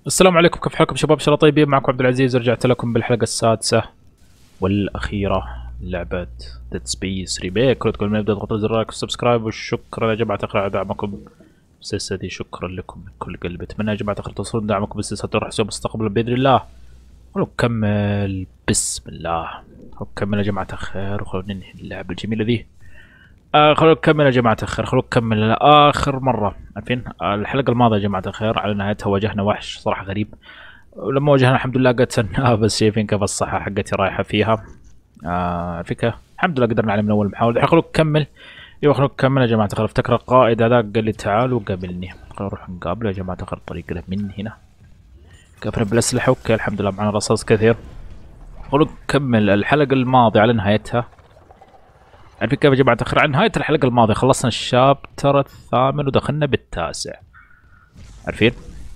السلام عليكم، كيف حالكم شباب؟ ان شاء الله طيبين. معكم عبد العزيز، رجعت لكم بالحلقه السادسه والاخيره لعبه ديد سبيس ريبيك. قبل ما نبدا اضغطوا زر لايك وسبسكرايب، وشكرا يا جماعه الخير على دعمكم بالسلسله دي، شكرا لكم من كل قلب. اتمنى يا جماعه الخير تصلون دعمكم بالسلسله راح يصير مستقبلا باذن الله. ونكمل بسم الله. نكمل يا جماعه الخير وخلونا ننهي اللعبه الجميله ذي. خلونا نكمل يا جماعة الخير، خلونا نكمل لآخر مرة. عارفين الحلقة الماضية يا جماعة الخير على نهايتها واجهنا وحش صراحة غريب، ولما واجهنا الحمد لله قتلناه، بس شايفين كيف الصحة حقتي رايحة فيها. فكرة الحمد لله قدرنا عليه من أول محاولة. الحين خلونا نكمل. ايوه خلونا نكمل يا جماعة الخير. افتكر القائد هذاك قال لي تعالوا قابلني، خلونا نروح نقابله يا جماعة الخير. الطريق له من هنا، كفنا بالأسلحة. اوكي الحمد لله معنا رصاص كثير. خلونا نكمل الحلقة الماضية على نهايتها. عارفين كيف يا جماعة الخير؟ على نهاية الحلقة الماضية خلصنا الشابتر الثامن ودخلنا بالتاسع، عارفين؟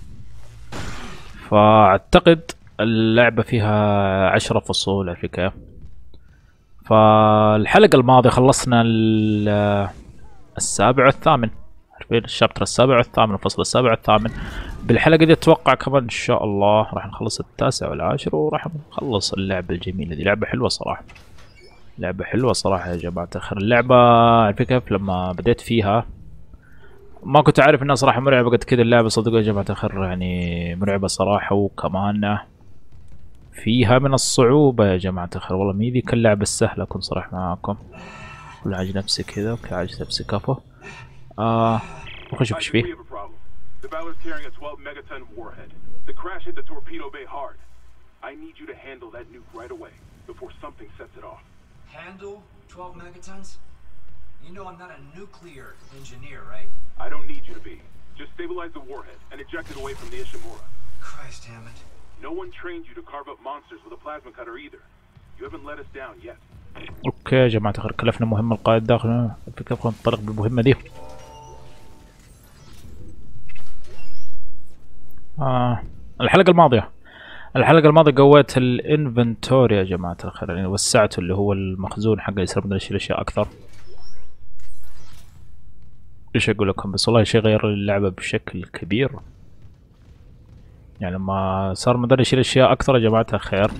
فاعتقد اللعبة فيها 10 فصول، عارفين كيف؟ فالحلقة الماضية خلصنا السابع والثامن، عارفين؟ الشابتر السابع والثامن، الفصل السابع والثامن. بالحلقة دي اتوقع كمان ان شاء الله راح نخلص التاسع والعاشر، وراح نخلص اللعبة الجميلة دي. لعبة حلوة صراحة، لعبة حلوة صراحة يا جماعة الخير. اللعبة عارفين كيف؟ لما بديت فيها ما كنت عارف انها صراحة مرعبة قد كذا. اللعبة صدقوا يا جماعة الخير يعني مرعبة صراحة، وكمان فيها من الصعوبة يا جماعة الخير. والله مي ذيك اللعبة السهلة، أكون صريح معاكم. كل عاج نفسي كذا، اوكي عاج نفسي كفو. خلينا نشوف ايش فيه. Handle 12 megatons? You know I'm not a nuclear engineer, right? I don't need you to be. Just stabilize the warhead and eject it away from the Ishimura. Christ, Hammond. No one trained you to carve up monsters with a plasma cutter either. You haven't let us down yet. اوكي يا جماعة الخير، كلفنا مهمة القائد داخل. كيف ننطلق بالمهمة دي؟ الحلقة الماضية قويت الانفنتوري يا جماعة الخير، يعني وسعته اللي هو المخزون حقه، يصير بدنا نشيل اشياء اكثر. ايش اقول لكم؟ بس والله شيء غير اللعبة بشكل كبير، يعني لما صار بدنا نشيل اشياء اكثر يا جماعة الخير.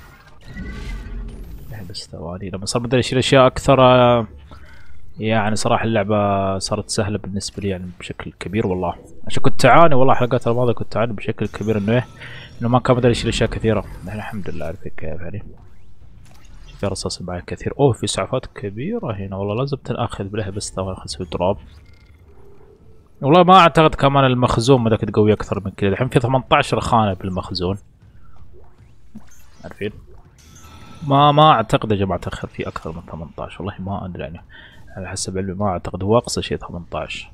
بس ثواني، لما صار بدنا نشيل اشياء اكثر يعني صراحة اللعبة صارت سهلة بالنسبة لي يعني بشكل كبير. والله عشان كنت اعاني، والله الحلقات الماضية كنت اعاني بشكل كبير انه ما كان بدنا نشيل اشياء كثيرة. الحمد لله. عارف كيف يعني؟ في رصاص معي كثير. اوه في اسعافات كبيرة هنا، والله لازم تنأخذ بلها. بس ثواني خلينا نسوي دروب. والله ما اعتقد كمان المخزون بدك تقوي اكثر من كذا. الحين في 18 خانة بالمخزون، عارفين؟ ما اعتقد يا جماعة الخير في اكثر من 18. والله ما ادري يعني، على حسب علمي ما اعتقد، هو اقصى شيء 18.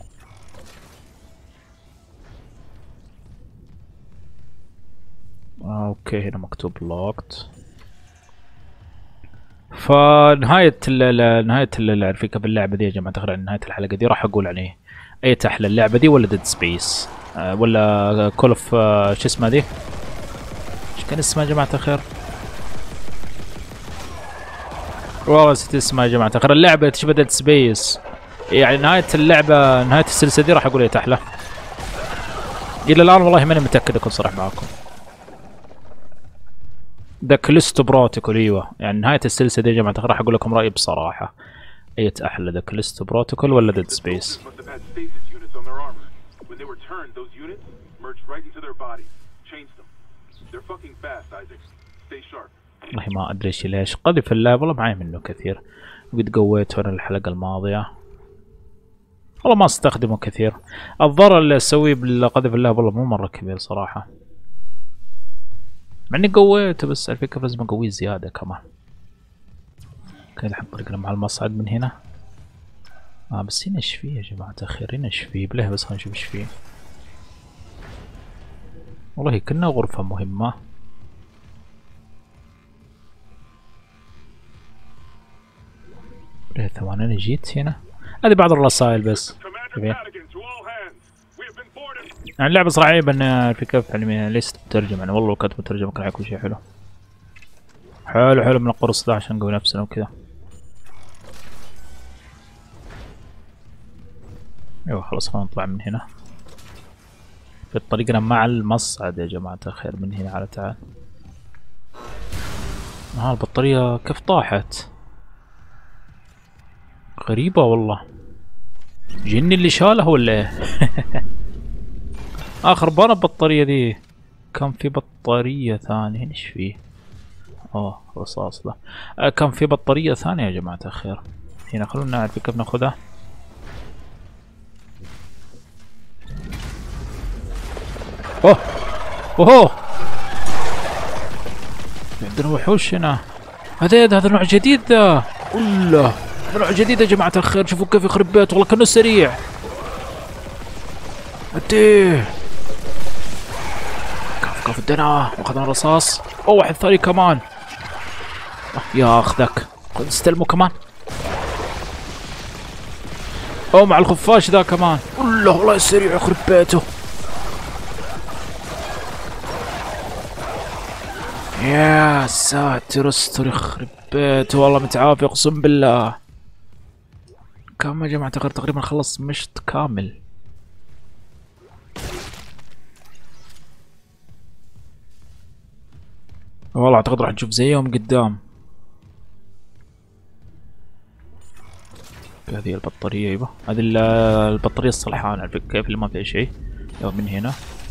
اوكي هنا مكتوب لوكت. فنهاية عارفين كيف اللعبة دي يا جماعة الخير؟ نهاية الحلقة دي راح اقول يعني اي احلى، اللعبة دي ولا ديد سبيس ولا كول اوف شو اسمها دي؟ ايش كان اسمها يا جماعة الخير؟ والله نسيت اسمها يا جماعة الخير. اللعبة تشبه ديد سبيس، يعني نهاية اللعبة نهاية السلسلة دي راح اقول اي احلى. الى الان والله ماني متأكد اكون صريح معاكم. ذا كاليستو بروتوكول، ايوه يعني نهاية السلسلة دي يا جماعة الخير راح اقول لكم رأيي بصراحة. اية احلى، ذا كاليستو بروتوكول ولا ديد سبيس؟ والله ما ادري ليش قذف اللعب، والله معي منه كثير وقد قويته انا الحلقة الماضية. والله ما استخدمه كثير. الضرر اللي اسويه بالقذف اللعب والله مو مرة كبير صراحة، مع اني قويته، بس الفكرة لازم اقويه زيادة كمان. اوكي الحين طريقنا مع المصعد من هنا. بس هنا ايش فيه يا جماعة الخير؟ هنا ايش فيه؟ بليه بس خلينا نشوف ايش فيه. والله كنا غرفة مهمة. بليه ثواني، انا جيت هنا. هذه بعض الرسائل بس. يعني اللعبة صراحة عيب ان في كيف يعني ليست مترجمة، يعني والله لو كانت مترجمة كان حيكون شيء حلو. حلو من القرص ده عشان نقوي نفسنا وكذا. ايوه خلاص خلينا نطلع من هنا. في طريقنا مع المصعد يا جماعة الخير. من هنا على تعال. البطارية كيف طاحت؟ غريبة والله. جني اللي شالها ولا ايه؟ خربانة البطارية دي. كان في بطارية ثانية. ايش فيه؟ رصاص له. كان في بطارية ثانية يا جماعة الخير. هنا خلونا نعرف كيف ناخذها. اوه عندنا وحوش هنا. هذا نوع جديد ذا. والله هذا نوع جديد يا جماعة الخير. شوفوا كيف يخرب بيته والله كأنه سريع. كيف اديناه واخذنا الرصاص. واحد ثاني كمان. ياخذك. خذ استلمه كمان. مع الخفاش ذا كمان. والله سريع يخرب بيته. يا ساتر استر يخرب بيته والله متعافي اقسم بالله. كم يا جماعة تقريبا خلص مشت كامل. والله اعتقد راح نشوف زيهم قدام. هذه البطارية ايوه. هذه البطارية الصلحانة على فكرة كيف اللي ما فيها شيء. من هنا.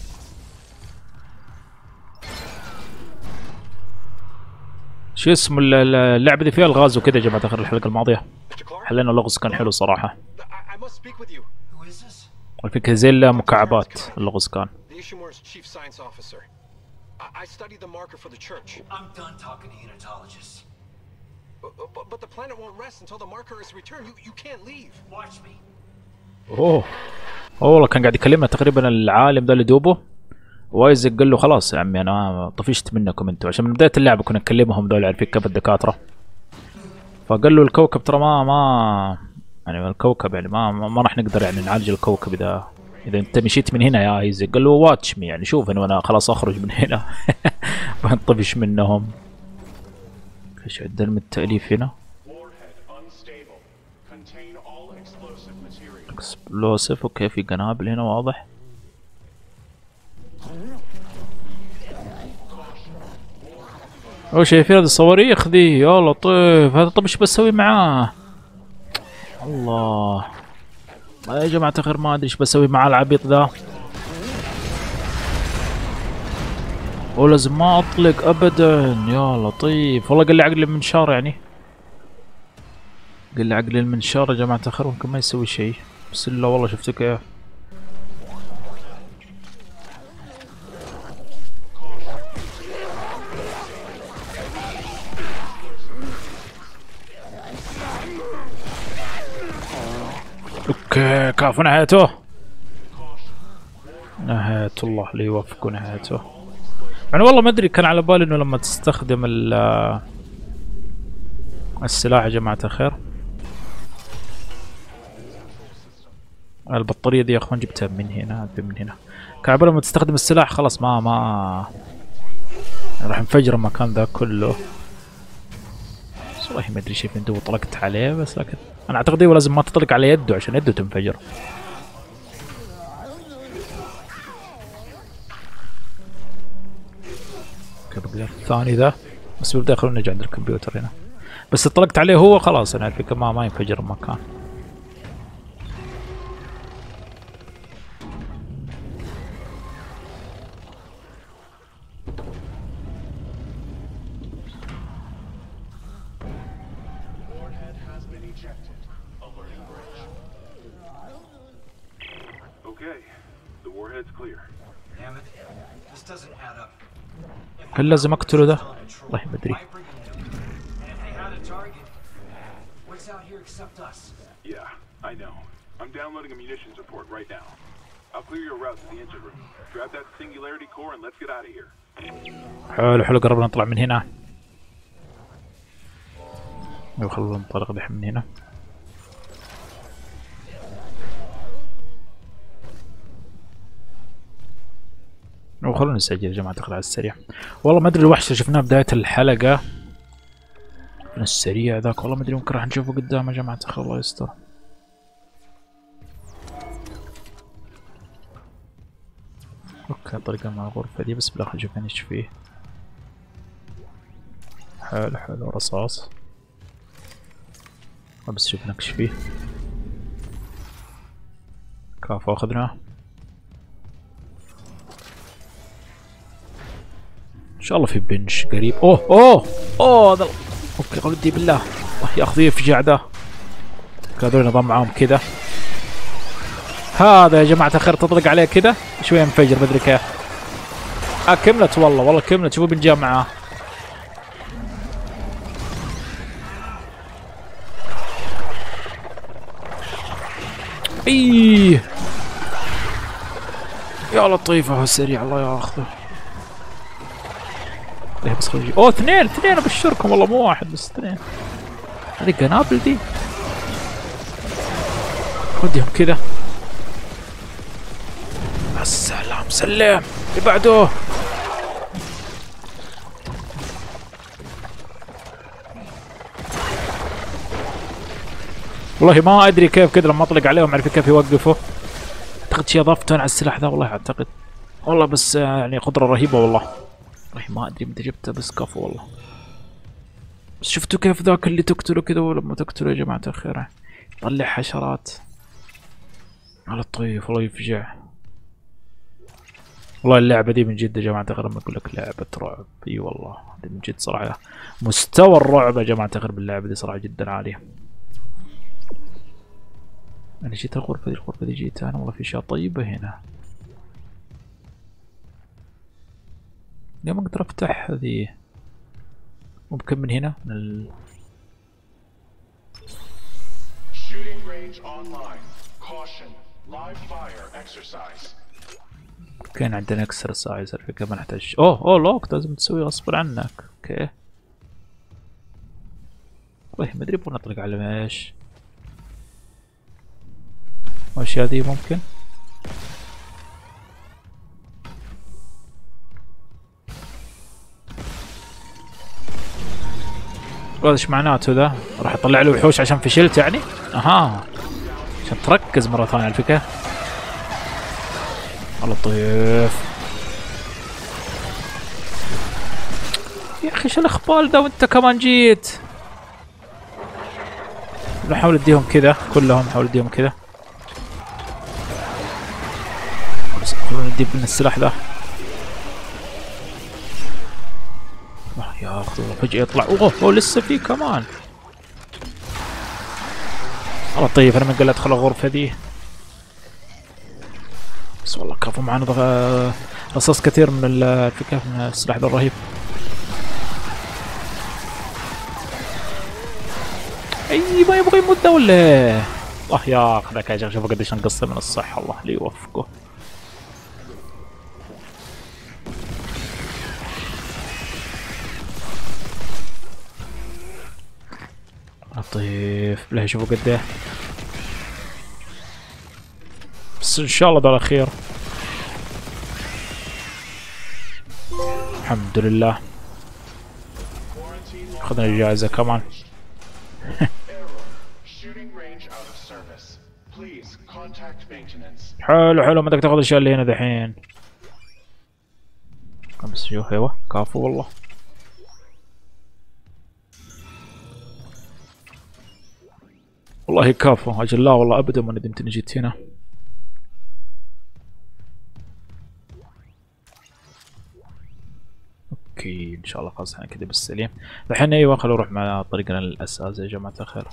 شو اسم اللعبة دي فيها الغاز وكذا يا جماعة اخر الحلقة الماضية. حلينا اللغز كان حلو صراحة. الفكرة زي المكعبات اللغز كان. I studied the marker for the church. I'm done talking to unitologists. But the planet won't rest until the marker is returned. You can't leave. Watch me. والله كان قاعد يكلمنا تقريبا العالم ده اللي دوبه. وايزك قال له خلاص يا عمي انا طفشت منكم انتوا. عشان من بداية اللعبة كنا نكلمهم دول عارفين كيف الدكاترة. فقال له الكوكب ترى ما يعني الكوكب يعني ما راح نقدر يعني نعالج الكوكب اذا انت مشيت من هنا يا ايزك. قال له واتش مي يعني شوف انه انا خلاص اخرج من هنا. بنطفش منهم. ايش عندنا من التأليف هنا؟ اكسبلوسيف. اوكي في قنابل هنا واضح. شايفين هذه الصواريخ ذي يا لطيف. هذا طب ايش بسوي معاه؟ الله يا جماعة الخير ما ادري ايش بسوي مع العبيط ذا. ولازم ما اطلق ابدا. يا لطيف والله قال لي عقل المنشار يعني. قال لي عقل المنشار يا جماعة الخير ممكن ما يسوي شيء. بس الا والله شفتوا كيف. اوكي كافو نهايته. نهاية الله اللي يوفقه نهايته. يعني والله ما ادري كان على بالي انه لما تستخدم السلاح يا جماعة الخير. البطارية دي يا اخوان جبتها من هنا من هنا. كان على بالي لما تستخدم السلاح خلاص ما راح انفجر المكان ذا كله. والله ما ادري شايف انت طلقت عليه بس لكن انا اعتقد لازم ما تطلق على يده عشان يده تنفجر. كيف الثاني ذا بس بدي خلونا نرجع عند الكمبيوتر هنا. بس طلقت عليه هو خلاص انا الفكرة ما ينفجر المكان. هل لازم اقتله ده؟ والله ما ادري. حلو قربنا نطلع من هنا. خلونا ننطلق دحين من هنا. وخلونا نسجل يا جماعة الخير على السريع. والله ما ادري الوحش اللي شفناه بداية الحلقة من السريع ذاك والله ما ادري ممكن راح نشوفه قدام يا جماعة الخير الله يستر. اوكي طريقة مع الغرفة دي، بس بالاخر نشوف ايش فيه. حلو حلو رصاص. بس شوف نكش فيه. كافو اخذناه. ان شاء الله في بنش قريب. اوه هذا اوكي ولدي بالله. الله ياخذ يفجع ذا. هذول نظام معاهم كذا. هذا يا جماعة الخير تطلق عليه كذا شوية انفجر مدري كيف. كملت والله كملت. شوفوا بنجا معاه. ايه يا لطيفة هو سريع الله ياخذه. ايه بس خليجي. اثنين ابشركم والله مو واحد بس اثنين. هذه قنابل دي. وديهم كذا. السلام سلم. اللي بعده. والله ما ادري كيف كذا لما اطلق عليهم عرفت كيف يوقفوا. اعتقد شي اضافتون على السلاح ذا والله اعتقد. والله بس يعني قدرة رهيبة والله. والله ما ادري متى جبته بس كفو والله. بس شفتوا كيف ذاك اللي تقتله كذا ولما تقتله يا جماعة الخير يطلع حشرات. على الطيف والله يفجع. والله اللعبة دي من جد يا جماعة الخير لما اقول لك لعبة رعب. اي والله من جد صراحة مستوى الرعب يا جماعة الخير باللعبة دي صراحة جدا عالية. انا جيت الغرفة دي جيت انا والله في اشياء طيبة هنا. ليه ما اقدر افتح هذه؟ ممكن من هنا من كان عندنا اكسرسايز الفكرة ما نحتاج. اوه لوك لازم تسوي غصبا عنك. اوكي والله ما ادري يبغى نطلق على ايش. وش هذه ممكن؟ هذا ايش معناته ذا؟ راح يطلع له وحوش عشان فشلت يعني؟ اها عشان تركز مرة ثانية على الفكرة. الله لطيف يا اخي ايش الاخبال ذا وانت كمان جيت. نحاول اديهم كذا كلهم نحاول اديهم كذا. بس خلونا ندي من السلاح ذا. يا اخي فجأة يطلع. اوه لسه في كمان. والله طيب انا من قال ادخل الغرفة ذي. بس والله كفو معنا رصاص كثير من الفكاهة من السلاح ذا الرهيب. اي ما يبغى يموت ولا الله ياخذك يا شيخ. شوفوا قديش نقصر من الصحة الله اللي يوفقه. لطيف بالله شوفوا قد بس ان شاء الله ده الاخير. الحمد لله اخذنا الجائزة كمان. حلو ما بدك تاخذ الاشياء اللي هنا دحين. بس شوف ايوه كافو والله. والله كافو اجل لا والله ابدا ما ندمت اني جيت هنا. اوكي ان شاء الله خلاص احنا كذا بالسليم. الحين ايوه خلينا نروح مع طريقنا الاساس يا جماعة الخير.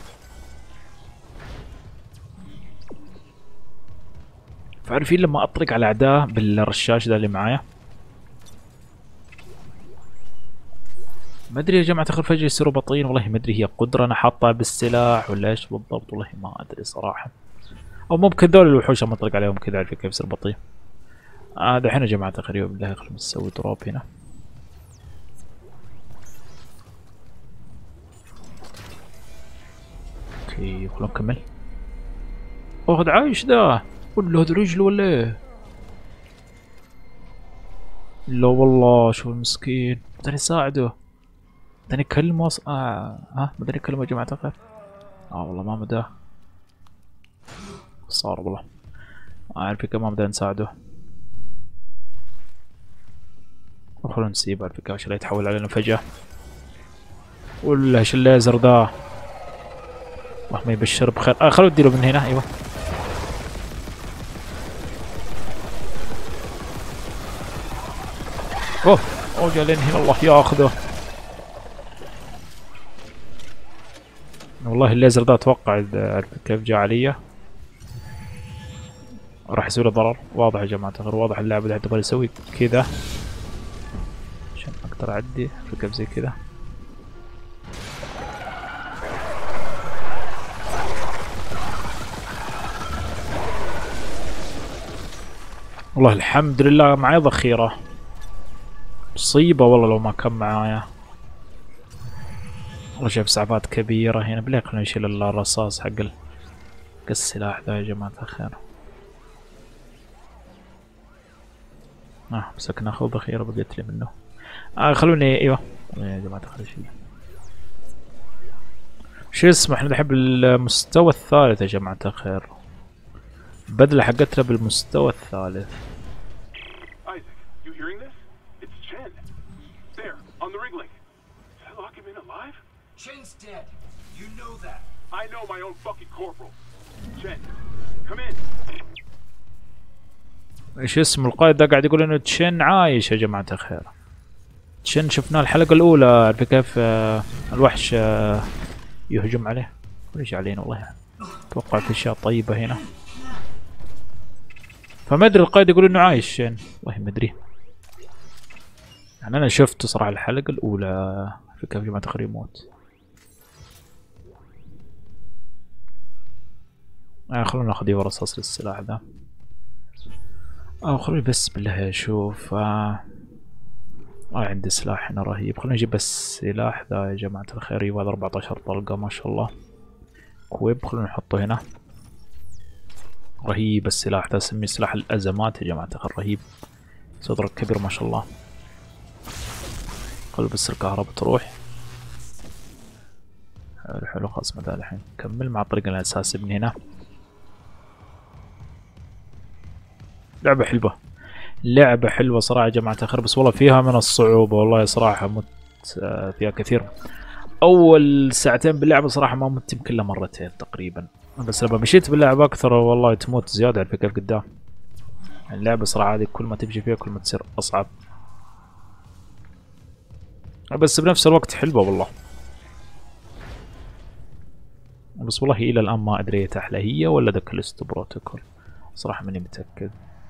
فعارفين لما اطرق على اعداء بالرشاش ذا اللي معايا ما ادري يا جماعة الخير فجأة يصيروا بطيئين. والله ما ادري هي قدرة انا حاطها بالسلاح ولا ايش بالضبط والله ما ادري صراحة. او ممكن ذول الوحوش لما اطرق عليهم كذا عارفين كيف يصير بطيء. دحين يا جماعة الخير بالله خلينا نسوي دروب هنا. اوكي خلونا نكمل. هذا عايش ذا ولا هذا رجله ولا ايه؟ لا والله شو المسكين بدنا نساعده. بدنا نكلمه بدنا نكلمه يا جماعة الخير. والله ما مداه صار والله عارف كمان بدنا نساعده. خلونا نسيب على الفكرة عشان لا يتحول علينا فجأة. ولا ايش الليزر ذا؟ اللهم يبشر بخير. خلوا اديله من هنا. ايوه اوه جا لين هنا، الله ياخذه. والله الليزر ذا اتوقع كيف جاء علي راح يسوي له ضرر. واضح يا جماعة الخير، واضح اللاعب اللي تبغى يسوي كذا عشان اقدر اعدي في كيف زي كذا. والله الحمد لله معي ذخيرة. مصيبة والله لو ما كان معايا. والله شايف سعفات كبيرة هنا. بالله خلينا نشيل الرصاص حق السلاح ذا يا جماعة الخير. بس ناخذ ذخيرة بقيت لي منه. خلوني ايوه يا جماعة الخير شيل. شو اسمه احنا الحين بالمستوى الثالث يا جماعة الخير. بدلة حقتنا بالمستوى الثالث. Chen's dead. You know that. I know my own fucking corporal. Chen, come in. ايش اسمه القائد ده قاعد يقول انه تشين عايش يا جماعة الخير. تشين شفناه الحلقة الأولى، عارف كيف الوحش يهجم عليه وليش علينا. والله اتوقع في اشياء طيبة هنا. فما ادري القائد يقول انه عايش شين، والله ما ادري. يعني انا شفته صراحة الحلقة الأولى في كيف جماعة الخير يموت. خلونا ناخذ رصاص للسلاح ذا. خلوني بس بالله اشوف. عندي سلاح هنا رهيب. خلوني نجيب بس السلاح ذا يا جماعة الخير. وهذا 14 طلقة ما شاء الله. كويب خلونا نحطه هنا. رهيب السلاح ذا، اسميه سلاح الأزمات يا جماعة الخير. رهيب صدر كبير ما شاء الله. خلو بس الكهرباء تروح. حلو حلو خلاص. مدى الحين نكمل مع الطريق الأساسي من هنا. لعبة حلوة، لعبة حلوة صراحة يا جماعة الخير. بس والله فيها من الصعوبة والله صراحة. مت فيها كثير. أول ساعتين باللعبة صراحة ما مت يمكن إلا مرتين تقريبا. بس لما مشيت باللعبة أكثر والله تموت زيادة على فكرة قدام. اللعبة صراحة هذه كل ما تمشي فيها كل ما تصير أصعب. بس بنفس الوقت حلوة والله. بس والله إلى الآن ما أدري أية أحلى هي ولا ذا كاليستو بروتوكول. صراحة ماني متأكد.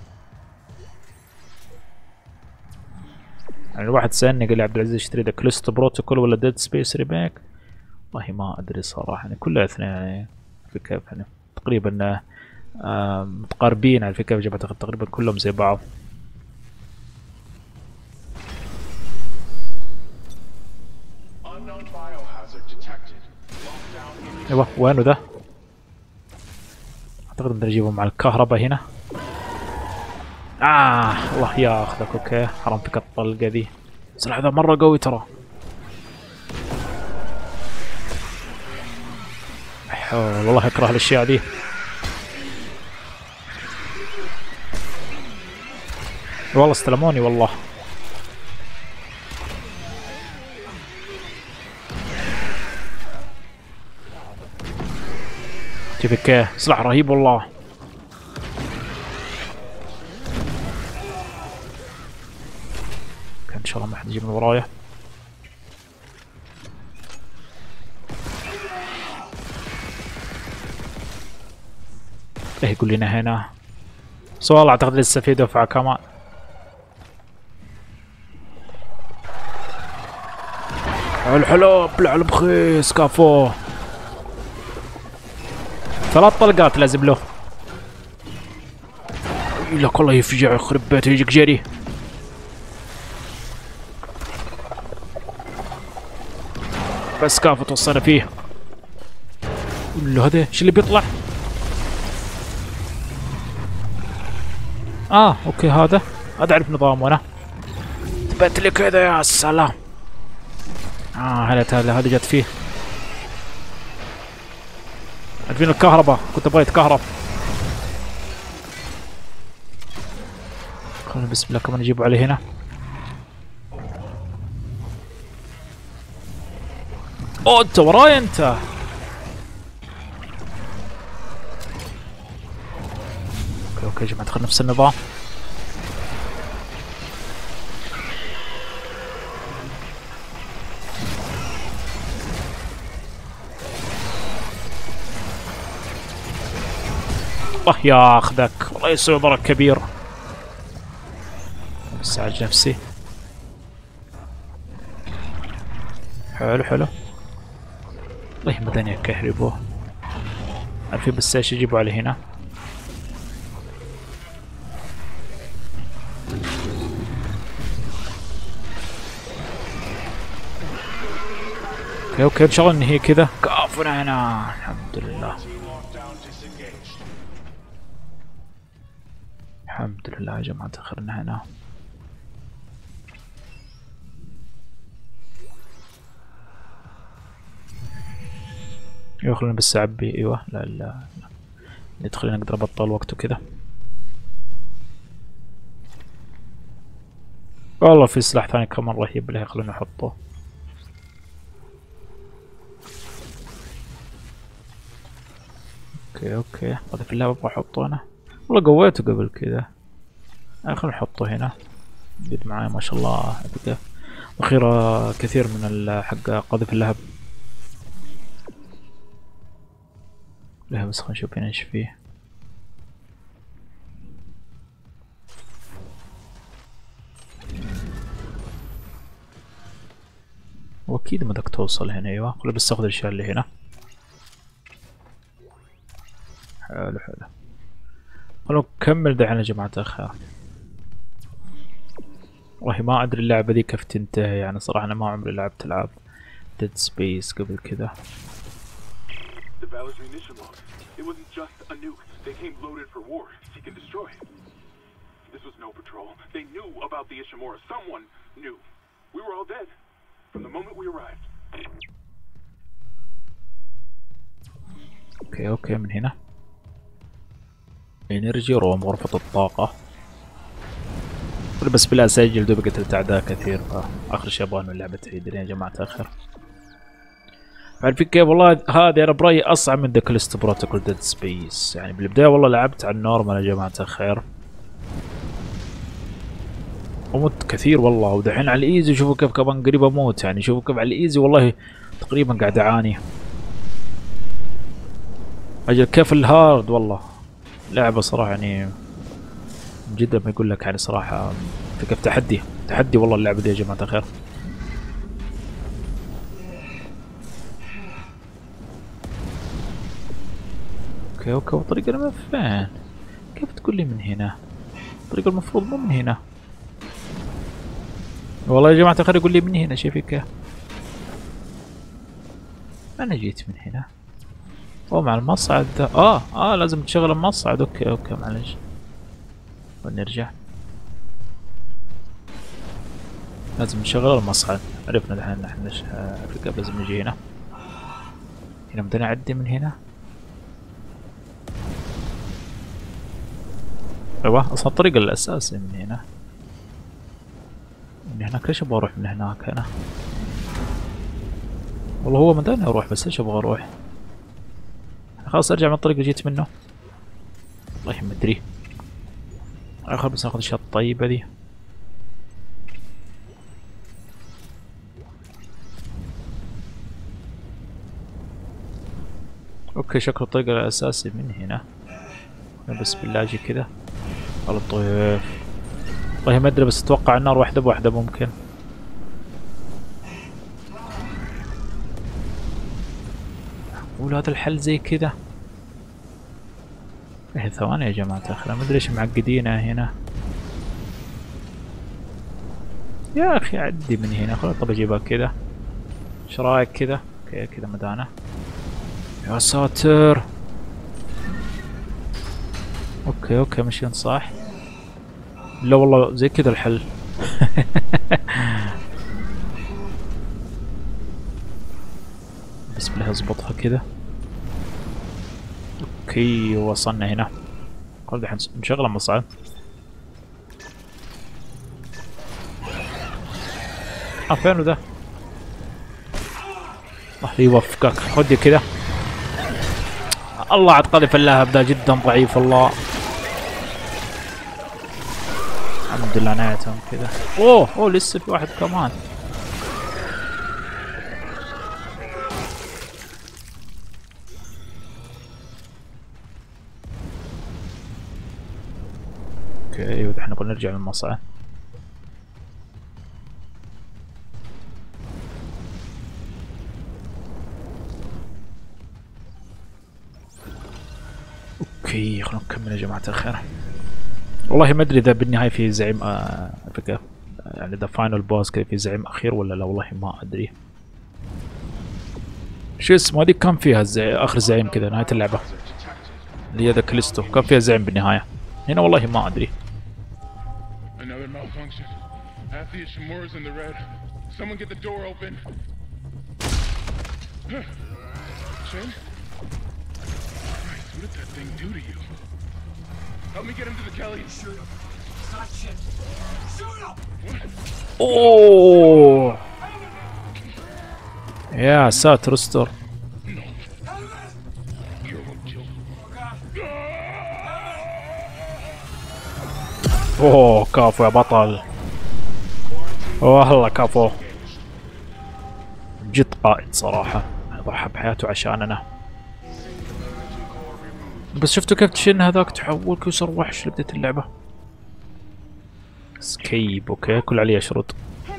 يعني الواحد سألني قال لي عبد العزيز اشتري ذا كاليستو بروتوكول ولا ديد سبيس ريميك. والله ما أدري صراحة. يعني كلها اثنين يعني في كيف يعني تقريبا متقاربين على كيف جابت تقريبا كلهم زي بعض. ايوه وينه ذا؟ اعتقد نقدر نجيبه مع الكهرباء هنا. الله ياخذك. اوكي حرام فيك الطلقة ذي. السلاح ذا مرة قوي ترى. والله اكره الاشياء ذي. والله استلموني والله. كيفك سلاح رهيب والله. ان شاء الله ما حد يجي من ورايا. ايه يقول لنا هنا. بس والله اعتقد لسه في دفعة كمان. الحلو بلع بخيس كافو. 3 طلقات لازم له. لك والله يفجع يخرب بيته يجيك جري. بس كافو توصلنا فيه. ولا هذا ايش اللي بيطلع؟ اوكي هذا اعرف نظامه انا. ثبت لي كذا يا سلام. هذا جت فيه. عارفين الكهرباء كنت ابغى يتكهرب. خلينا بسم الله كمان نجيبه عليه هنا. اوه انت وراي انت. اوكي يا جماعة دخل نفس النظام. الله ياخذك، الله يسوي ضرر كبير. بساعد نفسي. حلو حلو. والله مداني كهربوه. عارفين بس ايش يجيبوا على هنا؟ اوكي اوكي ان شاء الله ان هي كذا. كافنا هنا الحمد لله. الحمد لله يا جماعة دخلنا هنا. ايوه خلينا بس اعبي. ايوه لا لا لا ندخل نقدر ابطل وقت وكذا. والله في سلاح ثاني كمان رهيب له خلينا نحطه. اوكي اوكي هذا في اللعبة ابغى احطه انا. والله قويته قبل كذا. خلينا نحطه هنا. قد معاي ما شاء الله ذخيرة كثير من حق قاذف اللهب. لا بس خلينا نشوف هنا ايش فيه. واكيد ما بدك توصل هنا. ايوه خلينا بس اخذ الاشياء اللي هنا. حلو حلو. خلونا نكمل دحين يا جماعة الخير. والله ما ادري اللعبة ذي كيف تنتهي يعني صراحة انا ما عمري لعبت العاب ديد سبيس قبل كذا. اوكي اوكي من هنا. انرجي روم غرفة الطاقة. بس بالله سجل دوب قتلت اعداء كثير فاخر شيء ابغى من اللعبة تعيد يا جماعة الخير. عارفين كيف والله هذه انا برايي اصعب من ذا كاليستو بروتوكول ديد سبيس. يعني بالبداية والله لعبت على النورمال يا جماعة الخير ومت كثير والله. ودحين على الايزي شوفوا كيف كمان قريب اموت. يعني شوفوا كيف على الايزي والله تقريبا قاعد اعاني. اجل كيف الهارد والله لعبة صراحة يعني جدا ما يقول لك يعني صراحة كيف تحدي والله اللعبة دي يا جماعة الخير. اوكي اوكي والطريقة انا ما فاهم كيف تقول لي من هنا. الطريقة المفروض مو من هنا والله يا جماعة الخير. يقول لي من هنا. شايفين كيف انا جيت من هنا. اوه مع المصعد ده. لازم تشغل المصعد. اوكي اوكي معلش ونرجع. لازم نشغل المصعد. عرفنا الحين احنا فكرة لازم نجي هنا. هنا بدنا نعدي من هنا. ايوه اصلا الطريق الاساسي من هنا. من هناك ليش ابغى اروح من هناك انا؟ والله هو مداني اروح بس ليش ابغى اروح؟ خلاص ارجع من الطريق اللي جيت منه. والله ما ادري. اخر بس ناخذ الاشياء الطيبة ذي. اوكي شكل الطريق الاساسي من هنا. بس بالله اجي كذا على الطيف. والله ما ادري بس اتوقع النار واحدة بواحدة ممكن. قول هذا الحل زي كذا. ايه ثواني يا جماعة الخير ما ادري ليش معقدينها هنا. يا اخي عدي من هنا. خلاص طب اجيبها كذا. ايش رايك كذا؟ اوكي كذا مدانة. يا ساتر. اوكي اوكي مشينا صح. لا والله زي كذا الحل. بسم الله اضبطها كذا. اوكي وصلنا هنا. خل دحين نشغل المصعد. فينه ذا؟ الله يوفقك. خذي كذا. الله عطلي فلاها ذا جدا ضعيف والله. الحمد لله نهايتهم كذا. اوه لسه في واحد كمان. اوكي احنا نبغى نرجع للمصعد. اوكي خلونا نكمل يا جماعة الخير. والله ما ادري اذا بالنهاية في زعيم يعني اذا فاينل بوس كذا في زعيم اخير ولا لا، والله ما ادري. شو اسمه هذيك كان فيها اخر زعيم كذا نهاية اللعبة اللي هي ذا كاليستو، كان فيها زعيم بالنهاية. هنا والله ما ادري. What did that thing do to you? Help me get him to the Kelly. Shoot him. It's not shit. Shoot him! What? اوه يا ساتر استر. اوه كافو يا بطل. والله كافو. جد قائد صراحة، ضحى بحياته عشاننا. بس شفتوا كيف تشن هذاك تحولك وصار وحش لبداية اللعبة. سكيب اوكي كل عليه شروط.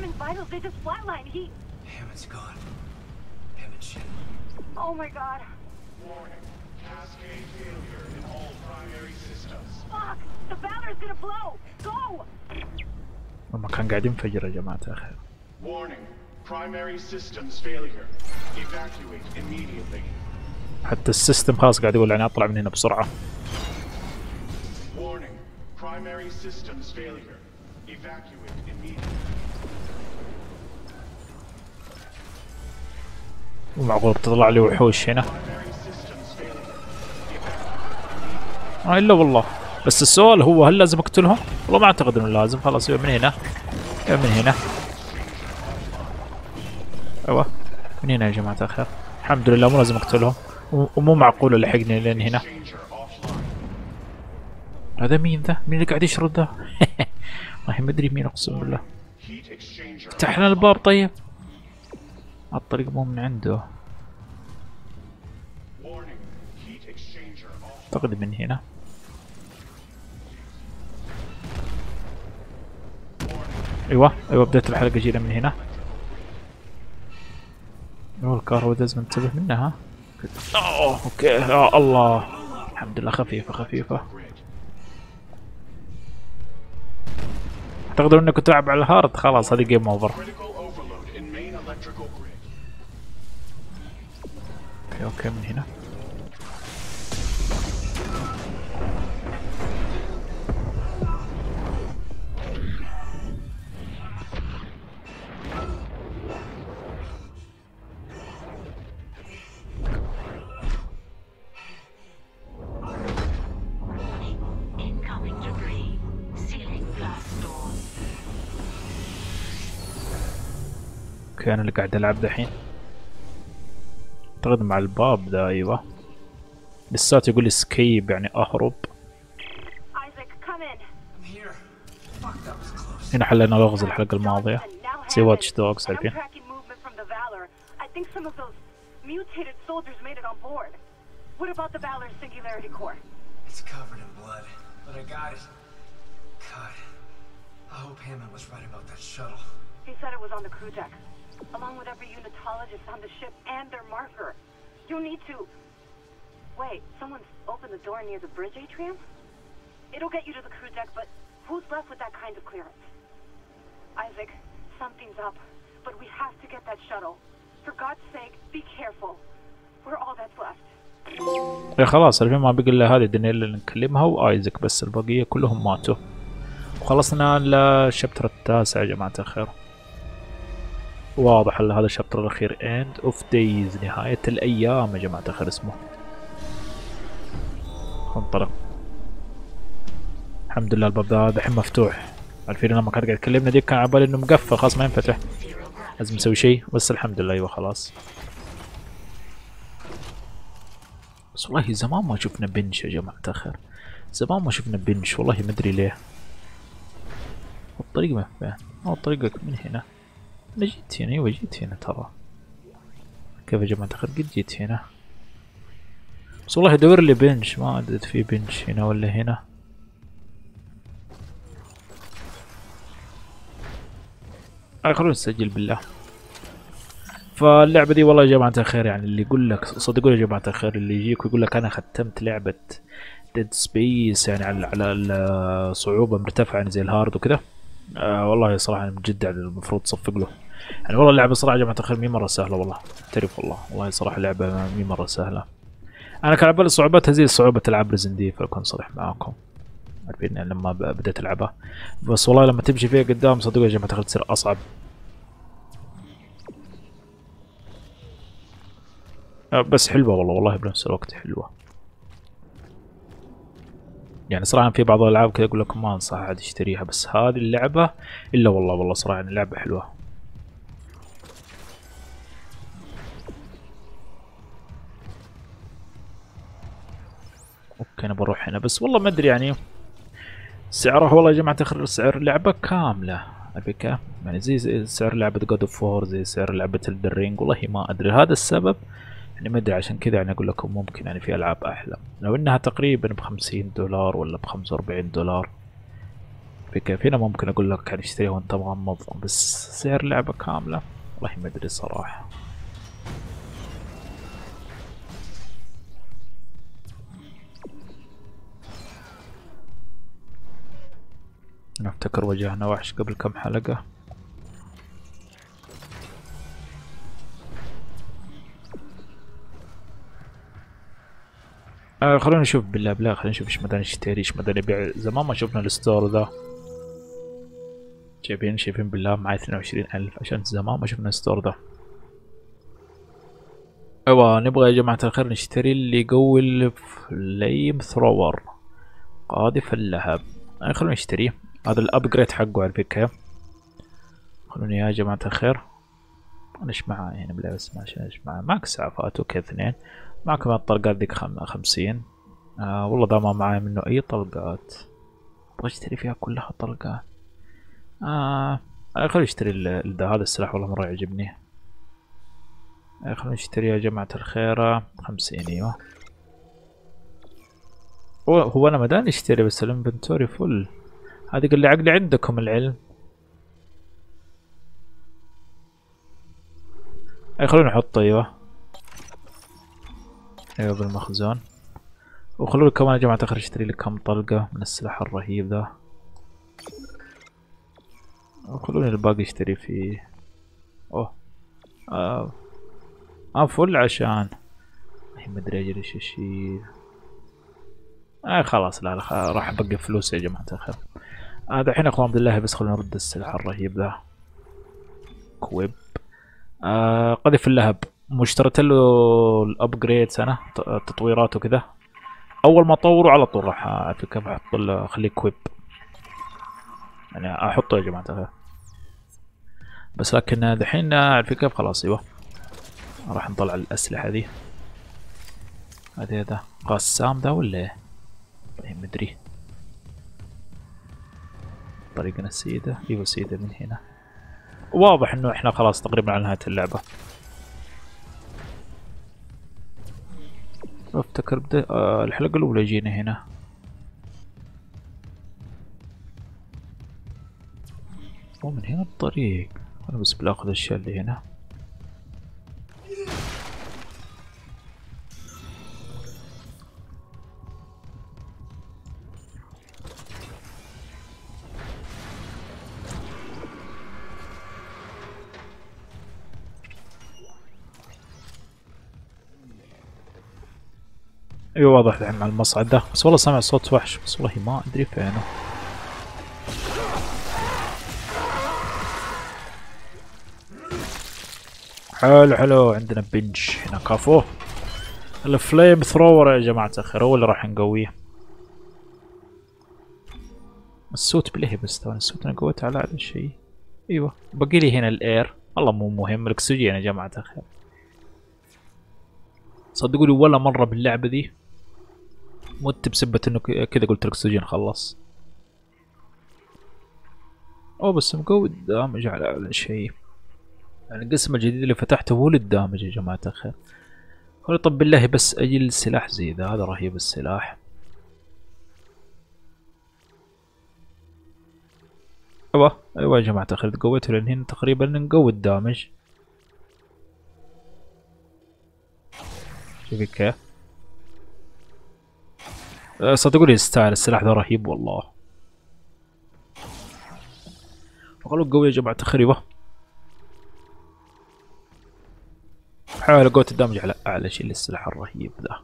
ما كان قاعد ينفجر يا جماعة الخير. حتى السيستم خلاص قاعد يقول يعني اطلع من هنا بسرعة. مو معقول تطلع لي وحوش هنا. الا والله. بس السؤال هو هل لازم اقتلهم؟ والله ما اعتقد انه لازم. خلاص من هنا من هنا. ايوه من هنا يا جماعة الخير. الحمد لله مو لازم اقتلهم، ومو معقول لحقني لين هنا. هذا مين ذا؟ مين اللي قاعد يشرد ذا؟ والله ما ادري مين اقسم بالله. فتح لنا الباب طيب. الطريق مو من عنده. اعتقد من هنا. ايوه بداية الحلقة جينا من هنا. الكهرباء لازم ننتبه منها. اوكي يا الله. الحمد لله خفيفة. تقدروا انكم تلعب على الهارد. خلاص هذه جيم اوفر. اوكي من هنا. انا اللي قاعد العب دحين. اعتقد مع الباب ذا. ايوه لسات يقول لي سكيب يعني اهرب. هنا حلينا لغز الحلقة الماضية. سي واتش دوغز عارفين. along with every unitologist on the ship and their marker. You need to... Wait, someone's opened the door near the bridge atrium? It'll get you to the crew deck, but who's left with that kind of clearance? Isaac, something's up, but we have to get that shuttle. For God's sake, be careful. We're all that's left. خلاص الفيلم ما بقي الا هذه دانييل اللي نكلمها وايزك بس، البقية كلهم ماتوا. وخلصنا الشابتر التاسع يا جماعة الخير. واضح هذا الشابتر الاخير end of days نهاية الايام يا جماعة الخير اسمه. انطلق. الحمد لله الباب ده الحين مفتوح. عارفين لما كان قاعد يكلمنا ديك كان عبالي انه مقفل خلاص ما ينفتح. لازم نسوي شيء بس الحمد لله. ايوه خلاص. بس والله زمان ما شفنا بنش يا جماعة الخير، زمان ما شفنا بنش والله ما ادري ليه. الطريق ما فين؟ طريقك من هنا. انا جيت هنا، ايوه جيت هنا ترى. كيف يا جماعة الخير قد جيت هنا؟ بس والله ادور لي بنش، ما ادري في بنش هنا ولا هنا. خلونا نسجل بالله. فاللعبة دي والله يا جماعة الخير يعني اللي يقول لك صدقوني يا جماعة الخير، اللي يجيك ويقول لك انا ختمت لعبة ديد سبيس يعني على الصعوبة مرتفعة يعني زي الهارد وكذا، والله صراحة من جد يعني المفروض تصفق له. يعني والله اللعبة صراحة يا جماعة الخير مي مرة سهلة والله، اعترف والله صراحة اللعبة مي مرة سهلة. انا كان على بالي صعوبتها زي صعوبة العاب ريزن دي، فاكون صريح معاكم عارفين يعني لما بديت العبها، بس والله لما تمشي فيها قدام صدقوا يا جماعة الخير تصير اصعب. بس حلوة والله بنفس الوقت حلوة. يعني صراحة في بعض الألعاب كذا أقول لكم ما أنصح أحد يشتريها، بس هذه اللعبة إلا والله صراحة يعني لعبة حلوة. أوكي أنا بروح هنا، بس والله ما أدري يعني سعره والله يا جماعة الخير سعر لعبة كاملة أبيكا يعني زي سعر لعبة جود اوف وور، زي سعر لعبة الدرينج، والله ما أدري. هذا السبب يعني ما ادري، عشان كذا يعني اقول لكم ممكن يعني في العاب احلى لو انها تقريبا $50 ولا $45 في هنا ممكن اقول لك يعني اشتريها وانت مغمض، بس سعر لعبة كاملة والله ما ادري صراحة. انا افتكر واجهنا وحش قبل كم حلقة. خلونا نشوف بالله خلينا نشوف ايش مدى نشتري، ايش مدى نبيع. زمان ما شفنا الستور ذا، شايفين بالله معي 22,000 عشان زمان ما شفنا الستور ذا. ايوه نبغى يا جماعة الخير نشتري اللي يقوي الفليم ثرور، قاذف اللهب. خلونا نشتريه، هذا الابجريد حقه على فكرة. خلوني يا جماعة الخير انا ايش معاي هنا بالله، بس عشان ايش معاي معك سعفات اوكي 2 معكم الطلقات ذيك 50. والله ده ما معاي منه اي طلقات، ابغى اشتري فيها كلها طلقات. خلينا نشتري هذا السلاح والله مرة يعجبني. خلينا نشتري يا جماعة الخير 50. ايوه هو انا مداني اشتري بس الانفنتوري فل، هذه قال لي عقلي عندكم العلم. خلونا نحط ايوه بالمخزون، وخلوني كمان يا جماعة الخير اشتري لي كم طلقة من السلاح الرهيب ذا، وخلوني الباقي اشتري فيه. فل عشان ما ادري اجل ايش اشيل. خلاص لا راح ابقي فلوس يا جماعة الخير. دحين اخوان بالله بس خلونا نرد السلاح الرهيب ذا. كويب قذف اللهب، مشتريت له الابجريد سنة تطويرات وكذا، اول ما اطوره على طول راح افكر احط له اخليه كويب يعني احطه يا جماعة الخير. بس لكن دحين عارف كيف خلاص ايوه راح نطلع الاسلحة ذي. هذا قسام ذا ولا ايه؟ طيب مدري. طريقنا السيدة، ايوه السيدة من هنا. واضح انه احنا خلاص تقريبا على نهاية اللعبة. افتكر الحلقة الاولى جينا هنا. ومن هنا الطريق، انا بس باخذ الاشياء اللي هنا. ايوه واضح الحين مع المصعد ده، بس والله سامع صوت وحش بس والله ما ادري فينه. حلو عندنا بنش هنا كافو. الفليم ثرور يا جماعة الخير هو اللي راح نقويه. السوت بليه بس ترى السوت انا قويته على اعلى شيء. ايوه باقي لي هنا الاير، والله مو مهم الاكسجين يا جماعة الخير. صدقوني ولا مرة باللعبة دي مت بسبة انه كذا قلت الاكسجين خلص. اوه بس مقوي الدامج على اعلى شيء. يعني القسم الجديد اللي فتحته هو للدامج يا جماعة الخير. طب بالله بس اجل سلاح زي ذا، هذا رهيب السلاح. ايوه يا جماعة الخير قويته لان هنا تقريبا نقوي الدامج. شوفي كيف صدقوني يستاهل السلاح ذا رهيب والله. خلوه قوي يا جماعة الخير. حاول قوة الدمج على اعلى شيء للسلاح الرهيب ذا.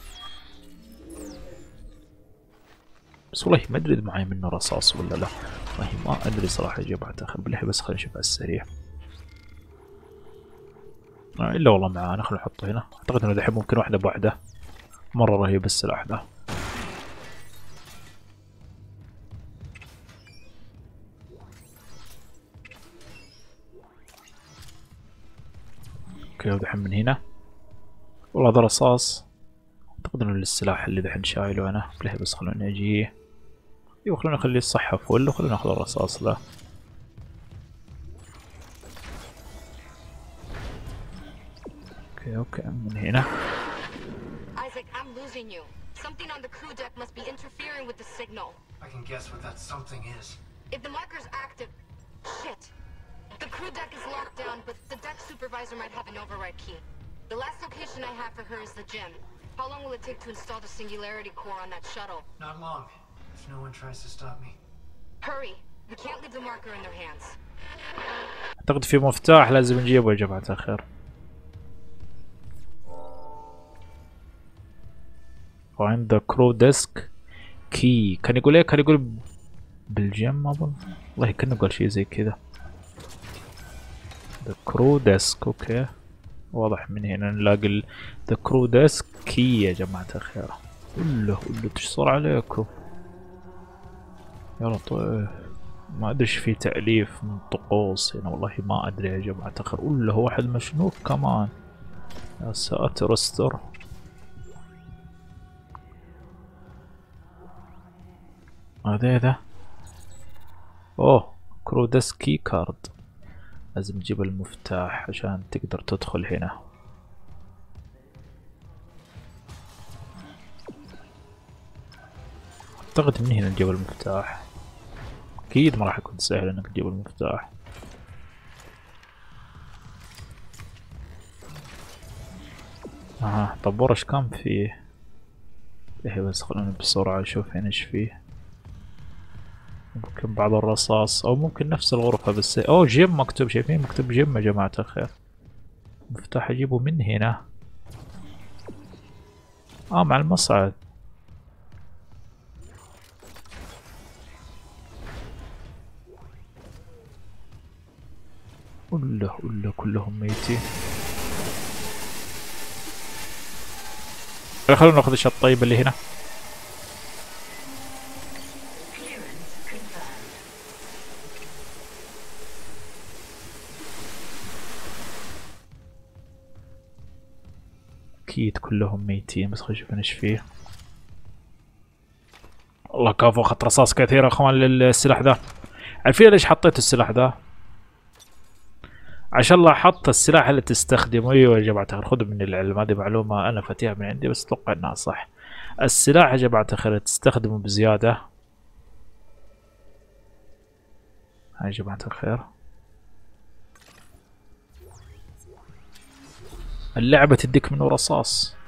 بس والله ما ادري اذا معي منه رصاص ولا لا، والله ما ادري صراحة يا جماعة الخير. بالله بس خلينا نشوف على السريع. الا والله معانا، خلينا نحطه هنا. اعتقد انه دحين ممكن واحدة بواحدة. مرة رهيب السلاح ذا. اوكي دحين من هنا. والله هذا رصاص. اعتقد انه السلاح اللي دحين شايله انا. بالله بس خلوني اجي. ايوه خلونا نخلي الصحة فل وخلونا ناخذ الرصاص ذا. اوكي من هنا. Isaac, I'm losing you. Something on the crew deck must be interfering with the signal. I can guess what that something is. If the marker's active, shit. The crew deck is locked down, but the deck supervisor might have an override key. The last location I have for her is the gym. How long will it take to install the singularity core on that shuttle? Not long, if no one tries to stop me. Hurry. We can't leave the marker in their hands. اعتقد في مفتاح لازم نجيبه يا جماعة الخير. find the crew desk key. كان يقول ايه؟ كان يقول بالجيم اظن. والله كان يقول شيء زي كذا. the crew desk. اوكي واضح من هنا نلاقي the crew desk key يا جماعة الخير. قول له تشصر عليكم. يا لطيف. ما ادري ايش في تأليف من طقوس هنا، والله ما ادري يا جماعة الخير. قول له واحد مشنوق كمان. يا ساتر استر. هذا اوه كرو ديسك كي كارد. لازم تجيب المفتاح عشان تقدر تدخل هنا. اعتقد من هنا نجيب المفتاح. اكيد ما راح يكون سهل انك تجيب المفتاح. طب ورش كم فيه؟ ايه بس خلونا بسرعة نشوف هنا ايش فيه. ممكن بعض الرصاص او ممكن نفس الغرفة بس. اوه جيم مكتوب، شايفين مكتوب جيم يا جماعة الخير. مفتاح اجيبه من هنا. مع المصعد. قول له كلهم ميتين. خلونا ناخذ الشيء الطيب اللي هنا. اكيد كلهم ميتين بس خلينا نشوف ايش فيه. والله كافو اخذت رصاص كثير يا اخوان للسلاح ذا. عارفين ليش حطيت السلاح ذا؟ عشان لاحظت السلاح اللي تستخدمه. ايوه يا جماعة الخير خذوا من العلم، هذه معلومة انا فاتيها من عندي بس اتوقع انها صح. السلاح يا جماعة الخير تستخدمه بزيادة. هاي يا جماعة الخير اللعبة تديك منه رصاص.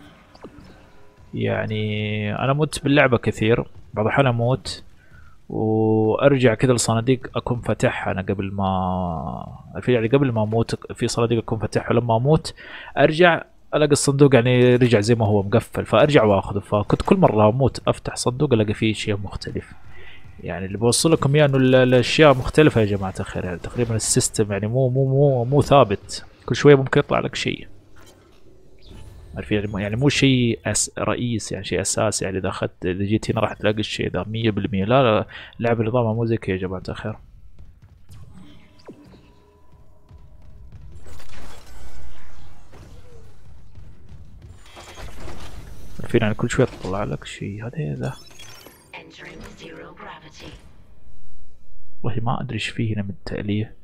يعني انا مت باللعبة كثير، بعض الأحيان اموت وارجع كذا الصناديق اكون فاتحها انا قبل ما يعني قبل ما اموت. في صناديق اكون فاتحها لما اموت ارجع الاقي الصندوق يعني رجع زي ما هو مقفل، فارجع واخذه. فكنت كل مرة اموت افتح صندوق الاقي فيه شيء مختلف. يعني اللي بوصل لكم اياه انه الاشياء مختلفة يا جماعة الخير. يعني تقريبا السيستم يعني مو ثابت، كل شوية ممكن يطلع لك شيء. عارفين يعني مو شيء رئيسي، يعني شيء اساسي. يعني اذا جيت هنا راح تلاقي الشيء ذا 100%. لا لعبة نظامها مو زي كذا يا جماعة الخير. عارفين يعني كل شوي تطلع لك شيء. هذا والله ما ادري ايش فيه هنا من التألية.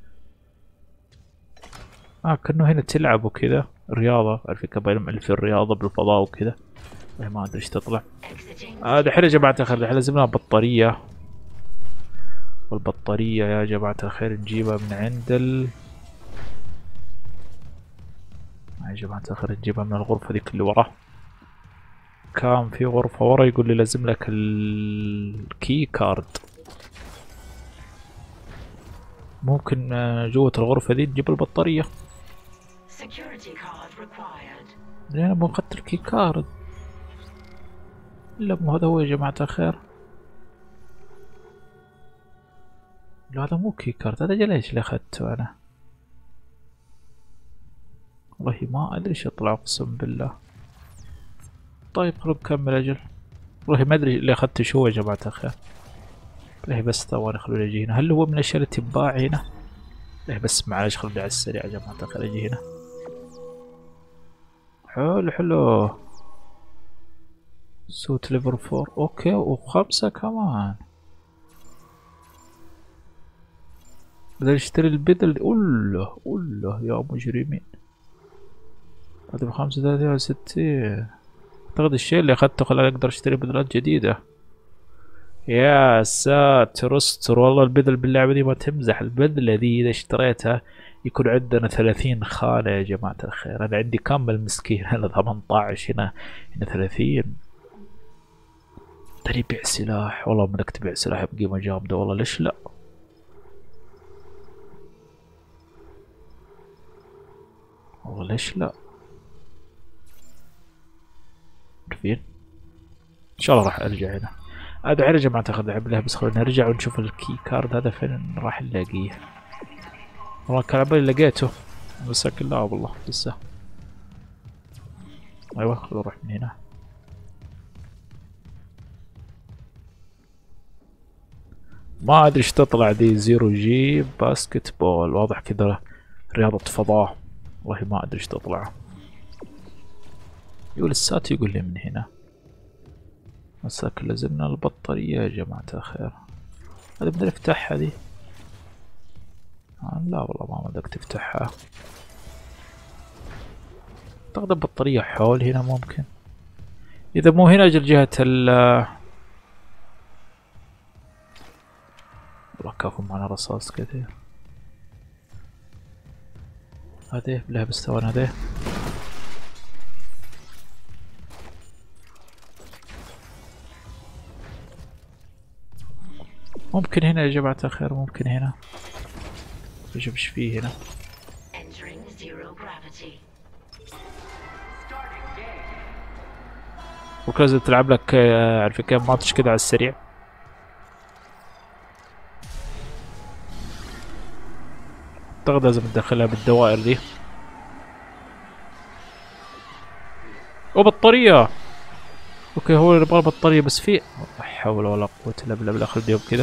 كأنه هنا تلعب وكذا رياضة، عارفين كباين في الرياضة بالفضاء وكذا. والله ما ادري ايش تطلع. دحين يا جماعة الخير دحين لازم لنا بطارية، والبطارية يا جماعة الخير نجيبها من عند يا جماعة الخير نجيبها من الغرفة ذيك اللي وراه. كان في غرفة ورا يقول لي لازم لك الكي كارد. ممكن جوة الغرفة دي نجيب البطارية. انا مو اخذت الكي كارد. لا مو هذا هو يا جماعة الخير. لا هذا مو كي كارد، هذا جليش اللي اخذته انا. والله ما ادري ايش يطلع اقسم بالله. طيب خلونا نكمل اجل. والله ما ادري اللي اخذته شو يا جماعة الخير. والله بس ثواني خلوني اجي هنا. هل هو من الاشياء اللي تتباع هنا؟ والله بس معلش خلوني على السريع يا جماعة الخير اجي هنا. حلو حلو. سوت ليفر 4 اوكي و5 كمان. بدل اشتري البدل. قوله يا مجرمين. هذا ب35 اعتقد الشيء اللي اخذته خلاني اقدر اشتري بدلات جديدة. يا ساتر استر والله البدل باللعبة دي ما تمزح. البدلة دي اذا اشتريتها يكون عندنا 30 خانة يا جماعة الخير. انا عندي كم المسكين؟ انا 18 هنا 30. ترى يبيع سلاح. والله بدك تبيع سلاح بقيمة جامدة والله ليش لا. والله ليش لا. عارفين ان شاء الله راح ارجع هنا. هذا يا جماعة تاخذ لعب له بس خلينا نرجع ونشوف الكي كارد هذا فين راح نلاقيه. والله كان عبالي لقيته بس لا والله لسه. ايوه خلينا نروح من هنا. ما ادري ايش تطلع دي. 0G باسكت بول. واضح كذا رياضة فضاء. والله ما ادري ايش تطلع. يقول السات يقول لي من هنا. مساك لازمنا البطارية يا جماعة الخير. هذا بدنا نفتحها دي. لا والله ما بدك تفتحها. اعتقد البطارية حول هنا ممكن. اذا مو هنا اجل جهة ال والله كافو معنا رصاص كثير. هذه بالله بس ثواني. هذه ممكن هنا يا جماعة الخير. ممكن هنا نشوف ايش فيه هنا. وكذا تلعب لك عارف كيف ماتش كذا على السريع. اعتقد لازم ندخلها بالدوائر دي. وبطارية. اوكي هو اللي يبغى بطارية بس في لا حول ولا قوة الا بالله. بالاخر اليوم كذا.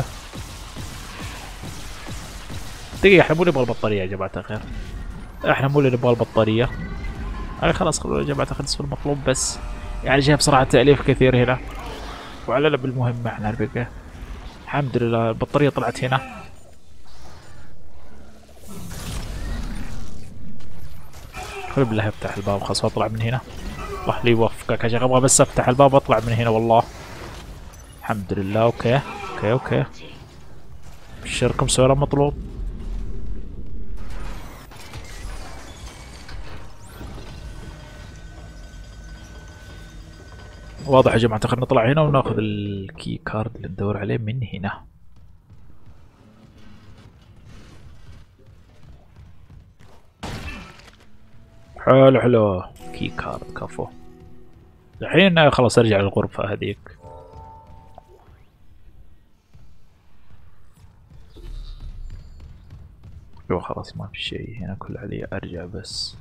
دقيقة احنا مو نبغى البطارية يا جماعة الخير. احنا مو اللي نبغى البطارية. يعني خلاص خلونا يا جماعة الخير نسوي المطلوب بس. يعني جاي بصراحة تأليف كثير هنا. وعلى بالمهمة احنا عارفين كيف. الحمد لله البطارية طلعت هنا. خلي بالله افتح الباب خلاص واطلع من هنا. الله لي يوفقك يا شيخ. ابغى بس افتح الباب واطلع من هنا والله. الحمد لله. اوكي اوكي اوكي. بشركم سؤال مطلوب. واضح يا جماعة خلينا نطلع هنا وناخذ الكي كارد اللي ندور عليه من هنا. حلو حلو. كي كارد كفو. الحين خلاص ارجع للغرفة هذيك. ايوه خلاص ما في شيء هنا. كل علي ارجع بس.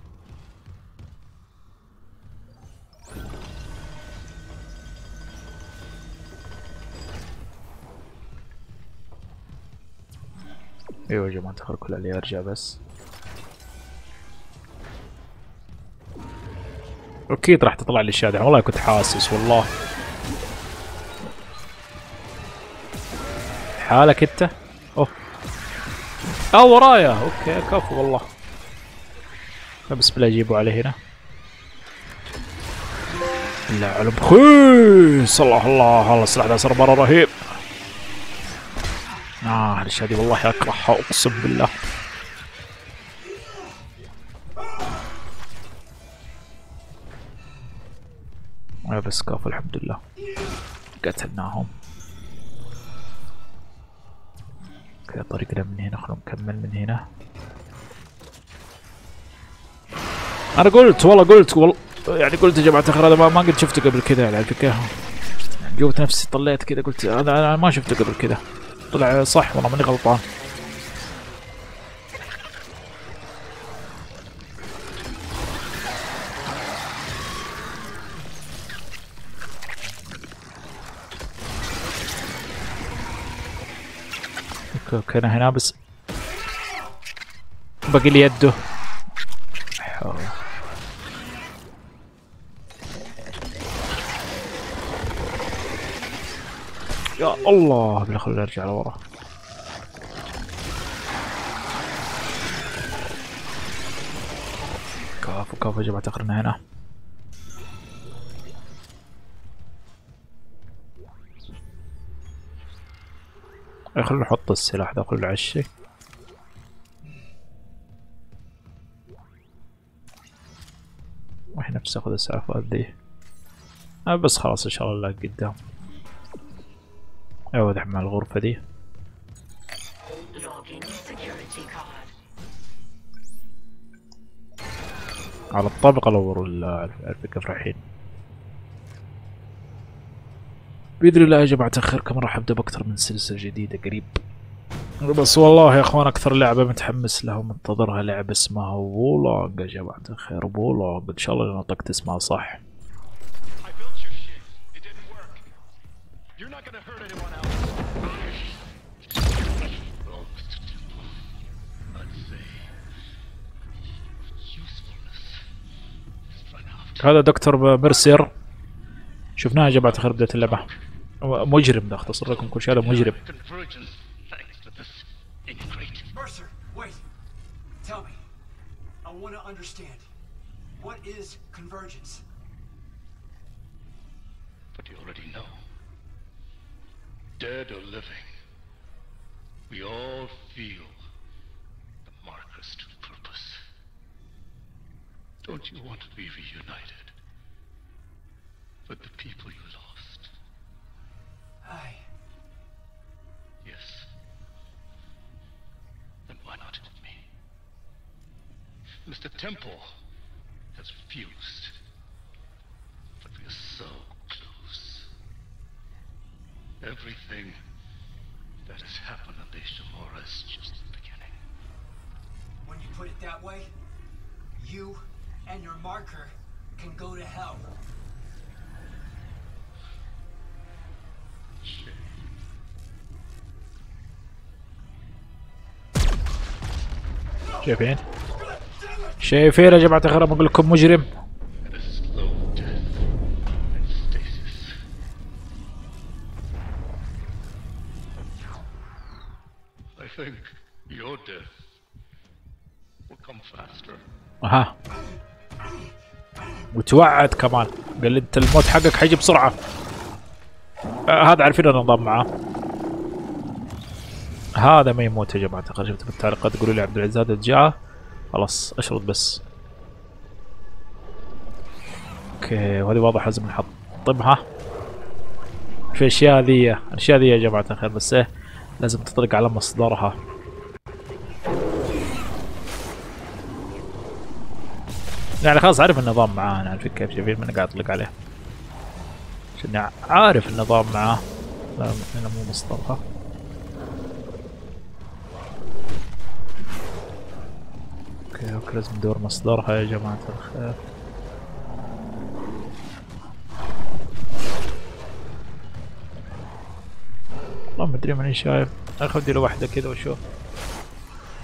ايوه يا جماعة الخير كل علي ارجع بس. اكيد راح تطلع لي الشادع، والله كنت حاسس والله. حالك انت. اوه ورايا. اوكي كفو والله. بسم الله اجيبه عليه هنا. لا علم خيس. الله الله السلاح ده صار مره رهيب. الشادي والله اكرهها اقسم بالله. بس كفو الحمد لله قتلناهم. كذا طريقنا من هنا. خلونا نكمل من هنا. انا قلت والله يعني قلت يا جماعة الخير هذا ما قد شفته قبل كذا على فكرة. جوت نفسي طلعت كذا قلت انا ما شفته قبل كذا. طلع صح والله ماني غلطان. اوكي انا هنا بس باقي لي يده. يا الله بالله خلوني ارجع لورا. كفو يا جماعة اخرنا هنا. خلونا نحط السلاح ذا كله على الشيء. واحنا بناخذ السعفات ذي. بس خلاص ان شاء الله نلاقي قدام. ايوه دحين مع الغرفة دي. على الطابق الاول كيف رايحين. بإذن الله يا جماعة الخير كمان راح ابدأ بأكثر من سلسلة جديدة قريب. بس والله يا اخوان اكثر لعبة متحمس لها ومنتظرها لعبة اسمها وولوج يا جماعة الخير. وولوج ان شاء الله نطقت اسمها صح. هذا دكتور ميرسر شفناه يا جماعة الخير بداية اللعبة. مجرم ده اختصر لكم كل شيء. هذا مجرم. Mercer, wait. Tell me. I want to understand. What is convergence? But you already know. Dead or living, we all feel the marker's true purpose. Don't you want to be reunited with the people you lost? Yes. Then why not with me? Mr. Temple has refused, but we are so close. Everything that has happened on the Ishimura is just the beginning. When you put it that way, you and your marker can go to hell. شايفين يا جماعة الخير بقول لكم مجرم. اها وتوعد كمان قال لي انت الموت حقك حيجي بسرعة. هذا عارفين النظام معاه. هذا ما يموت يا جماعة الخير. شفت بالتعليقات تقولوا لي عبد العزيز هذا جاء خلاص اشرط بس. اوكي وهذه واضح لازم نحطمها. في الاشياء ذي يا جماعة الخير بس ايه لازم تطلق على مصدرها. يعني خلاص عارف النظام معاه انا. عارف كيف شايفين من قاعد اطلق عليه عشان عارف النظام معاه. لا هنا مو مصدرها. اوكي لازم ندور مصدرها يا جماعة الخير. والله ما ادري ماني شايف. اخذ له واحدة كذا واشوف.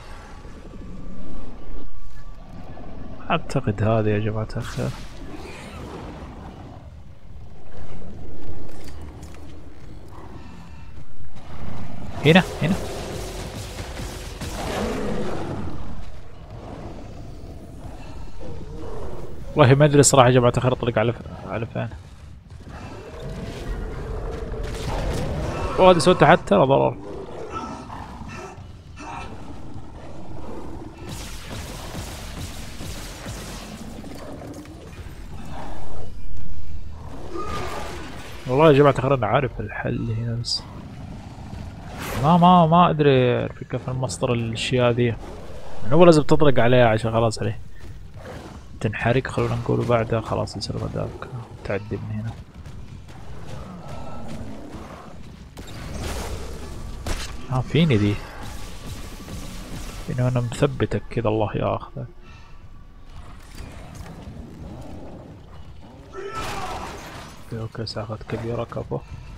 اعتقد هذه يا جماعة الخير. هنا هنا. والله ما ادري صراحة يا جماعة الخير الطريق على فين. وهذا سويته حتى لا ضرر. والله يا جماعة الخير انا عارف الحل هنا بس ما ادري كيف المصدر الاشياء ذي. من اول لازم تطرق عليها عشان خلاص عليه تنحرق. خلونا نقول بعدها خلاص يصير غداك تعدي من هنا. فيني ذي فيني وانا مثبتك كذا الله ياخذك. اوكي ساخذ كبيرة كفو.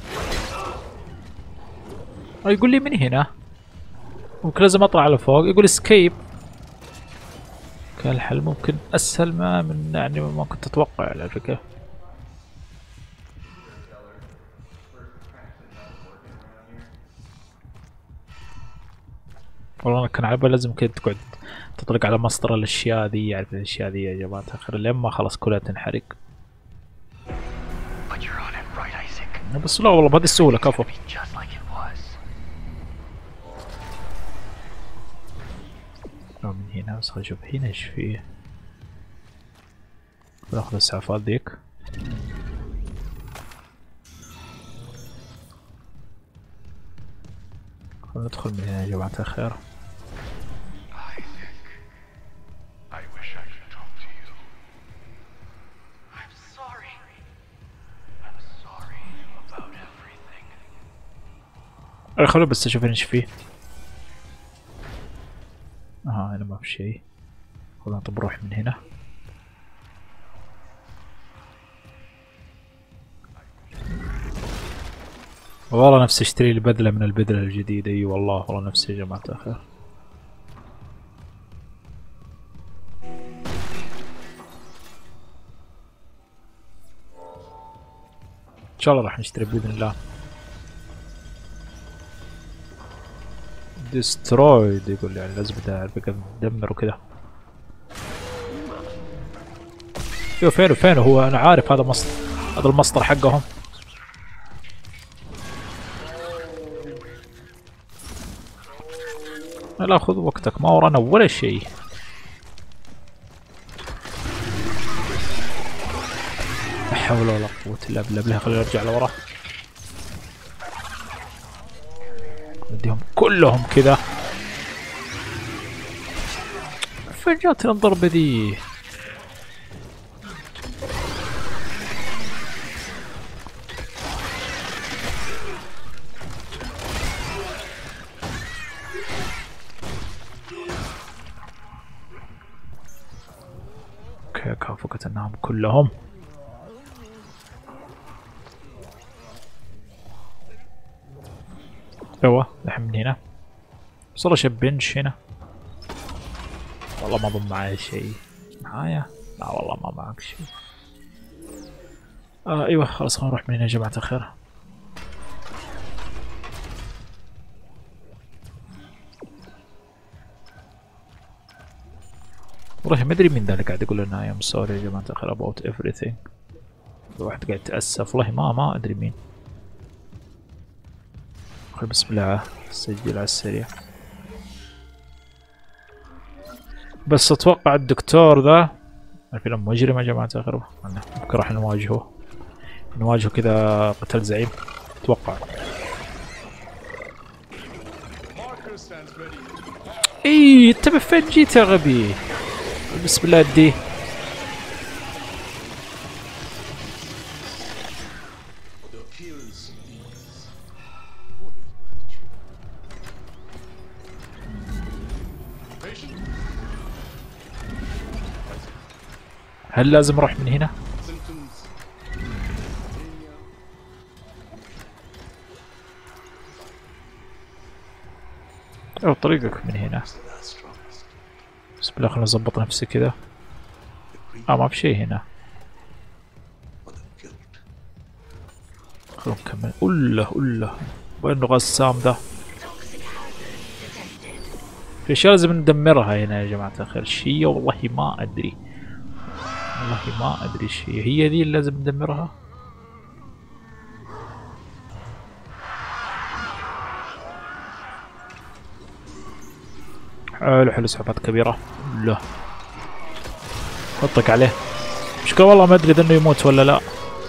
يقول لي من هنا ممكن لازم اطلع على فوق. يقول اسكيب. كان الحل ممكن اسهل ما من يعني ما كنت اتوقع على فكرة. والله انا كان على بالي لازم كذا تقعد تطلق على مصدر الاشياء ذي. يعرف الاشياء ذي يا جماعة الخير لين ما خلاص كلها تنحرق. بس لا والله بهذه السهولة كفو. من هنا بس خلينا نشوف هنا ايش فيه. ناخذ الاسعافات ذيك. خلينا ندخل من هنا يا جماعة الخير. خلوا بس اشوف ايش فيه. هنا ما في شيء. خلنا طب نروح من هنا. والله نفسي اشتري لي بدلة من البدلة الجديدة. اي والله نفسي يا جماعة الخير. ان شاء الله راح نشتري باذن الله. ديسترويد يقول يعني لازم ندمر وكذا. شوف فين هو. انا عارف هذا مصدر. هذا المصدر حقهم. لا خذ وقتك ما ورانا ولا شيء. لا حول ولا قوة الا بالله. خلينا نرجع لورا. نديهم كلهم كذا. فين جاتنا الضربة ذي؟ اوكي كفو قتلناهم كلهم. ايوه الحين من هنا. بس والله بنش هنا. والله ما اظن معايا شيء. معايا؟ لا والله ما معك شيء. ايوه خلاص خلينا نروح من هنا يا جماعة الخير. والله ما ادري مين ذا اللي قاعد يقول لنا يا سوري يا جماعة الخير about everything. الواحد قاعد يتأسف والله ما ادري مين. بسم الله سجل على السريع. بس اتوقع الدكتور ذا الفيلم مجرم يا جماعة الخير. ممكن راح نواجهه كذا قتال زعيم اتوقع. اي انت فين جيت يا غبي؟ بسم الله اديه. هل لازم اروح من هنا؟ او طريقك من هنا. بسم الله خلنا نظبط نفسي كذا. ما في شيء هنا. خلنا نكمل. الله وين الغسام ذا؟ في اشياء لازم ندمرها هنا يا جماعة الخير. شي والله ما ادري، والله ما ادري ايش هي ذي اللي لازم ندمرها. حلو حلو، سحبات كبيرة. لا حطك عليه. مشكلة والله ما ادري اذا انه يموت ولا لا.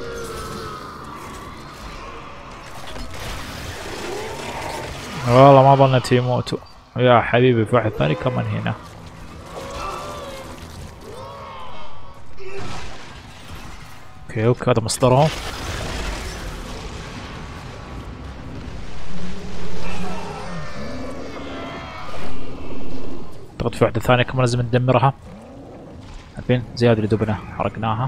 والله ما ظنيت يموتوا يا حبيبي. في واحد ثاني كمان هنا. اوكي اوكي، هذا مصدرهم. اعتقد في واحدة ثانية كمان لازم ندمرها. عارفين زي هذه اللي دوبنا حرقناها.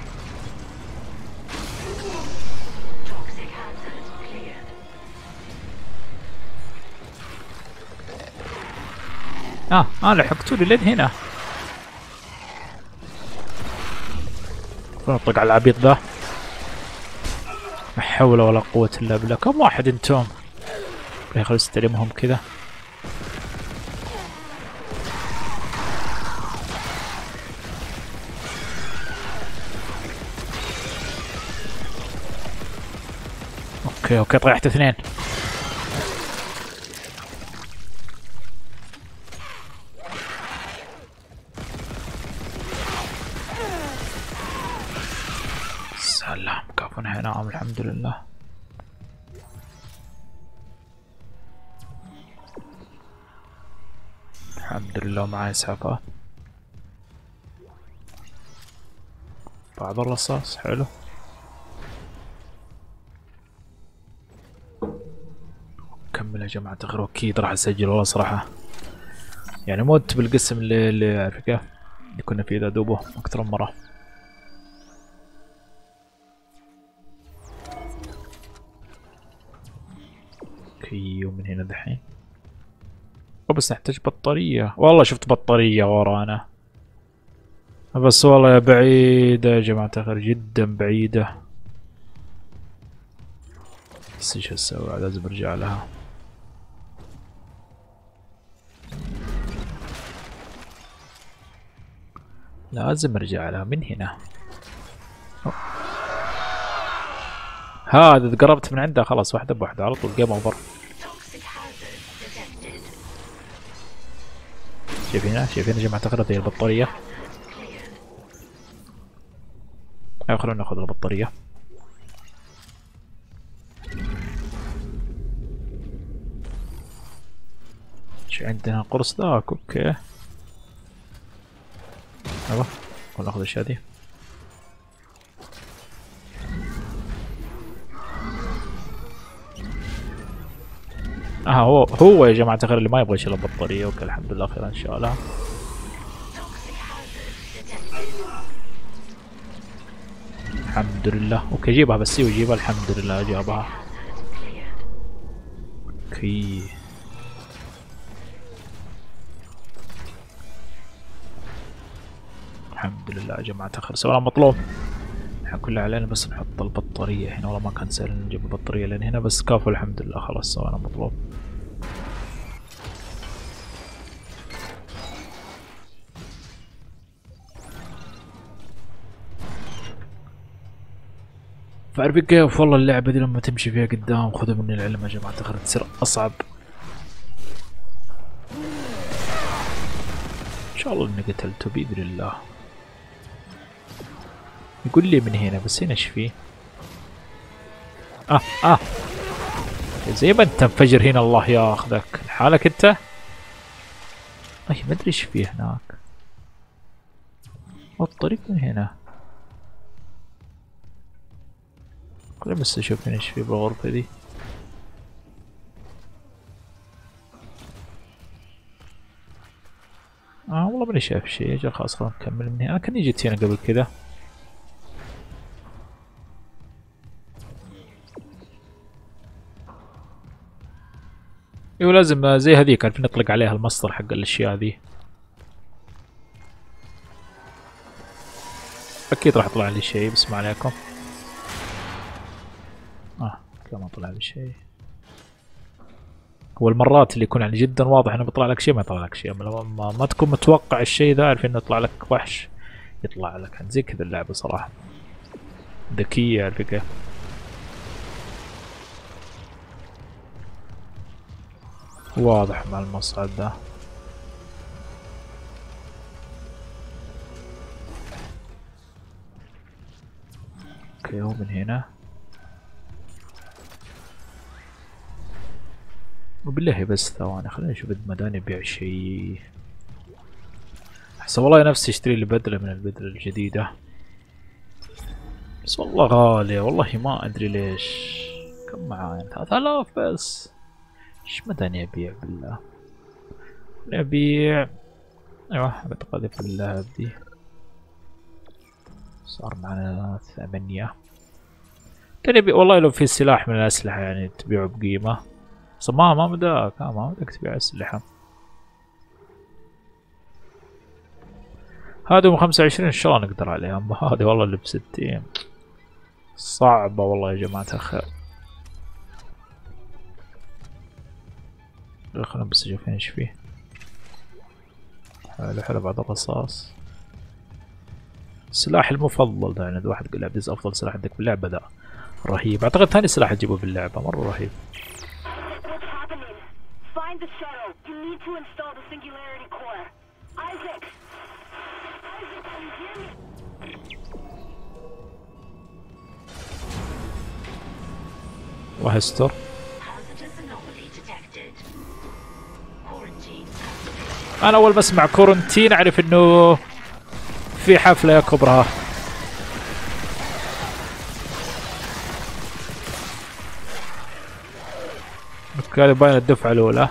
لحقتولي لين هنا. نطق على العبيط ذا. لا حول ولا قوة الا بالله. كم واحد انتم؟ خلينا نستلمهم كذا. اوكي اوكي، طيحت اثنين. سلام، كفو نام الحمد لله. الحمد لله معي اسعافات. بعض الرصاص حلو. كمل يا جماعة الخير. اكيد راح اسجل والله صراحة، يعني موت بالقسم اللي عارف كيف اللي كنا فيه ذا دوبه اكثر من مرة. اوكي، ومن هنا دحين بس نحتاج بطارية. والله شفت بطارية ورانا، بس والله بعيدة يا جماعة الخير، جدا بعيدة. بس ايش اسوي؟ لازم ارجع لها. لازم ارجع لها من هنا. هذا اذا قربت من عندها خلاص واحدة بواحدة على طول جيم اوفر. شايفينها شايفين يا جماعة الخير هذه البطارية. ايوه خلونا ناخذ البطارية. ايش عندنا؟ قرص ذاك. اوكي ايوه ناخذ الاشياء دي. هو يا جماعة الخير اللي ما يبغى يشيل البطارية. اوكي الحمد لله خير ان شاء الله. الحمد لله. اوكي جيبها بس وجيبها. الحمد لله جابها. اوكي الحمد لله يا جماعة الخير. سوينا مطلوب. الحين كله علينا بس نحط البطارية هنا. والله ما كان سهل نجيب البطارية لين هنا، بس كافو الحمد لله. خلاص سوينا مطلوب. فعارفين كيف والله اللعبة دي لما تمشي فيها قدام، خذوا مني العلم يا جماعة الخير، تصير أصعب. إن شاء الله إني قتلته بإذن الله. يقول لي من هنا، بس هنا إيش فيه؟ زي ما أنت انفجر هنا الله ياخذك لحالك أنت. ما أدري إيش فيه هناك. الطريق من هنا. خليني بس اشوف ايش في بالغرفة دي. والله ماني شايف شيء. اجل خلاص خلينا نكمل من هنا. انا كاني جيت هنا قبل كذا. ايوه لازم زي هذيك عارفين نطلق عليها المصدر حق الاشياء ذي. اكيد راح يطلع لي شيء بس ما عليكم. ما طلع لي شيء. والمرات اللي يكون يعني جدا واضح انه بيطلع لك شيء ما يطلع لك شيء، ما تكون متوقع الشيء ذا، عارف انه يطلع لك وحش يطلع لك زي كذا. اللعبة صراحة ذكية، عارف كيف؟ واضح مع المصعد ذا. اوكي ومن هنا وبالله بس ثواني خليني اشوف مداني يبيع شيء. احسن والله نفسي اشتري لي بدلة من البدلة الجديدة، بس والله غالية والله ما ادري ليش. كم معاي 3000 بس. ايش مداني ابيع بالله؟ ابيع ايوه بتقذف اللعب دي. صار معنا 8. تبي والله لو في سلاح من الاسلحة يعني تبيعه بقيمة، بس ما مداك ما بدك تبيع اسلحة. هذا ب 25 ان شاء الله نقدر عليها، اما هذه والله اللي ب 60 صعبة والله يا جماعة الخير. خلنا بس اشوف ايش فيه. حلو حلو بعد الرصاص. السلاح المفضل ده يعني الواحد يقول عبد افضل سلاح عندك باللعبة ذا رهيب. اعتقد ثاني سلاح تجيبه باللعبة مرة رهيب. وهستر انا اول ما اسمع كورنتين اعرف انه في حفلة يا كبرها. هذه باين الدفعة الاولى.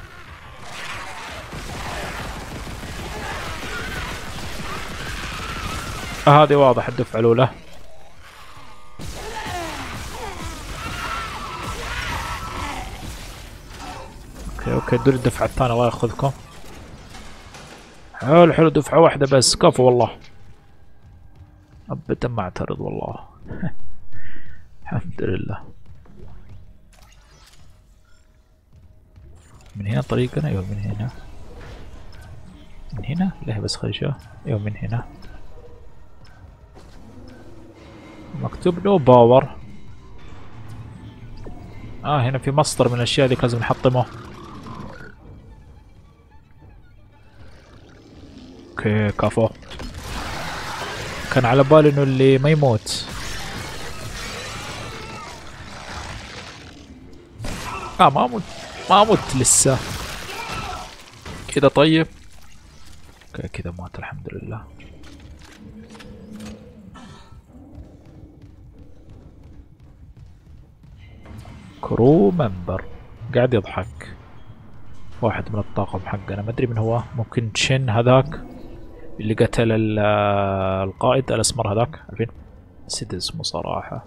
هذه واضح الدفعة الاولى. اوكي دول الدفعة الثانية الله ياخذكم. حلو حلو دفعة واحدة بس كفو والله. ابدا ما اعترض والله. الحمد لله. من هنا طريقنا؟ ايوه من هنا. من هنا؟ لا بس خرجة. ايوه من هنا. مكتوب نو باور. هنا في مصدر من الاشياء ذيك لازم نحطمه. اوكي كفو. كان على بالي انه اللي ما يموت. ما مت لسه. كذا طيب. اوكي كذا مات الحمد لله. كرو ممبر قاعد يضحك. واحد من الطاقم حقنا ما ادري من هو، ممكن تشين هذاك اللي قتل القائد الاسمر هذاك، عارفين؟ نسيت اسمه صراحة.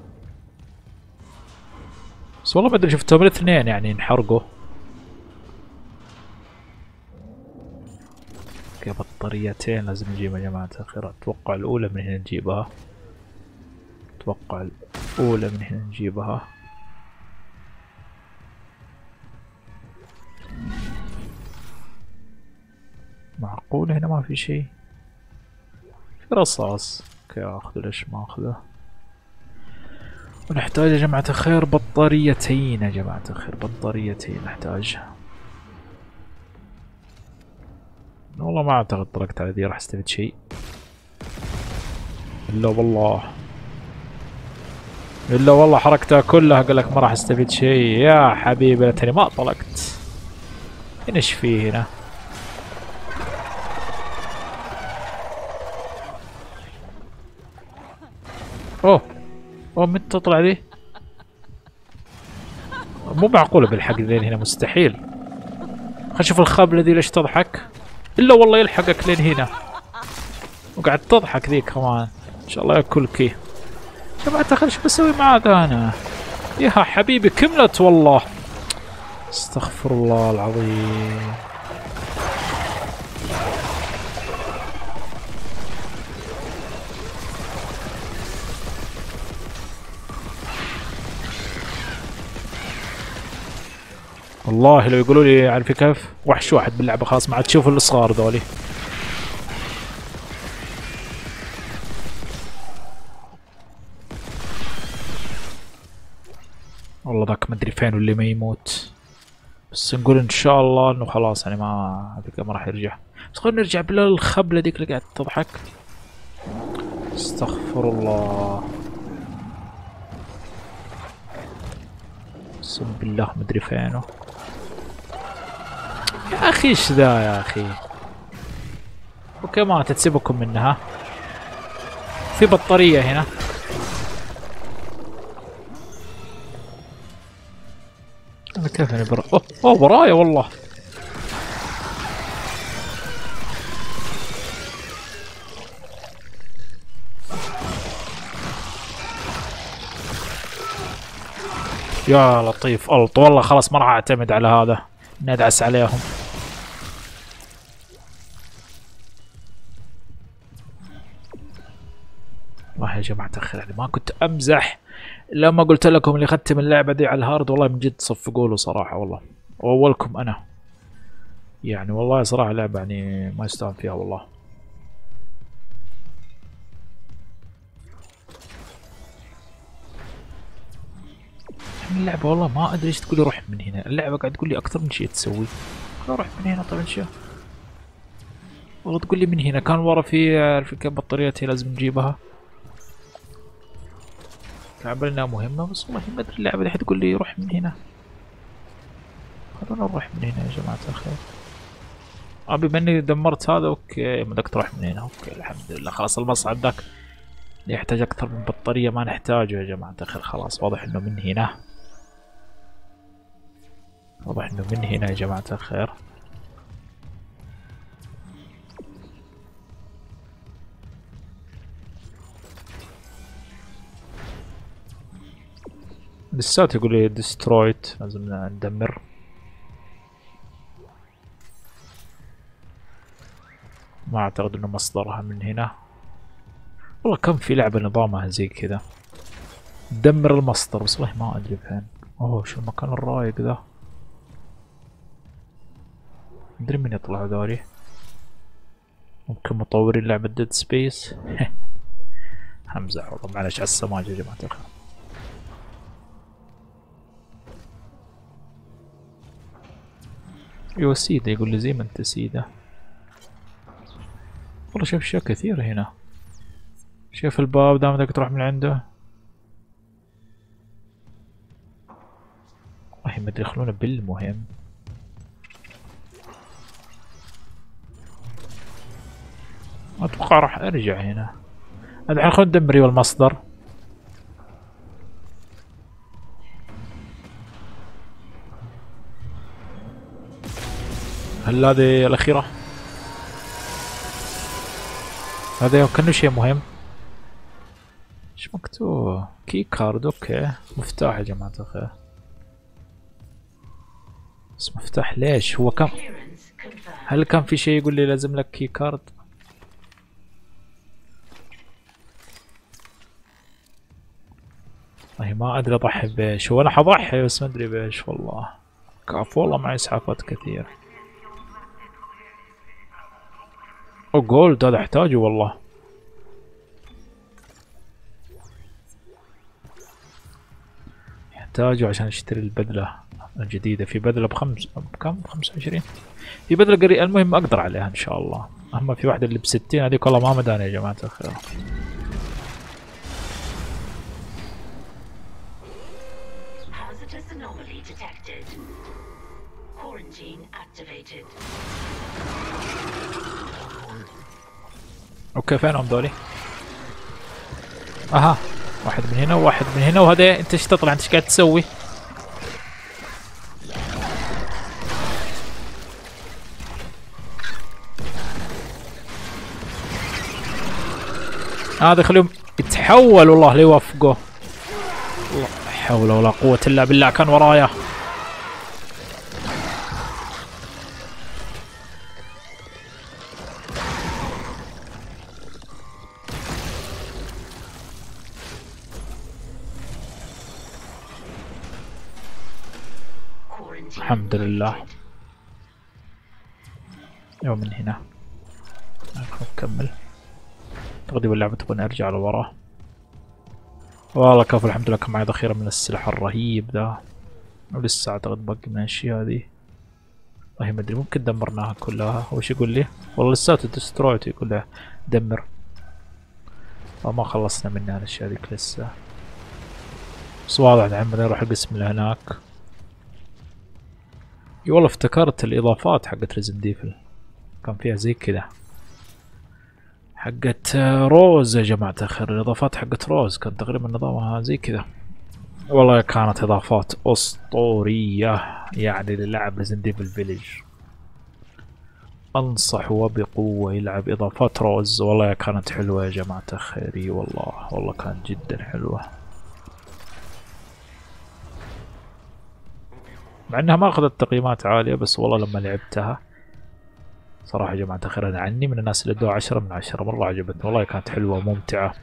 بس والله ما ادري شفتهم الاثنين يعني انحرقوا. اوكي بطاريتين لازم نجيبها يا جماعة الخير. اتوقع الاولى من هنا نجيبها. معقول هنا ما في شيء؟ في رصاص. اوكي اخذه ليش ما اخذه؟ ونحتاج يا جماعة الخير بطاريتين. يا جماعة الخير بطاريتين نحتاج. والله ما اعتقد طرقت على ذي راح استفيد شيء. الا والله حركتها كلها قال لك ما راح استفيد شيء. يا حبيبي ليتني ما طلقت. هنا ايش فيه هنا؟ اوه متى تطلع ذي؟ مو معقولة بالحق ذين هنا مستحيل. خل نشوف الخبلة ذي ليش تضحك. الا والله يلحقك لين هنا وقاعد تضحك ذي كمان. ان شاء الله ياكلك. جماعة خل شو بسوي معاه ذا انا؟ يا حبيبي كملت والله. استغفر الله العظيم. والله لو يقولوا لي عارف كيف وحش واحد باللعبة خلاص ما عاد تشوفوا الصغار ذولي. والله ذاك ما ادري فين واللي ما يموت، بس نقول ان شاء الله انه خلاص يعني ما راح يرجع. بس خلينا نرجع بلا الخبلة ديك اللي قاعد تضحك. استغفر الله، اقسم بالله ما ادري فينه يا اخي. ايش ذا يا اخي؟ اوكي ما تسيبكم منها. في بطارية هنا. انا كيف يعني برا؟ اوه ورايا والله. يا لطيف الط، والله خلاص ما راح اعتمد على هذا، ندعس عليهم. والله يا جماعة تأخر، ما كنت امزح لما قلت لكم اللي ختم اللعبة دي على الهارد، والله من جد صفقوا له صراحة والله، واولكم انا يعني. والله صراحة لعبة يعني ما يستهان فيها والله. اللعبة والله ما ادري ايش تقول لي روح من هنا، اللعبة قاعد تقول لي اكثر من شيء تسوي. روح من هنا. طيب شو والله تقول لي من هنا كان ورا في كم بطاريات هي لازم نجيبها. عملنا مهمة بس والله ما ادري اللعبة الحين تقول لي روح من هنا. خلونا نروح من هنا يا جماعة الخير. بما اني دمرت هذا اوكي، بدك تروح من هنا. اوكي الحمد لله خلاص المصعد ذاك اللي يحتاج اكثر من بطارية ما نحتاجه يا جماعة الخير. خلاص واضح انه من هنا، واضح انه من هنا يا جماعة الخير. لسات يقول لي ديسترويت، لازم ندمر. ما اعتقد انه مصدرها من هنا. والله كم في لعبة نظامها زي كذا دمر المصدر، بس والله ما ادري فين. اوه شو المكان الرايق ذا، مدري من يطلع ذولي. ممكن مطورين لعبة ديد سبيس. همزح والله معلش على السماجة يا جماعة الخير. ايوه سيدة، يقول لي زي ما انت سيدة. والله شايف اشياء كثيرة هنا. شايف الباب دام بدك تروح من عنده. والله ما ادري يخلونا بالمهم. اتوقع راح ارجع هنا. الحين خلنا ندمر المصدر. هل هذه الأخيرة؟ هذا كأنه شيء مهم. ايش مكتوب؟ كي كارد. اوكي مفتاح يا جماعة الخير. بس مفتاح ليش؟ هو كم؟ هل كان في شيء يقول لي لازم لك كي كارد؟ والله ما ادري اضحي بايش. هو انا حضحي بس ما ادري بايش والله. كاف والله معي اسعافات كثير. او جولد هذا احتاجه والله. احتاجه عشان اشتري البدلة الجديدة. في بدلة بكم؟ 25. في بدلة قريبة المهم اقدر عليها ان شاء الله. اما في واحدة اللي ب60 هذيك والله ما مداني يا جماعة الخير. اوكي فينهم ذولي؟ اها واحد من هنا وواحد من هنا. وهذا انت ايش تطلع؟ انت ايش قاعد تسوي؟ هذا خليهم يتحول والله ليوافقوه. لا حول ولا قوة الا بالله. كان ورايا. الحمد لله. يوم من هنا نكمل. تغدي واللعبة تبغى ارجع لورا. والله كفو الحمد لله كان معي ذخيرة من السلاح الرهيب ذا، ولسه اعتقد باقي من الاشياء هذه. والله ما ادري ممكن دمرناها كلها. وش يقول لي؟ والله لساته دسترويت يقول له دمر. ما خلصنا منها الاشياء ذيك لسه. بس واضح دحين بدنا نروح القسم اللي هناك. اي والله افتكرت الاضافات حقت ريزن ديفل كان فيها زي كذا حقت روز يا جماعة الخير. الاضافات حقت روز كان تقريبا نظامها زي كذا. والله كانت اضافات اسطورية يعني للعب ريزن ديفل فيليج. انصح وبقوة يلعب اضافات روز. والله كانت حلوة يا جماعة الخير. والله كانت جدا حلوة، مع انها ما اخذت تقييمات عالية، بس والله لما لعبتها صراحة يا جماعة الخير انا عني من الناس اللي ادوها 10 من 10. مرة عجبتني والله، كانت حلوة وممتعة.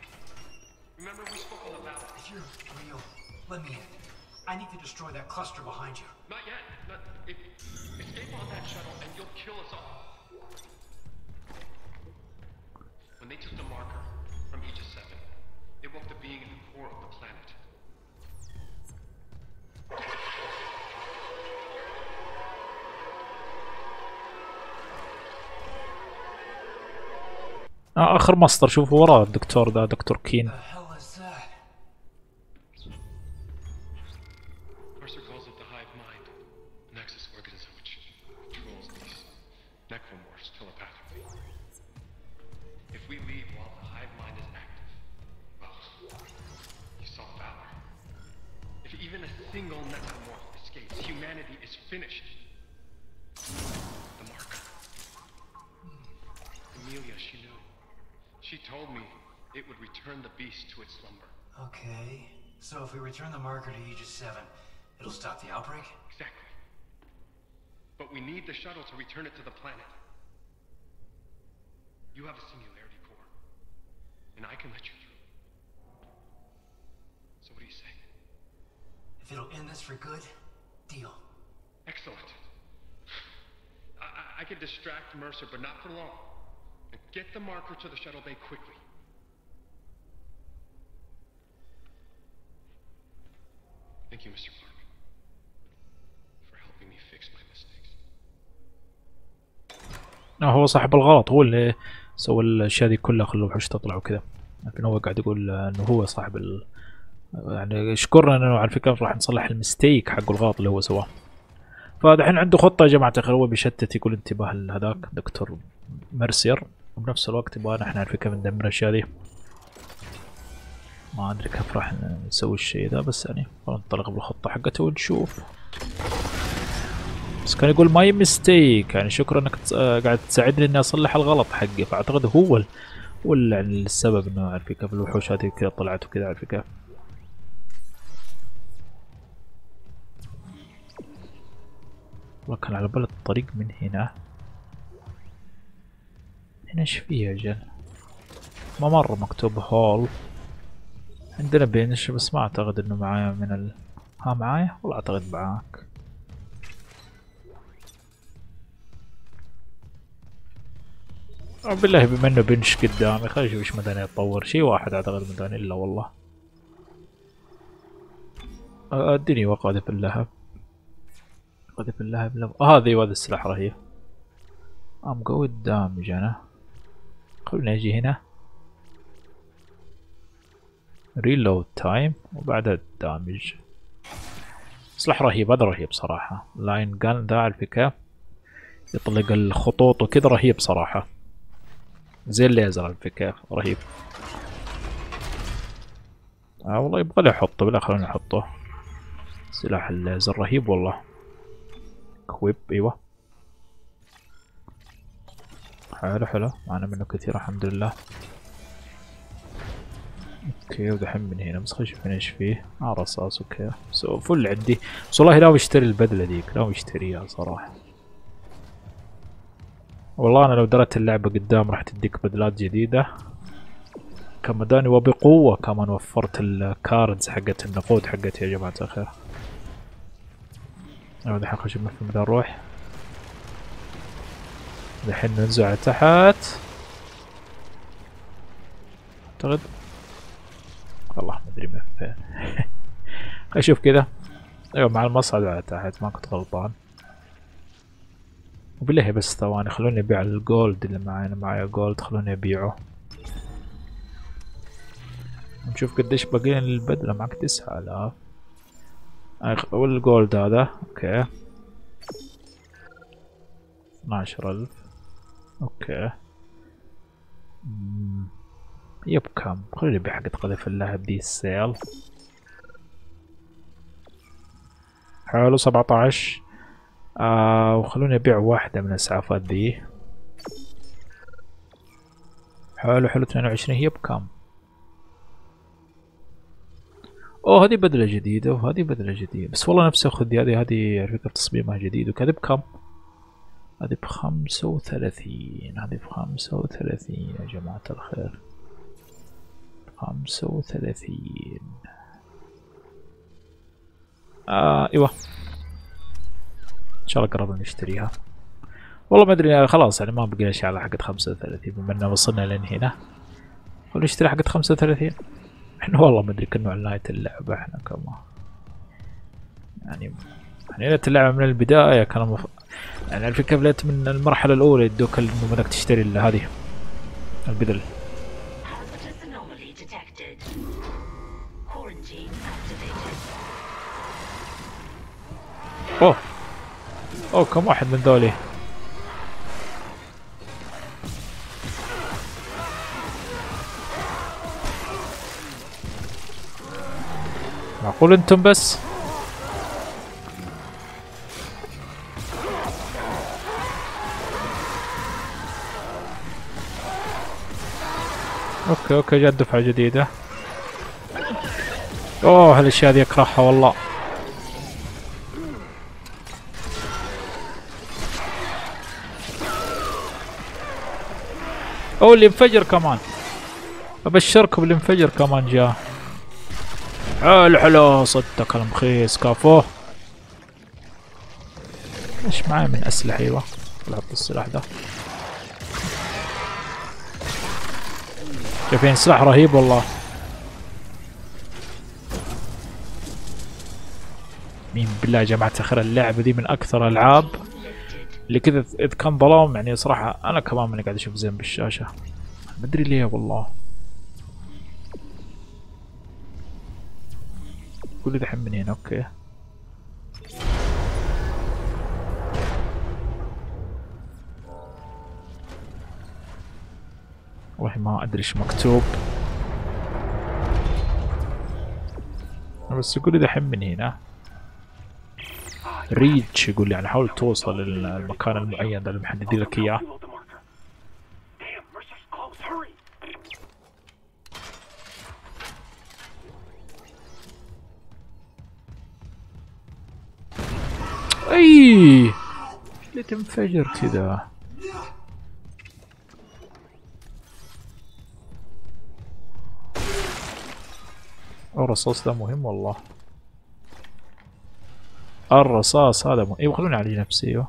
اخر مصدر شوفوا وراه الدكتور ذا، دكتور كين. She told me it would return the beast to its slumber. Okay, so if we return the marker to Aegis 7, it'll stop the outbreak? Exactly. But we need the shuttle to return it to the planet. You have a singularity core, and I can let you through. So what do you say? If it'll end this for good, deal. Excellent. I can distract Mercer, but not for long. Get the marker to the shuttle bay quickly. Thank you, Mr. Clark, for helping me fix my mistakes. هو صاحب الغلط، هو اللي سوى الاشياء دي كلها، خلوا الوحوش تطلع وكذا. لكن هو قاعد يقول انه هو صاحب يعني يشكرنا انه على فكره راح نصلح المستيك حق الغلط اللي هو سواه. فدحين عنده خطه يا جماعه الخير، هو بيشتت يقول انتباه لهذاك دكتور مرسير، وبنفس الوقت يبغانا احنا على فكره بندمر الاشياء دي. ما ادري كيف راح نسوي الشيء ذا، بس يعني ننطلق بالخطه حقته ونشوف. بس كان يقول ماي ميستيك، يعني شكرا انك قاعد تساعدني اني اصلح الغلط حقي. فاعتقد هو يعني السبب انه عارف كيف الوحوش هذه كذا طلعت وكذا عارف كيف. والله كان على بالي الطريق من هنا. هنا ايش فيه يا رجال؟ ما مرة مكتوب هول. عندنا بنش بس ما اعتقد انه معايا من ها معايا؟ والله اعتقد معاك. بالله بما انه بنش قدامي خلينا نشوف ايش مداني يتطور. شي واحد اعتقد مداني الا والله. اديني وقاذف اللهب. قاذف اللهب هذا هذا السلاح رهيب. قوي الدامج انا. خلوني اجي هنا. ريلود تايم وبعدها الدامج. سلاح رهيب، هذا رهيب صراحة. لاين جان ذا على فكرة يطلق الخطوط وكذا رهيب صراحة. زي الليزر على فكرة رهيب. والله يبغى احطه بالله، خلوني احطه. سلاح الليزر رهيب والله. كويب ايوه. حلو معنا منه كثير الحمد لله. اوكي ودحين من هنا بس خلينا نشوف ايش فيه. رصاص اوكي سو فل عندي. بس والله ناوي اشتري البدلة ذيك، ناوي اشتريها صراحة. والله انا لو درت اللعبة قدام راح تديك بدلات جديدة كمداني، وبقوة كمان وفرت الكاردز حقت النقود حقتي يا جماعة الخير. دحين خش في مدى نروح. دحين ننزل على تحت اعتقد، والله ما ادري من فين. خلينا نشوف كذا. ايوه مع المصعد على تحت، ما كنت غلطان. وبالله بس ثواني خلوني ابيع الجولد اللي معي. انا معي جولد، خلوني ابيعه نشوف قديش باقي لي للبدلة. معك 9000 والجولد هذا اوكي 12000 اوكي. يب كم؟ خلوني ابيع حقت قذف اللهب دي السيل. حلو 17. وخلوني ابيع واحدة من الاسعافات ذي. حلو 22. هي بكم؟ اوه هذه بدلة جديدة وهذه بدلة جديدة، بس والله نفسي اخذ هذه على فكرة تصميمها جديد. وكذا بكم؟ هذه ب35. هذه ب35 يا جماعة الخير. 35. ايوه ان شاء الله قربنا نشتريها. والله ما ادري خلاص يعني ما بقي اشياء على حقت 35 بما اننا وصلنا لين هنا. خلينا نشتري حقت 35. احنا والله ما ادري كنا على نهاية اللعبة احنا كمان. يعني نهاية اللعبة من البداية كان يعني على فكرة بدأت من المرحلة الأولى يدوك انه بدك تشتري هذه البدل. اوه كم واحد من ذولي؟ معقول انتم بس؟ اوكي جات دفعة جديدة. اوه هالاشياء ذي اكرهها والله. اوه اللي انفجر كمان، ابشركم اللي انفجر كمان جاء. حلو صدق المخيس كافو. ايش معي من اسلحة؟ ايوه طلعت السلاح ده. شايفين سلاح رهيب والله. مين بالله يا جماعة الخير اللعبة دي من اكثر الالعاب اللي كذا اذا كان ظلام يعني صراحة انا كمان ماني قاعد اشوف زين بالشاشة، ما ادري ليه والله. قولي دحين من هنا اوكي. والله ما ادري ايش مكتوب، بس يقولي دحين من هنا ريتش. يقول لي يعني حاول توصل للمكان المعين ده اللي محددين لك اياه. اي اللي تنفجر كذا. الرصاص ده مهم والله. الرصاص هذا مهم. ايوه خلوني اعالج نفسي. ايوه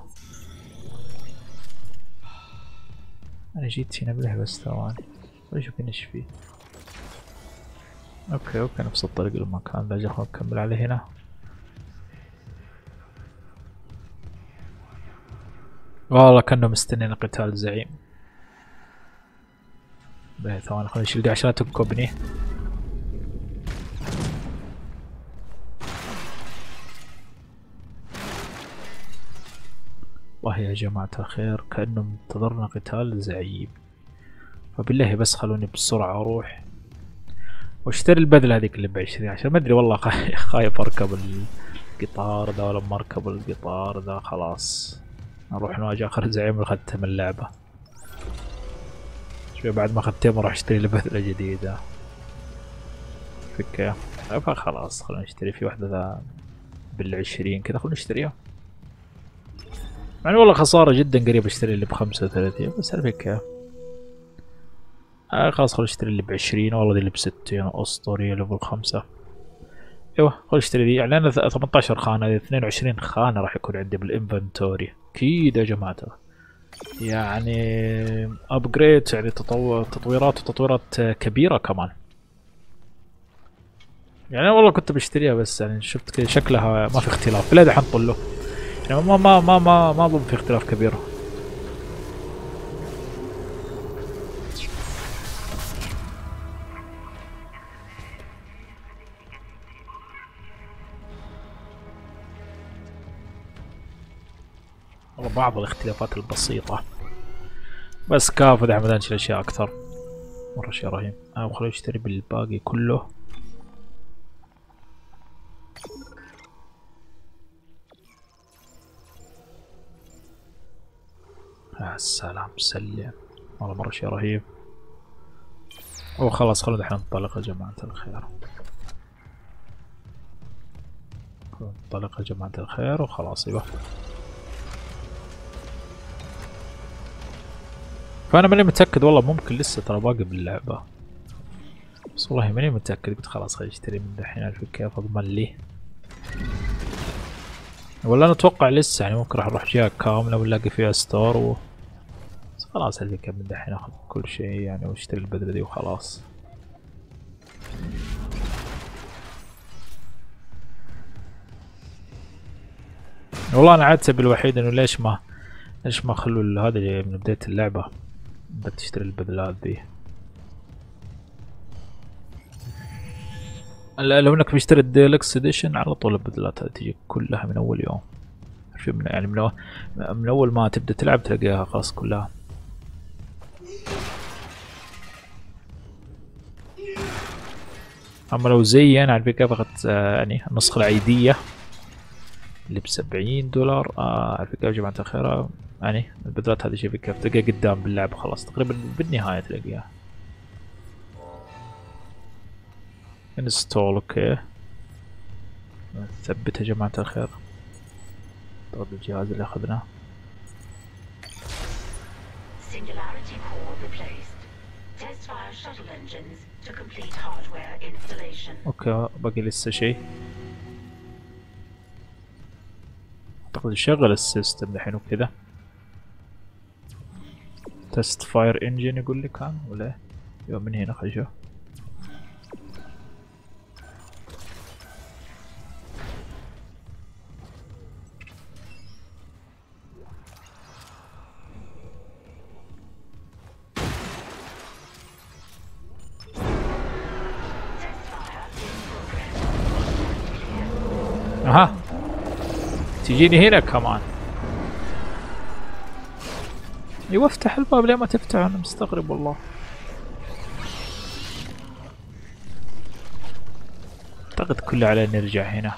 انا جيت هنا بالله بس ثواني خليني اشوف ايش فيه. اوكي نفس الطريق المكان ده. خلينا نكمل عليه هنا. والله كانه مستنين قتال الزعيم. بيه ثواني خليني اشيل دي عشان لا تنكبني. والله يا جماعة الخير كأنه منتظرنا قتال الزعيم، فبالله بس خلوني بسرعة اروح واشتري البدلة هذيك اللي ب20 عشان ما ادري والله خايف اركب القطار ذا. ولما اركب القطار ذا خلاص نروح نواجه اخر الزعيم اللي ختم اللعبة. شوي بعد ما ختم اروح اشتري لي بدلة جديدة. فكه فخلاص خلينا نشتري في واحدة ذا بال20 كذا. خلينا نشتريها يعني والله خسارة جدا قريب اشتري اللي ب35 بس الفكرة خلاص خلينا نشتري اللي ب20. والله دي اللي ب60 اسطورية ليفل 5. ايوه خل اشتري ذي. يعني انا 18 خانة، 22 خانة راح يكون عندي بالانفنتوري اكيد يا جماعة. يعني ابجريد، يعني تطويرات كبيرة كمان. يعني أنا والله كنت بشتريها بس يعني شفت كذا شكلها ما في اختلاف، لا دحين طلوا يعني ما اظن في اختلاف كبير. والله بعض الاختلافات البسيطة بس كافة دحين بدنا نشيل اشياء اكثر. مرة شيء رهيب. خليني اشتري بالباقي كله. يا سلام سلم، والله مرة شيء رهيب. خلاص خلونا دحين ننطلق يا جماعة الخير. ننطلق يا جماعة الخير وخلاص. ايوه فأنا ماني متأكد والله، ممكن لسه ترى باقي باللعبة بس والله ماني متأكد. قلت خلاص خليني اشتري من دحين أعرف كيف أضمن لي، ولا أنا أتوقع لسه يعني ممكن راح أروح جهة كاملة ونلاقي فيها ستور بس خلاص هذيك من دحين أخذ كل شيء يعني واشتري البدلة دي وخلاص. والله أنا عاد سبب الوحيد إنه ليش ما خلوا هذا من بداية اللعبة بدك تشتري البدلات دي. لو انك بتشتري الديلكس اديشن على طول البدلات هذه تجيك كلها من اول يوم، يعني من اول ما تبدا تلعب تلاقيها خلاص كلها. اما لو زي انا على فكرة اخذت يعني النسخة العيدية اللي ب$70 على فكرة يا جماعة الخير. يعني البدلات هذه شوفي كيف تلقاها قدام باللعبة خلاص تقريبا بالنهاية تلاقيها. انستول اوكي نثبت يا جماعة الخير. طب الجهاز اللي اخذناه اوكي باقي لسه شيء. اعتقد يشغل السيستم الحين وكذا. تست فاير انجن يقول لي كان ولا ايه؟ من هنا خلينا نشوف. اها تجيني هنا كمان. ايوه افتح الباب ليه ما تفتح؟ انا مستغرب والله. اعتقد كله على نرجع هنا.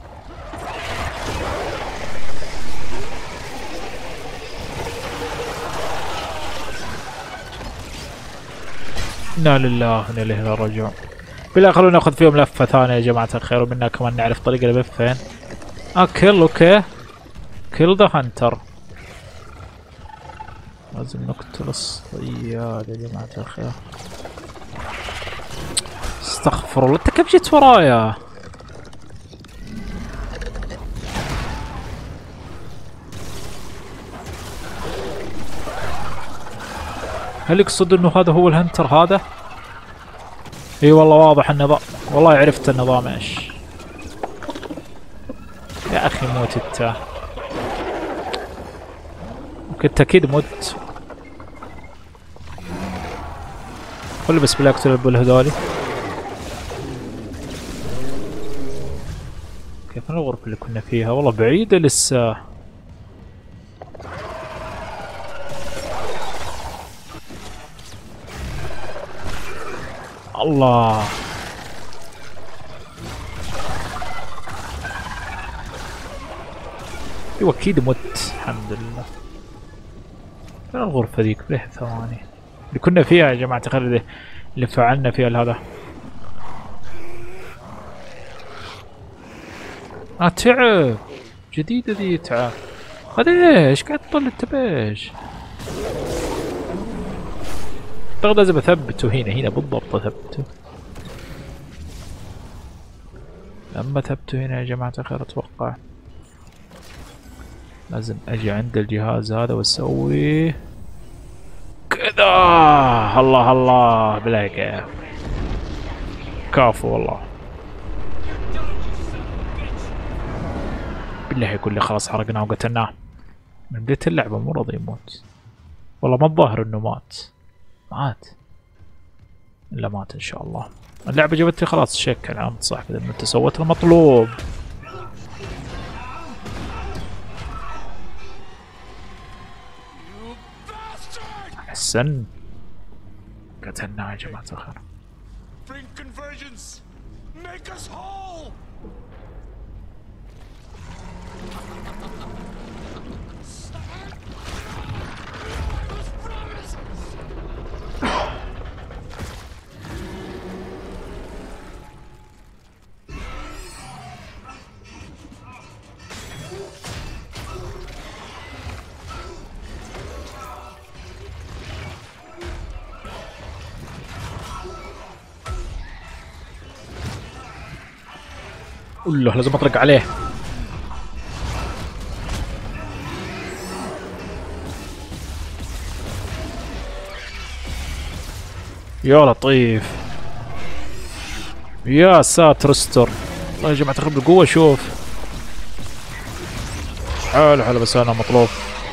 انا لله وانا اليه راجعون. بالله خلونا ناخذ فيهم لفة ثانية يا جماعة الخير ومنها كمان نعرف طريقة البث فين. كيل اوكي كيل ذا هانتر. لازم نقتل الصياد يا جماعة الخير. استغفر الله انت كيف جيت ورايا؟ هل يقصد انه هذا هو الهنتر هذا؟ اي والله واضح النظام، والله عرفت النظام ايش. يا اخي موت انت، كنت اكيد مت. خلي بس بالله اقتل البول هذولي. كيف الغرفة اللي كنا فيها؟ والله بعيدة لسه. الله ايوه اكيد مت الحمد لله. فين الغرفة ذيك؟ ليه ثواني اللي كنا فيها يا جماعة الخير اللي فعلنا فيها هذا. تعب جديدة ذي تعب. هذا ايش قاعد تطل التباش؟ اعتقد لازم اثبته هنا بالضبط اثبته. لما تبتوا هنا يا جماعة الخير اتوقع لازم اجي عند الجهاز هذا واسوي كذا. الله الله بلاقي كافو والله. بالله يقول لي خلاص حرقناه وقتلناه. من بداية اللعبة مو راضي يموت. والله ما الظاهر انه مات الا مات ان شاء الله. اللعبة جابت لي خلاص شيك علامة صح كذا انه انت سويت المطلوب. احسن قتلناه يا جماعة الخير. له لازم اطلق عليه. يا لطيف يا ساتر استر. والله يا جماعة الخير بالقوة. شوف حلو حلو بس انا مطلوب.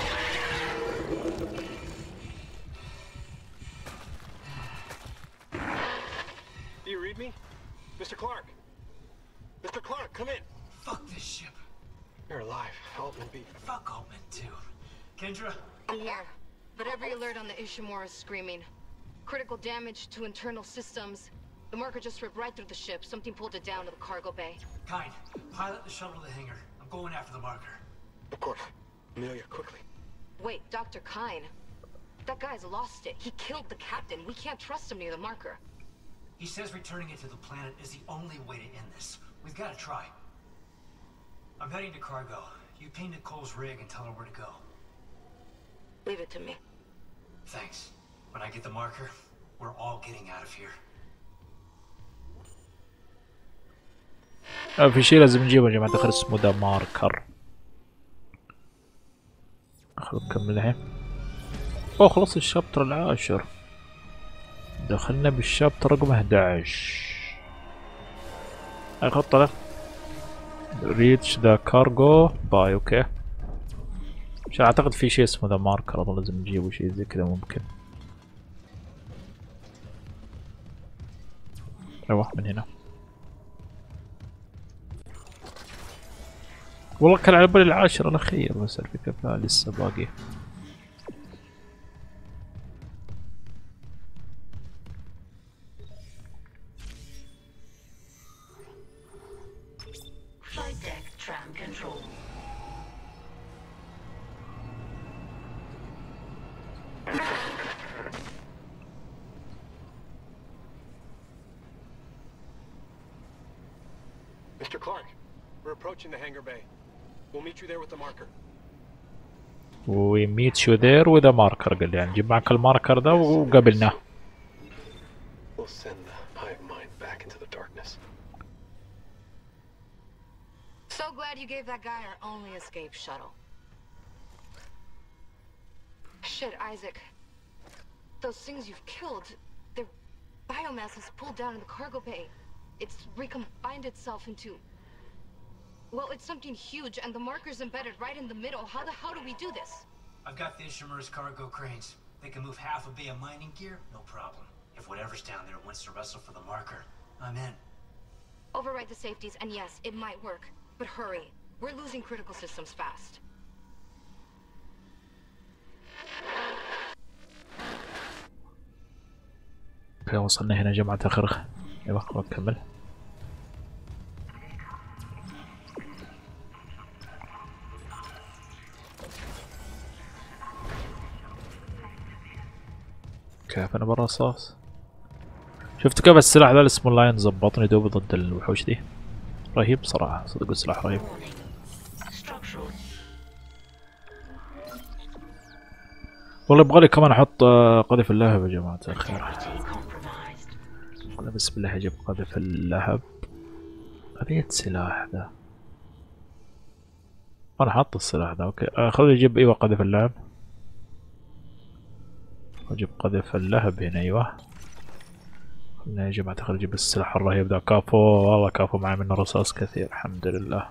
Ishimura is screaming. Critical damage to internal systems. The marker just ripped right through the ship. Something pulled it down to the cargo bay. Kind, pilot the shuttle to the hangar. I'm going after the marker. Of course. Amelia, quickly. Wait, Dr. Kyne. That guy's lost it. He killed the captain. We can't trust him near the marker. He says returning it to the planet is the only way to end this. We've got to try. I'm heading to cargo. You ping Nicole's rig and tell her where to go. Leave it to me. Thanks. When I get the marker, we're all getting out of here. في شيء لازم نجيبه يا جماعة الخير اسمه ذا ماركر. خلونا نكمل الحين. اوه خلص الشابتر العاشر. دخلنا بالشابتر رقم 11. هاي خطة له. ريتش ذا كارجو باي. اوكي. مش اعتقد في شيء اسمه ذا ماركر. اظن لازم نجيبه شيء زي كذا ممكن. روح من هنا. والله كان على بالي العاشر الاخير بس الفكرة لسه باقي. Mr. Clark, we're approaching the hangar bay. We'll meet you there with the marker. We meet you there with the marker. قال يعني نجيب معك الماركر ده وقابلنا. We'll send the hive mind back into the darkness. So glad you gave that guy our only escape shuttle. Shit, Isaac. Those things you've killed, their biomass is pulled down in the cargo bay. It's recombined itself into... Well, it's something huge, and the marker's embedded right in the middle. How the hell do we do this? I've got the Ishimura's cargo cranes. They can move half a bay of mining gear, no problem. If whatever's down there wants to wrestle for the marker, I'm in. Override the safeties, and yes, it might work. But hurry. We're losing critical systems fast. وصلنا هنا جماعة الخير. يلا خلونا نكمل. كيف انا بالرصاص. شفت كيف السلاح ذا اسمه لاين زبطني دوب ضد الوحوش دي. رهيب صراحة صدق السلاح رهيب. والله يبغالي كمان احط قذف اللهب يا جماعة الخير. والله بسم الله اجيب قذف اللهب قريت سلاح ذا. انا حاط السلاح ذا. اوكي خليني اجيب ايوه قذف اللهب. اجيب قذف اللهب هنا. ايوه خليني يا جماعة خليني اجيب السلاح الرهيب ذا. كافو والله كافو معي منه رصاص كثير الحمد لله.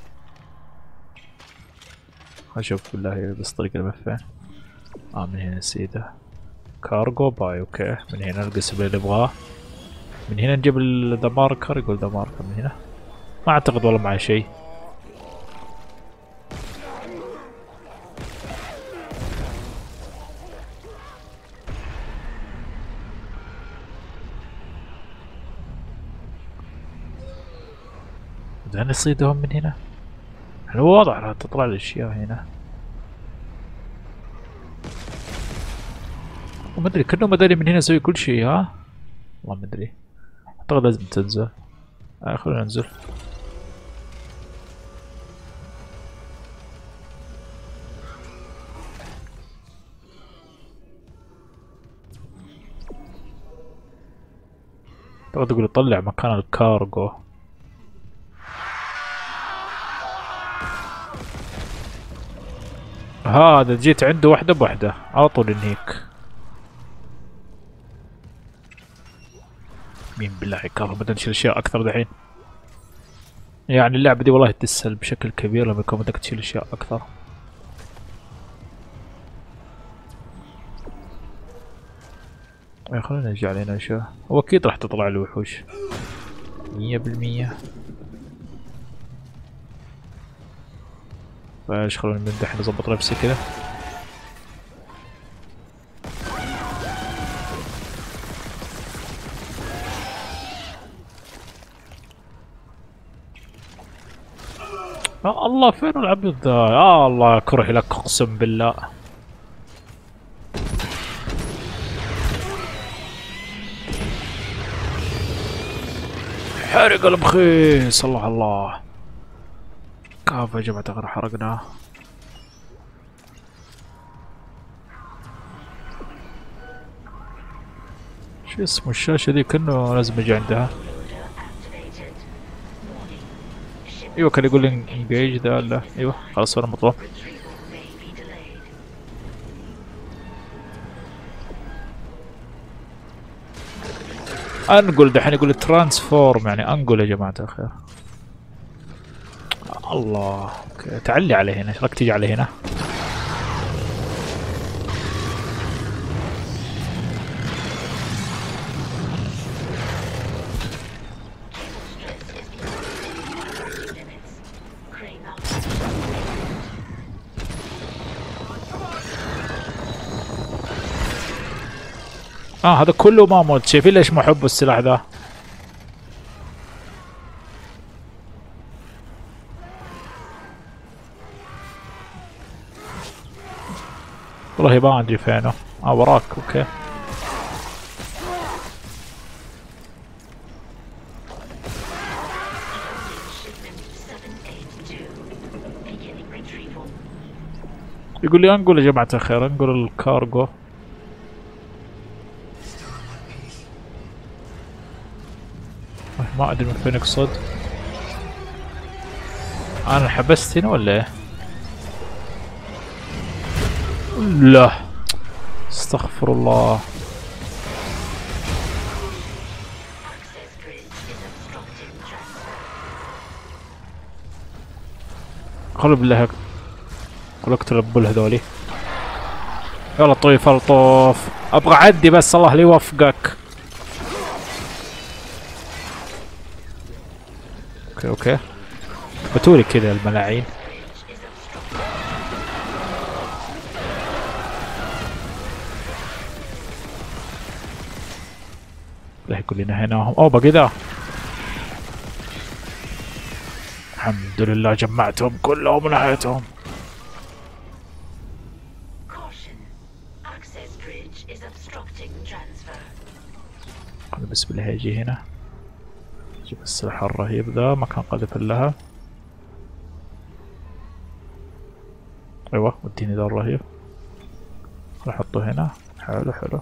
اشوف بالله بس طريق المدفع. من هنا نسيته. كارغو باي. اوكي من هنا القسم اللي نبغاه. من هنا نجيب ذا ماركر. يقول ذا ماركر من هنا. ما اعتقد والله معي شيء. زين نصيدهم من هنا. الواضح راح تطلع الاشياء هنا. ما ادري كأنه ما داري من هنا اسوي كل شيء. ها والله ما ادري. اعتقد لازم تنزل. خلينا ننزل. اعتقد يقول يطلع مكان الكارغو. هذا جيت عنده واحدة بوحدة على طول انهيك. مين بالله يكره بدنا نشيل اشياء اكثر دحين. يعني اللعبة دي والله تسهل بشكل كبير لما يكون بدك تشيل اشياء اكثر. خلينا نرجع علينا شو. هو اكيد راح تطلع له وحوش 100%. فايش خلونا نمدح نظبط نفسي كذا. الله فين العبد ذا. الله كره لك اقسم بالله. حرق المخيس. الله الله كافو يا جماعة غير حرقناه. شو اسمه الشاشة ذي كأنه لازم اجي عندها. ايوه كان يقول لي انجيج ذا. لا ايوه خلاص انا مطلوب. انقل دحين يقول ترانسفورم يعني انقل يا جماعة الخير. الله اوكي تعلي عليه هنا. ايش رايك تيجي على هنا. هذا كله ما موت. شايفين ليش ما احب السلاح ذا. والله ما ادري فينه. وراك. اوكي يقول لي انقل يا جماعة الخير. انقل الكارغو. ما ادري من فين يقصد. انا حبست هنا ولا ايه؟ لا استغفر الله. خلوا بالله قل اقتل البل هذولي. يلا طويف الطوف. ابغى اعدي بس الله لي يوفقك. اوكي بتولي كذا الملاعين. لا يقول لنا هنا هم. باقي ذا. الحمد لله جمعتهم كلهم ونهيتهم. انا بس بالله يجي هنا. جيب السلاح الرهيب ذا. مكان قذف اللهب. ايوه وديني ذا الرهيب. نحطه هنا. حلو حلو.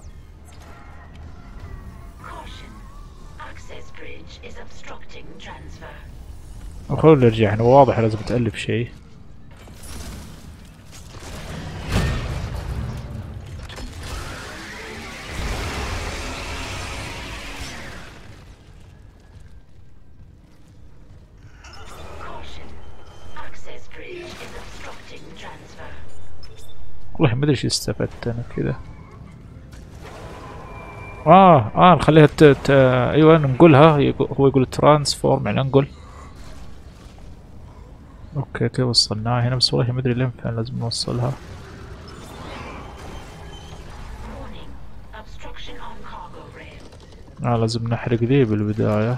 خلونا نرجع هنا، واضح لازم تألف شيء. والله ما ادري ايش استفدت انا كذا. نخليها ايوه ننقلها. هو يقول ترانسفورم يعني انقل. اوكي كيف وصلناها هنا؟ بس والله ما ادري لين فين لازم نوصلها. لازم نحرق ذي بالبداية.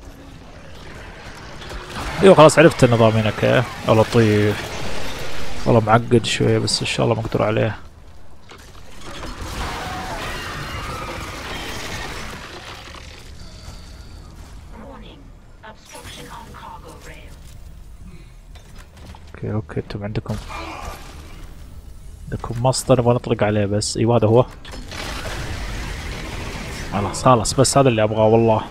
ايوه خلاص عرفت النظام هنا كيف. لطيف والله، معقد شوية بس ان شاء الله مقدور عليه. اوكي انتم عندكم مصدر نبغى نطلق عليه بس. ايوه هذا هو. خلاص بس هذا اللي ابغاه والله.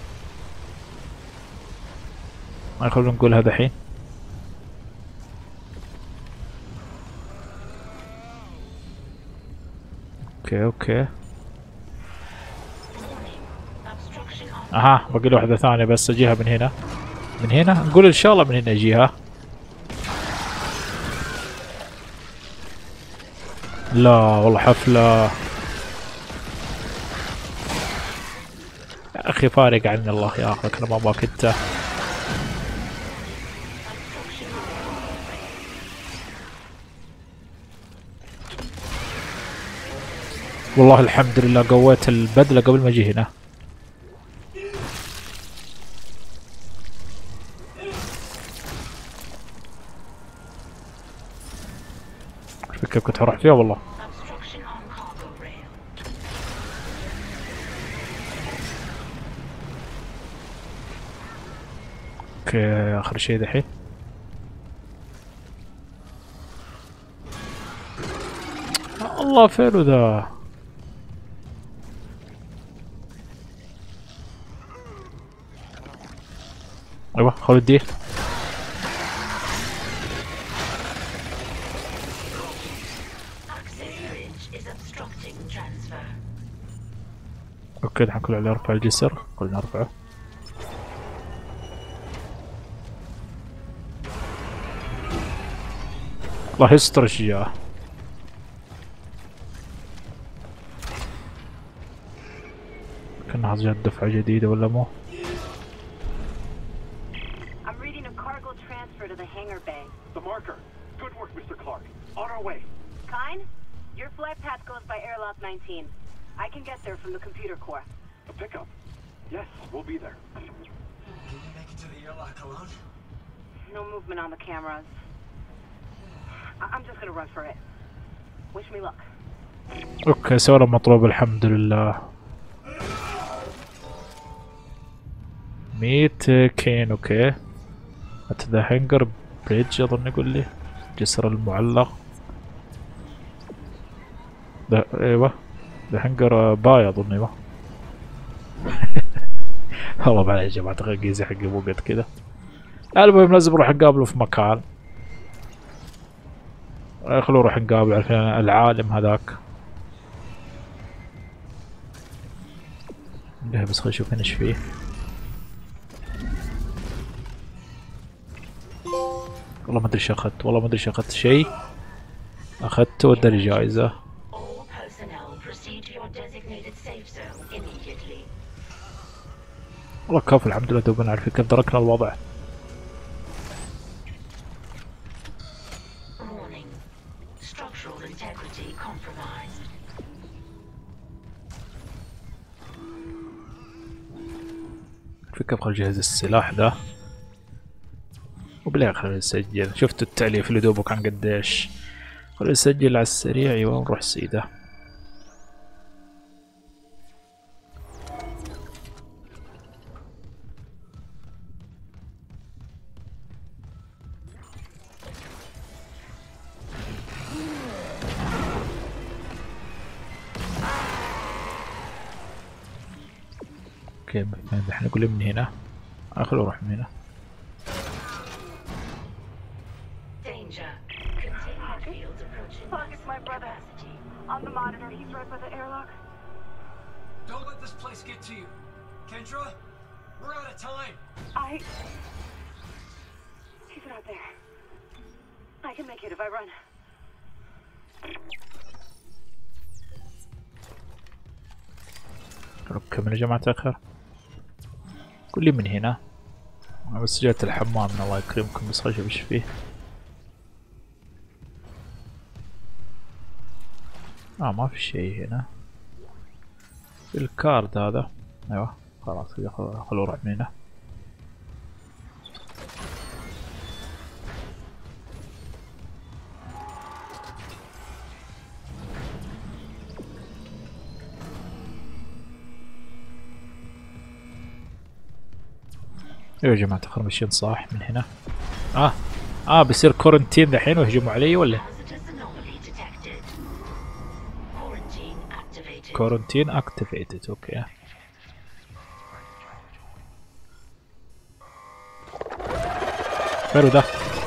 ما خلونا نقول هذا الحين. اوكي باقي له واحدة ثانية بس اجيها من هنا. نقول ان شاء الله من هنا اجيها. لا والله حفلة يا اخي، فارق عني الله ياخذك، انا ما ابغاك انت. والله الحمد لله قويت البدلة قبل ما اجي هنا. كيف كنت هروح فيها والله. اوكي اخر شيء دحين. الله فينه ذا. ايوه خلوا الديل. اوكي الحين كل عليه ارفع الجسر. خلنا نرفعه. الله يستر ايش جاه. كأنها جات دفعة جديدة ولا مو؟ I'm reading a cargo transfer to the hangar bay. The marker. Good work, Mr. Clark. On our way. Kine, your flight path goes by airlock 19. I can get there from the computer core. A pickup. Yes, we'll be there. Can you make it to the airlock alone? No movement on the cameras. I'm just gonna run for it. Wish me luck. اوكي سوينا مطلوب الحمد لله. 100 كين. اوكي at the hangar bridge اظن يقول لي الجسر المعلق. ايوه the hangar باي اظن. ايوه والله معليش يا جماعة تركيزي حقي مو قد كذا. المهم لازم نروح نقابله في مكان. خلونا نروح نقابل عشان العالم هذاك. بس خلينا نشوف هنا ايش فيه. والله ما ادري ايش اخذت. والله ما ادري ايش اخذت. شيء اخذته وداني جائزة. والله كفو الحمد لله دوبنا عارفين كيف دركنا الوضع. في كيف خل جهز السلاح ذا وبالاخر خلينا نسجل. شفتوا التأليف اللي دوبه كان قديش. خلينا نسجل على السريع. ايوه ونروح سيده. اوكي احنا نقول من هنا. خلينا نروح من هنا. On the monitor, he's right by the airlock. Don't let this place get to you. Kendra, we're out of time. He's not there. I can make it if I run. نكمل يا جماعة الخير. قول لي من هنا. أنا بس جيت الحمام الله يكرمكم بس خشب ايش فيه. ما في شيء هنا. الكارد هذا. ايوه خلاص خلوه راح من هنا. ايوه يا جماعة الخير ماشيين صح من هنا. بيصير كورنتين دحين ويهجموا علي ولا؟ كورنتين اكتيفيتد اوكي. حلو ده.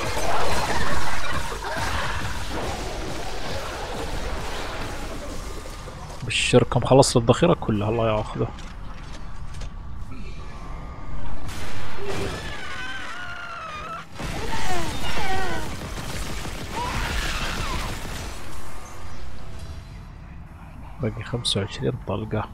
بالشركة مخلص الذخيرة كلها الله ياخذه. باقي 25 طلقة.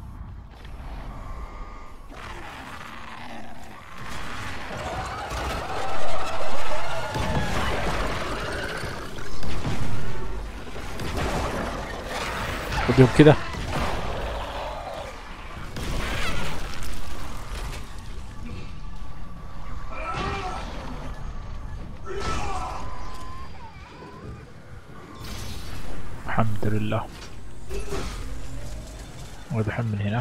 خذيهم كذا. الحمد لله. ودحين من هنا.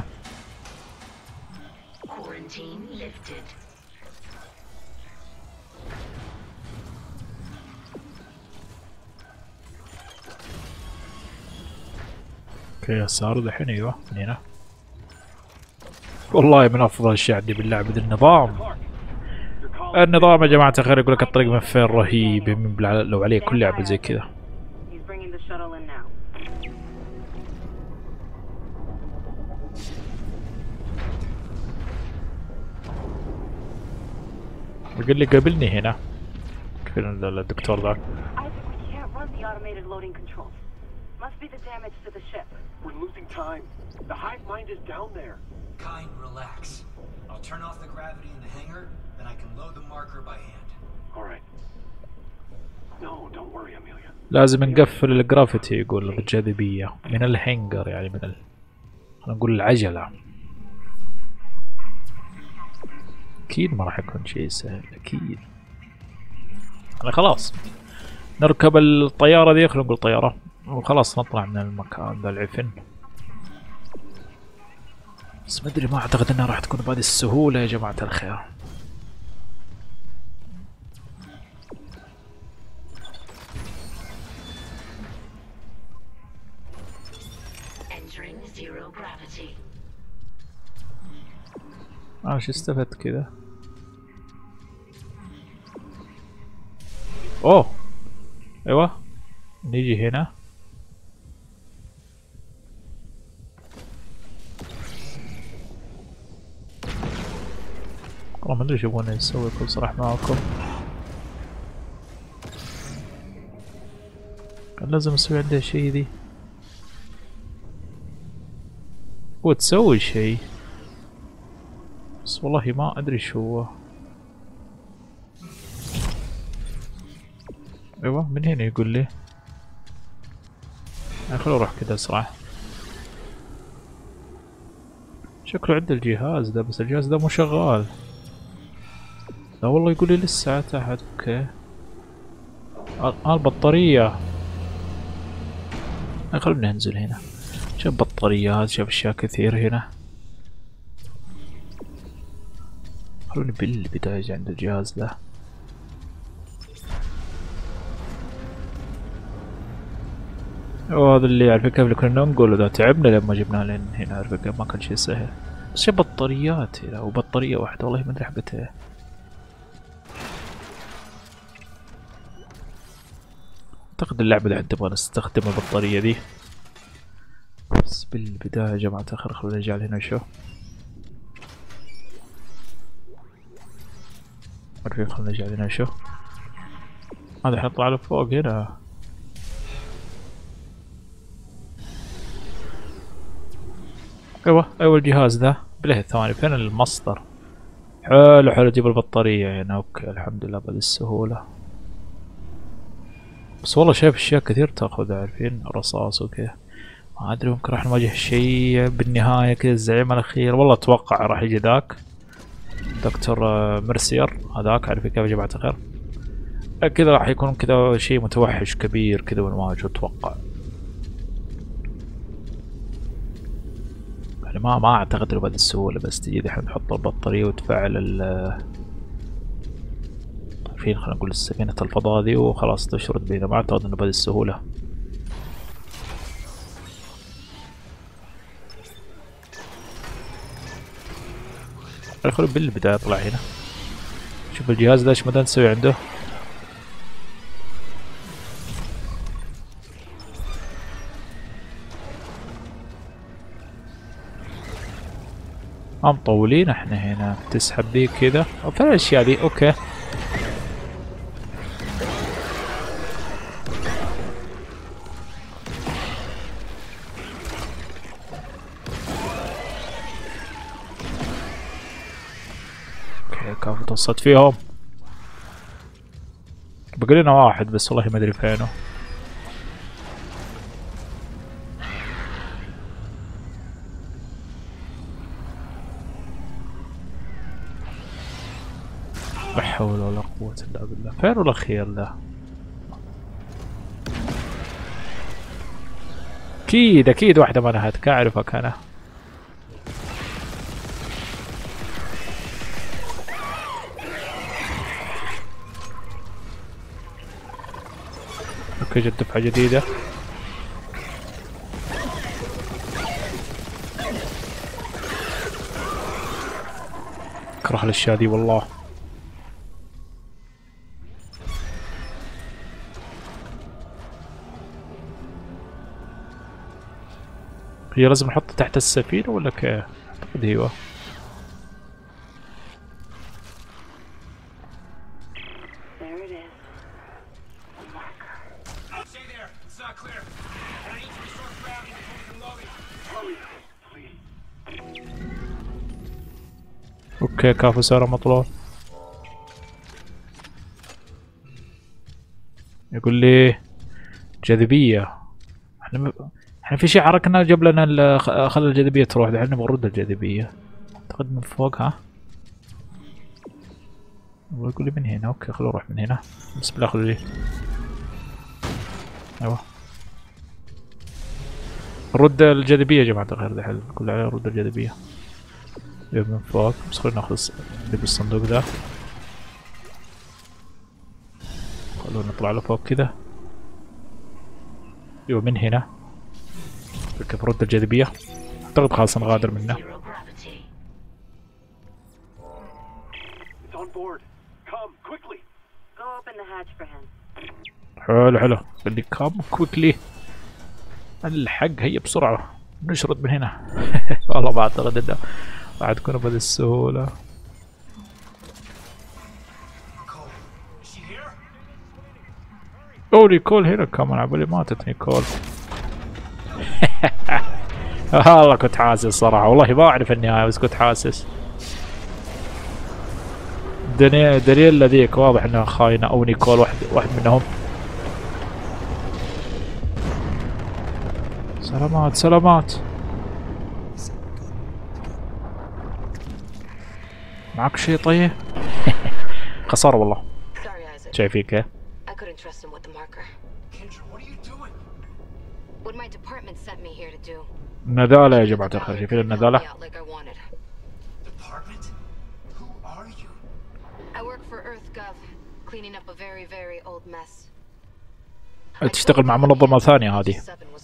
اوكي يسار دحين ايوه من هنا. والله من افضل الاشياء عندي باللعبة ذا النظام. النظام يا جماعة الخير يقول لك الطريق من فين رهيب لو عليه كل لعبة زي كذا. يقول لي قابلني هنا. فين الدكتور ذاك؟ Must be the damage to the ship. We're losing time. The hive mind is down there. Kyne, relax. I'll turn off the gravity in the hangar, then I can load the marker by hand. All right. No, don't worry, Amelia. لازم نقفل الجرافيتي يقول بالجاذبية من الهنجر يعني من خلينا نقول العجلة. أكيد ما راح يكون شيء سهل أكيد. أنا خلاص نركب الطيارة ذي خلينا نقول طيارة وخلاص نطلع من المكان ذا العفن. بس ما ادري ما اعتقد انها راح تكون بهذه السهولة يا جماعة الخير. شو استفدت كذا؟ اوه ايوه نيجي هنا. والله ما ادري ايش يبغون نسوي بكل صراحة معاكم. كان لازم اسوي عندها شي ذي. هو تسوي شي بس والله ما ادري شو هو. ايوه من هنا يقول لي خلو اروح كذا اسرع. شكله عند الجهاز ده بس الجهاز ده مو شغال. لا والله يقول لي لسه تحت. اوكي البطارية. خلونا ننزل هنا. شاف بطاريات شاف اشياء كثير هنا. خلوني بالبداية عند الجهاز ده. وهذا اللي على فكرة اللي كنا نقوله ذا تعبنا لما جبناه لين هنا على فكرة ما كان شيء سهل. بس شاف بطاريات هنا وبطارية واحدة والله ما ادري حقتها ايه. اعتقد اللعبة اللي تبغى نستخدم البطارية دي. بالبداية يا جماعة الخير خلونا نرجع هنا نشوف. عارفين خلونا نرجع هنا نشوف. هذا الحين نطلع له فوق هنا. ايوه الجهاز ذا بله ثواني فين المصدر. حلو اجيب البطارية هنا. اوكي الحمد لله بهذه السهولة. بس والله شايف اشياء كثير تاخذ عارفين رصاص وكذا. ما ادري ممكن راح نواجه شيء بالنهاية كذا الزعيم الاخير. والله اتوقع راح يجي ذاك دكتور مرسير هذاك عارفين كيف يا جماعة الخير. كذا راح يكون كذا شيء متوحش كبير كذا ونواجهه اتوقع. يعني ما اعتقد انه بهذه السهولة بس تجي دحين تحط البطارية وتفعل فين خلينا نقول سفينة الفضاء ذي وخلاص تشرد بينا. ما اعتقد انه بهذه السهولة. خلينا بالبداية اطلع هنا. شوف الجهاز ذا ايش مدى نسوي عنده. مطولين احنا هنا. تسحب ذي كذا وفين الاشياء ذي. اوكي كيف توصلت فيهم. بقى لنا واحد بس والله ما ادري فينه. لا حول ولا قوة الا بالله. فين الاخير ذا. اكيد واحدة ما نهتك اعرفك انا. اوكي جت دفعة جديدة. اكره الاشياء دي والله. هي لازم نحطها تحت السفينة ولا كيف؟ اعتقد ايوه. اوكي كافو سعره مطلوب. يقول لي جاذبية. احنا في شيء حركنا جاب لنا خلى الجاذبية تروح. دحين نبغى نرد الجاذبية. اعتقد من فوق ها. يقول لي من هنا. اوكي خلونا نروح من هنا. بسم الله خلوا لي. ايوه نرد الجاذبية يا جماعة الخير. دحين كل عليه نرد الجاذبية. من فوق بس خلونا ناخذ الصندوق ذا. خلونا نطلع له فوق كذا. ايوه من هنا. كيف رد الجاذبية. اعتقد خلاص نغادر منه. حلو اللي كام كويكلي. الحق هيا بسرعة نشرد من هنا. والله ما اعتقد انه راح تكون بهذه السهولة. نيكول هنا كمان. عبالي ماتت نيكول. والله كنت حاسس صراحة. والله ما اعرف النهاية بس كنت حاسس. دانييلا ذيك واضح انها خاينة او نيكول واحد منهم. سلامات. معك شيء طيب؟ خسارة والله. شايفين كيف؟ نذالة يا جماعة الخير. شايفين النذالة؟ تشتغل مع منظمة ثانية هذه.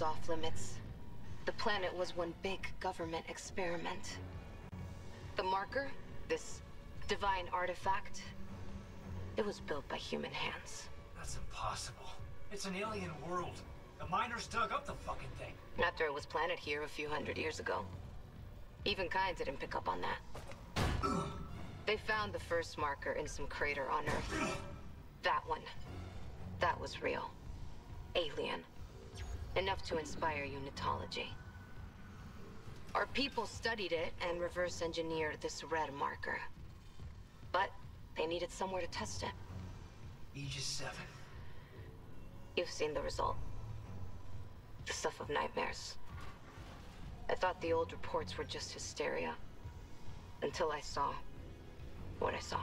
This divine artifact, it was built by human hands. That's impossible. It's an alien world. The miners dug up the fucking thing. After it was planted here a few hundred years ago. Even Kind didn't pick up on that. They found the first marker in some crater on Earth. That one. That was real. Alien. Enough to inspire unitology. Our people studied it and reverse engineered this red marker. But they needed somewhere to test it. Aegis 7. You've seen the result. The stuff of nightmares. I thought the old reports were just hysteria. Until I saw what I saw.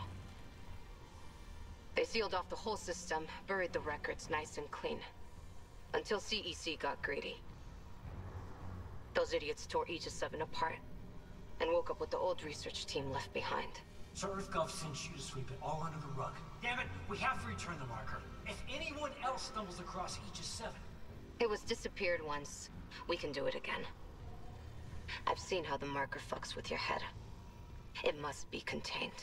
They sealed off the whole system, buried the records nice and clean. Until CEC got greedy. Those idiots tore Aegis 7 apart and woke up with the old research team left behind. So EarthGov sent you to sweep it all under the rug. Damn it, we have to return the marker. If anyone else stumbles across Aegis 7... It was disappeared once. We can do it again. I've seen how the marker fucks with your head. It must be contained.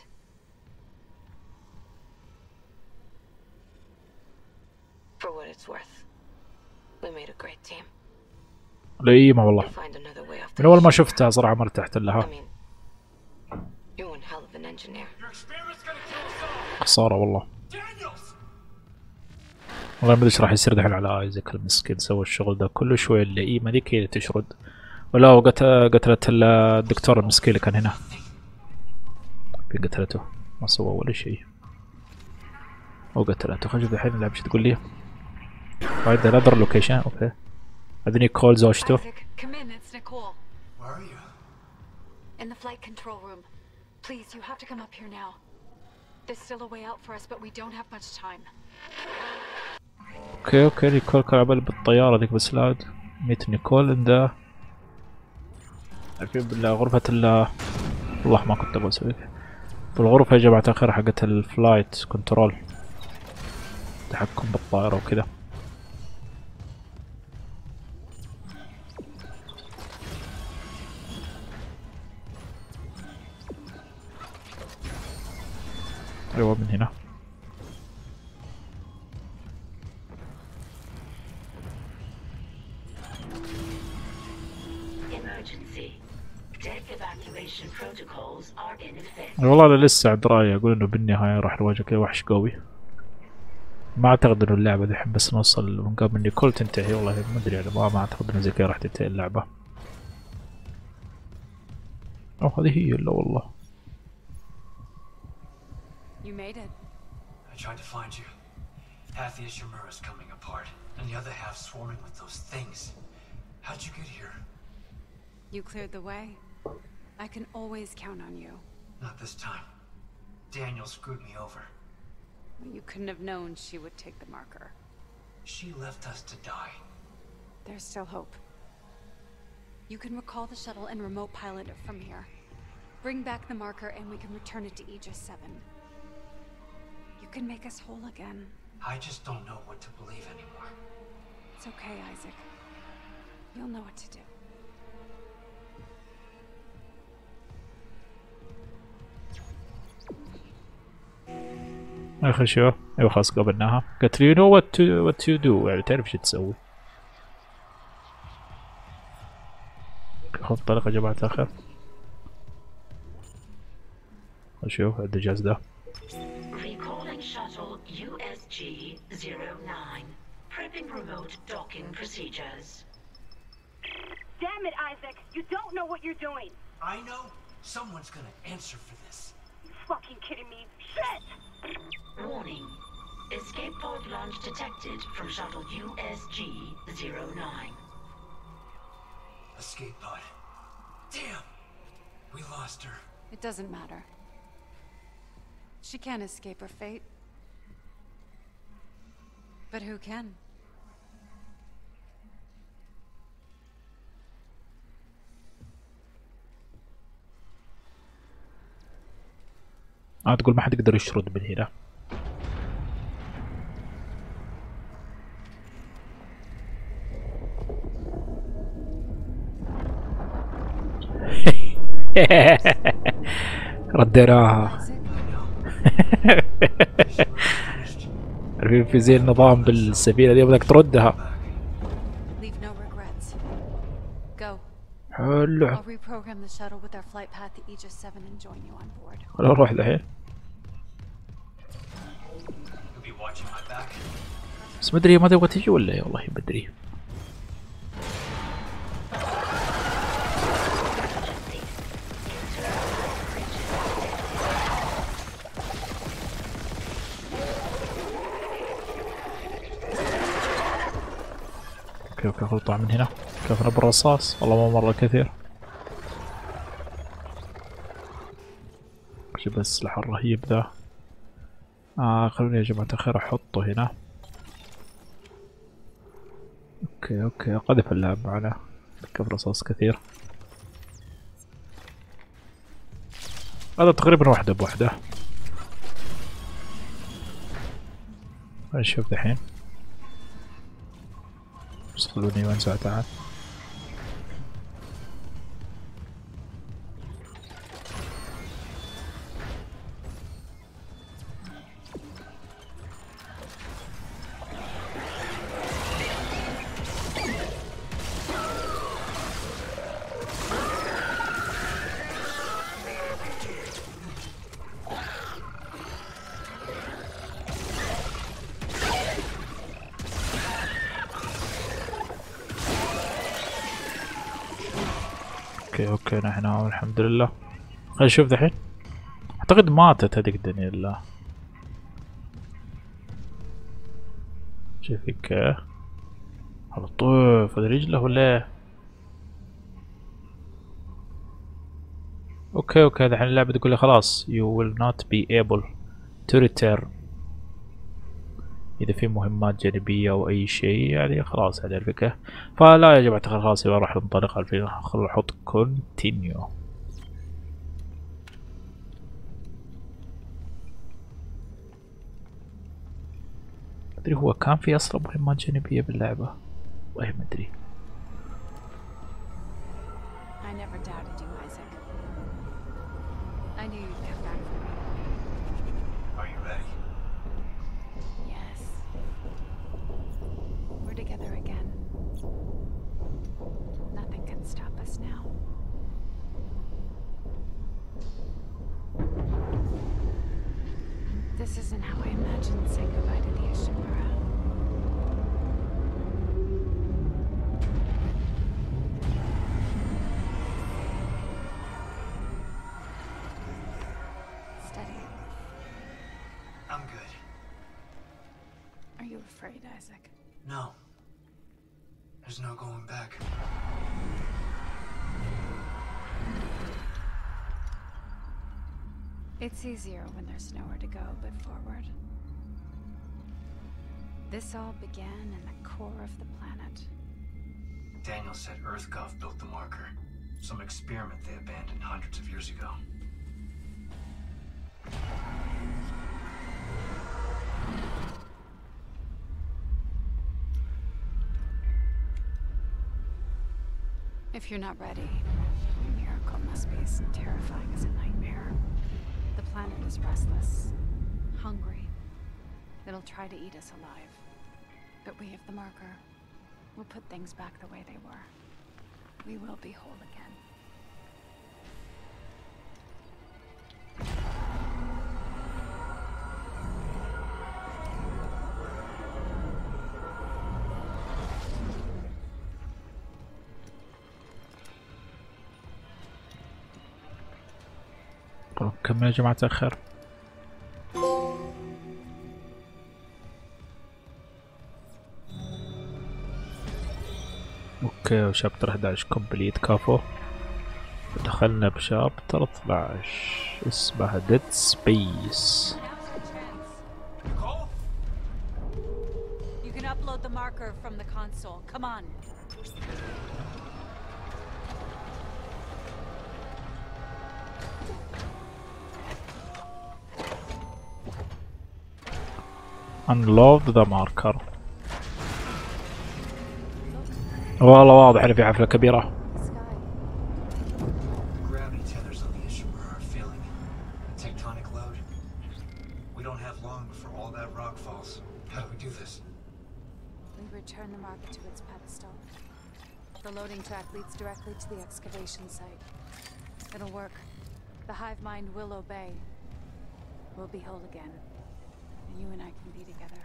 For what it's worth, we made a great team. لئيمة والله. Find another way off من أول ما شفتها صراحة ما ارتحت لها. You're one hell of an engineer. Your experiment's gonna kill us all. خسارة والله. Daniels! والله ما ادري ايش راح يصير دحين على ايزاك المسكين. سوى الشغل ده كله شوية. اللئيمة ذيك هي اللي تشرد. ولا قتلت الدكتور المسكين اللي كان هنا. في قتلته ما سوى ولا شيء. وقتلته. خلينا نشوف الحين اللعبة ايش تقول لي. Right, the other location. Okay. هذه نيكول زوجته. Come in, it's Nicole. Where are you? In the flight control room. Please, you have to come up here now. There's still a way out for us, but we don't have much time. اوكي نيكول كان عبالي بالطيارة ذيك بس لا ميت نيكول عند عارفين بالغرفة والله ما كنت ابغى اسوي بالغرفة يا جماعة الخير حقت الفلايت كنترول. تحكم بالطائرة وكذا. ايوه من هنا. والله انا لسه عند رايي اقول انه بالنهاية راح نواجه كذا وحش قوي. ما اعتقد انه اللعبة دحين بس نوصل من قبل نيكول تنتهي. والله ما ادري انا ما اعتقد انه زي كذا راح تنتهي اللعبة. او هذه هي الا والله. You made it. I tried to find you. Half the Ishimura is coming apart, and the other half swarming with those things. How'd you get here? You cleared the way. I can always count on you. Not this time. Daniel screwed me over. You couldn't have known she would take the marker. She left us to die. There's still hope. You can recall the shuttle and remote pilot it from here. Bring back the marker and we can return it to Aegis 7. You can make us whole again. I just don't know what to believe anymore. It's okay, Isaac. You'll know what to do. اخر شيء ايوه خلاص قابلناها. قالت لي you know what to do. يعني تعرف شو تسوي. خذ طلق يا جماعة الخير. شوف الدجاج ده. Recalling shuttle USG-09. Prepping remote docking procedures. Damn it, Isaac! You don't know what you're doing! I know. Someone's gonna answer for this. You fucking kidding me? Shit! Warning. Escape pod launch detected from shuttle USG-09. Escape pod. Damn! We lost her. It doesn't matter. She can't escape her fate. But who can? تقول ما حد يقدر يشرد من هنا. رديناها. عارفين في زي النظام بالسفينة دي بدك تردها. حلو. I'll reprogram the shuttle with our flight path to Aegis 7 and join you on board. خلينا نروح الحين. You'll be watching my back. بس مدري ما تبغى تجي ولا ايه، والله مدري. اوكي خذ طلع من هنا. كيف بالرصاص؟ والله ما مرة كثير. شوف السلاح الرهيب ذا. خلوني يا جماعة الخير احطه هنا. اوكي قذف اللعب معنا. كيف رصاص كثير. هذا تقريبا واحدة بوحدة. نشوف دحين. بس خلوني وين ساعتها. اوكي نحن الحمد لله. خلينا نشوف دحين. اعتقد ماتت هذيك دانييلا. شوفك على طوف هذا رجله ولا. اوكي دحين اللعبة تقول لي خلاص you will not be able to return. اذا في مهمات جانبية او اي شيء يعني خلاص هذه الفكرة. فلا يا جماعة خلاص يبقى راح ننطلق على الفيلم. خلنا نحط continue. مدري هو كان في اصلا مهمات جانبية باللعبة؟ والله ما ادري. I never doubted you, Isaac. I knew you'd come back for me. Are you ready? Yes. We're together again. Nothing can stop us now. This isn't how I imagined saying goodbye to the Ishimura. Steady. I'm good. Are you afraid, Isaac? No. There's no going back. It's easier when there's nowhere to go but forward. This all began in the core of the planet. Daniel said EarthGov built the marker. Some experiment they abandoned hundreds of years ago. If you're not ready, your miracle must be as terrifying as a nightmare. The planet is restless, hungry. It'll try to eat us alive. But we have the marker. We'll put things back the way they were. We will be whole again. طب كمل يا جماعة الخير. اوكي وشابتر 11 كومبليت كافو. دخلنا بشابتر 12 اسمها ديد سبيس. You can upload the marker from the console. Come on. Unload the marker. والله واضح ان في حفلة كبيرة. Gravity tethers on the Ishimura are failing. The tectonic load. We don't have long before all that rock falls. How do we do this? We return the marker to its pedestal. upper loading track leads directly to the excavation site. It'll work. The hive mind will obey. We'll be whole again. And you and I can be together.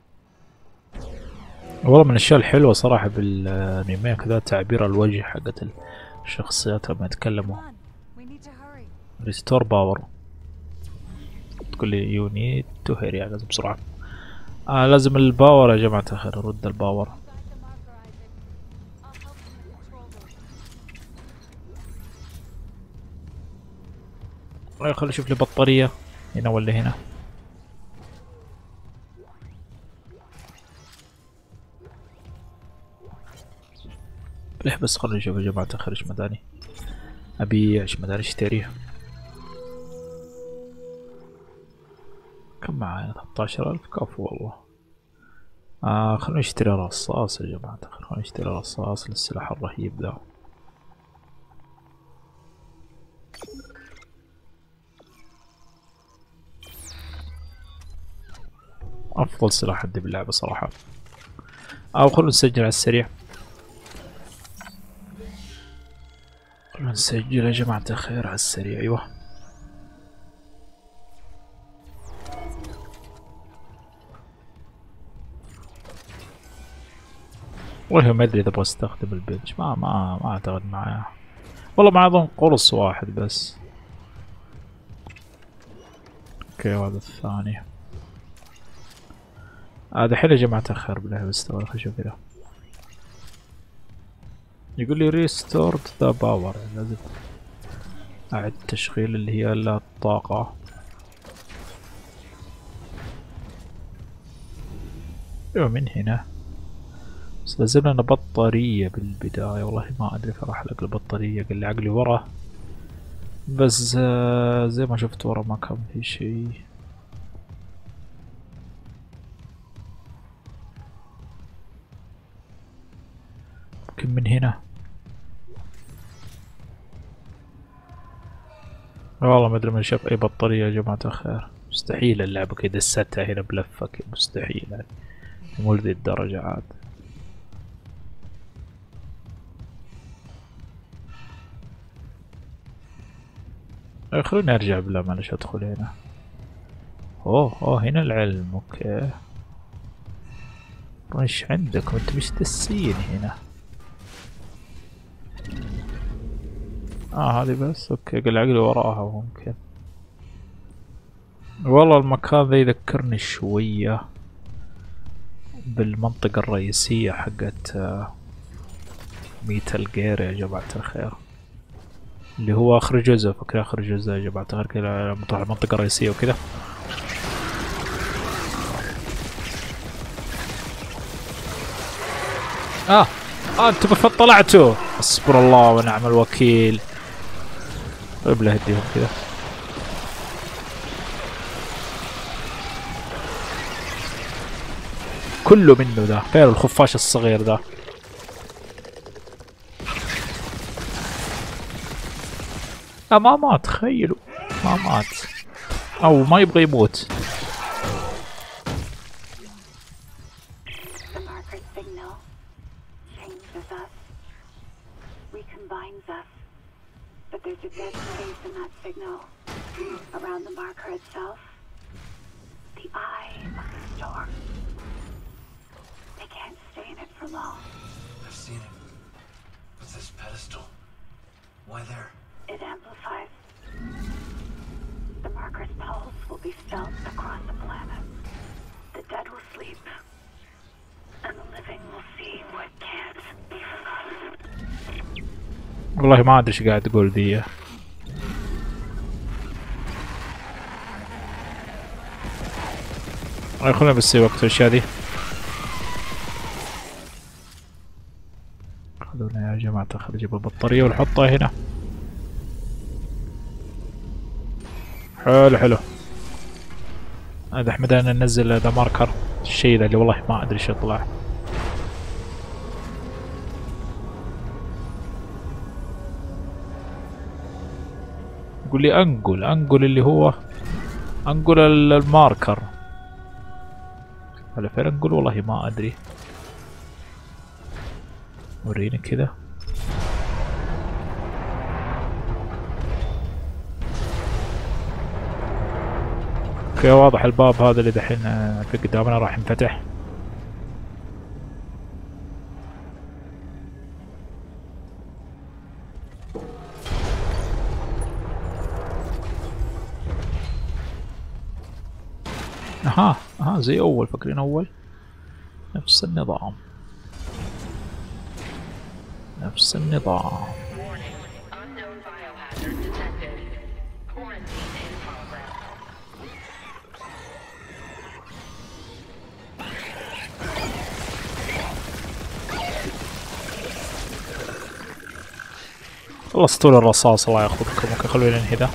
والله من الاشياء الحلوة صراحة بالريميك ذا تعبير الوجه حقت الشخصيات لما يتكلموا. ريستور باور. تقول لي يو نيد تو هيري يعني لازم بسرعة. لازم الباور يا جماعة الخير، نرد الباور. خلينا نشوف لي بطارية هنا ولا هنا. ليه بس خلينا نشوف يا جماعة الخير ايش مداني. ابي ايش مداني اشتريها. كم معايا 13,000 كفو والله. خلينا نشتري رصاص يا جماعة الخير، خلينا نشتري رصاص للسلاح الرهيب ذا. افضل سلاح عندي باللعبة صراحة. او خلونا نسجل على السريع. خلونا نسجل يا جماعة الخير على السريع. ايوه والله ما ادري اذا ابغى استخدم البنش. ما اعتقد معايا والله. معي اظن قرص واحد بس. اوكي وهذا الثاني. دحين يا جماعة الخير بالله بستوى. خلينا نشوف كذا. يقول لي ريستورد ذا باور، لازم اعد تشغيل اللي هي الطاقة. ايوه من هنا. بس لازم لنا بطارية بالبداية. والله ما ادري كيف راح الاقي البطارية. قال لي عقلي ورا، بس زي ما شفت ورا ما كان في شي. يمكن من هنا. والله ما ادري من شاف اي بطارية يا جماعة الخير. مستحيل اللعبة كذا دستها هنا بلفة كذا، مستحيل يعني. مو لذي الدرجة عاد. خلوني ارجع بلا معلش ادخل هنا. اوه هنا العلم. اوكي ايش عندكم انتم مش دسين هنا؟ هذه بس. اوكي قل عقلي وراها ممكن. والله المكان ذا يذكرني شوية بالمنطقة الرئيسية حقت ميتال جير يا جماعة الخير، اللي هو اخر جزء. فكرة اخر جزء يا جماعة الخير كذا لما تروح المنطقة الرئيسية وكذا. انتم كيف طلعتوا؟ اصبر الله ونعم الوكيل. طيب لا هديهم كذا. كله منه ذا، غير الخفاش الصغير ذا. ما مات. تخيلوا ما مات او ما يبغى يموت. But there's a dead space in that signal. Around the marker itself. The eye of the storm. They can't stay in it for long. I've seen it. With this pedestal. Why there? It amplifies. The marker's pulse will be felt across the planet. The dead will sleep. And the living will see what can't be forgotten. والله ما ادري ايش قاعد تقول ذي. خلينا بس نسوي وقت الاشياء ذي. خلونا يا جماعة الخير نجيب البطارية ونحطها هنا. حلو. هذا احمد انا ننزل ذا ماركر. الشيء ذا اللي والله ما ادري ايش يطلع. يقول لي انقل اللي هو انقل الماركر. على فين انقل؟ والله ما ادري. وريني كذا. اوكي واضح الباب هذا اللي دحين في قدامنا راح ينفتح. اها زي اول، فاكرين اول؟ نفس النظام. نفس النظام. خلصتوا لي الرصاص الله ياخذكم. اوكي خلونا ننهي ذا.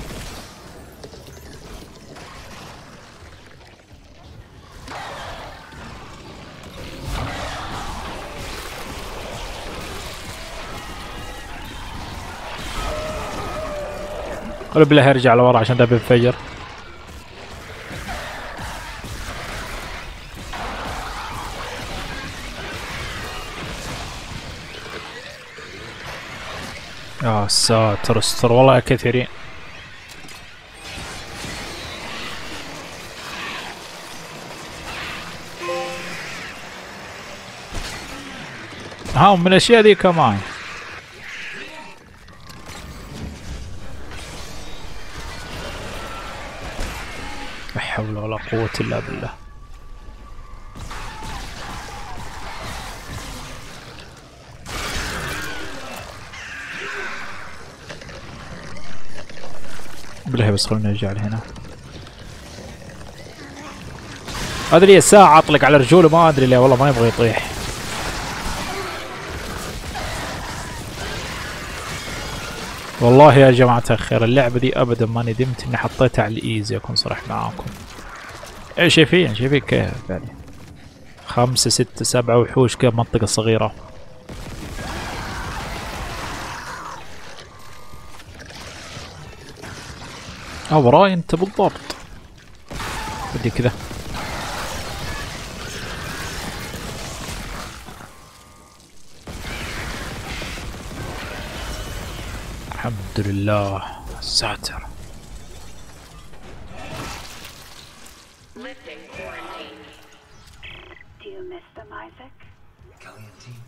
قل بالله يرجع لورا عشان ده بينفجر. يا ساتر استر والله كثيرين. من الاشياء ذي كمان. لا حول ولا قوة الا بالله. بالله بس خلنا نرجع لهنا. ادري ساعة اطلق على رجوله ما ادري ليه والله ما يبغى يطيح. والله يا جماعة الخير اللعبة دي ابدا ما ندمت اني حطيتها على الايزي اكون صريح معاكم. ايه شايفين كيف يعني 5 6 7 وحوش كيف منطقة صغيرة. وراي انت بالضبط. بدي كذا. الحمد لله ساتر. Do you miss them, Isaac? Galleon team?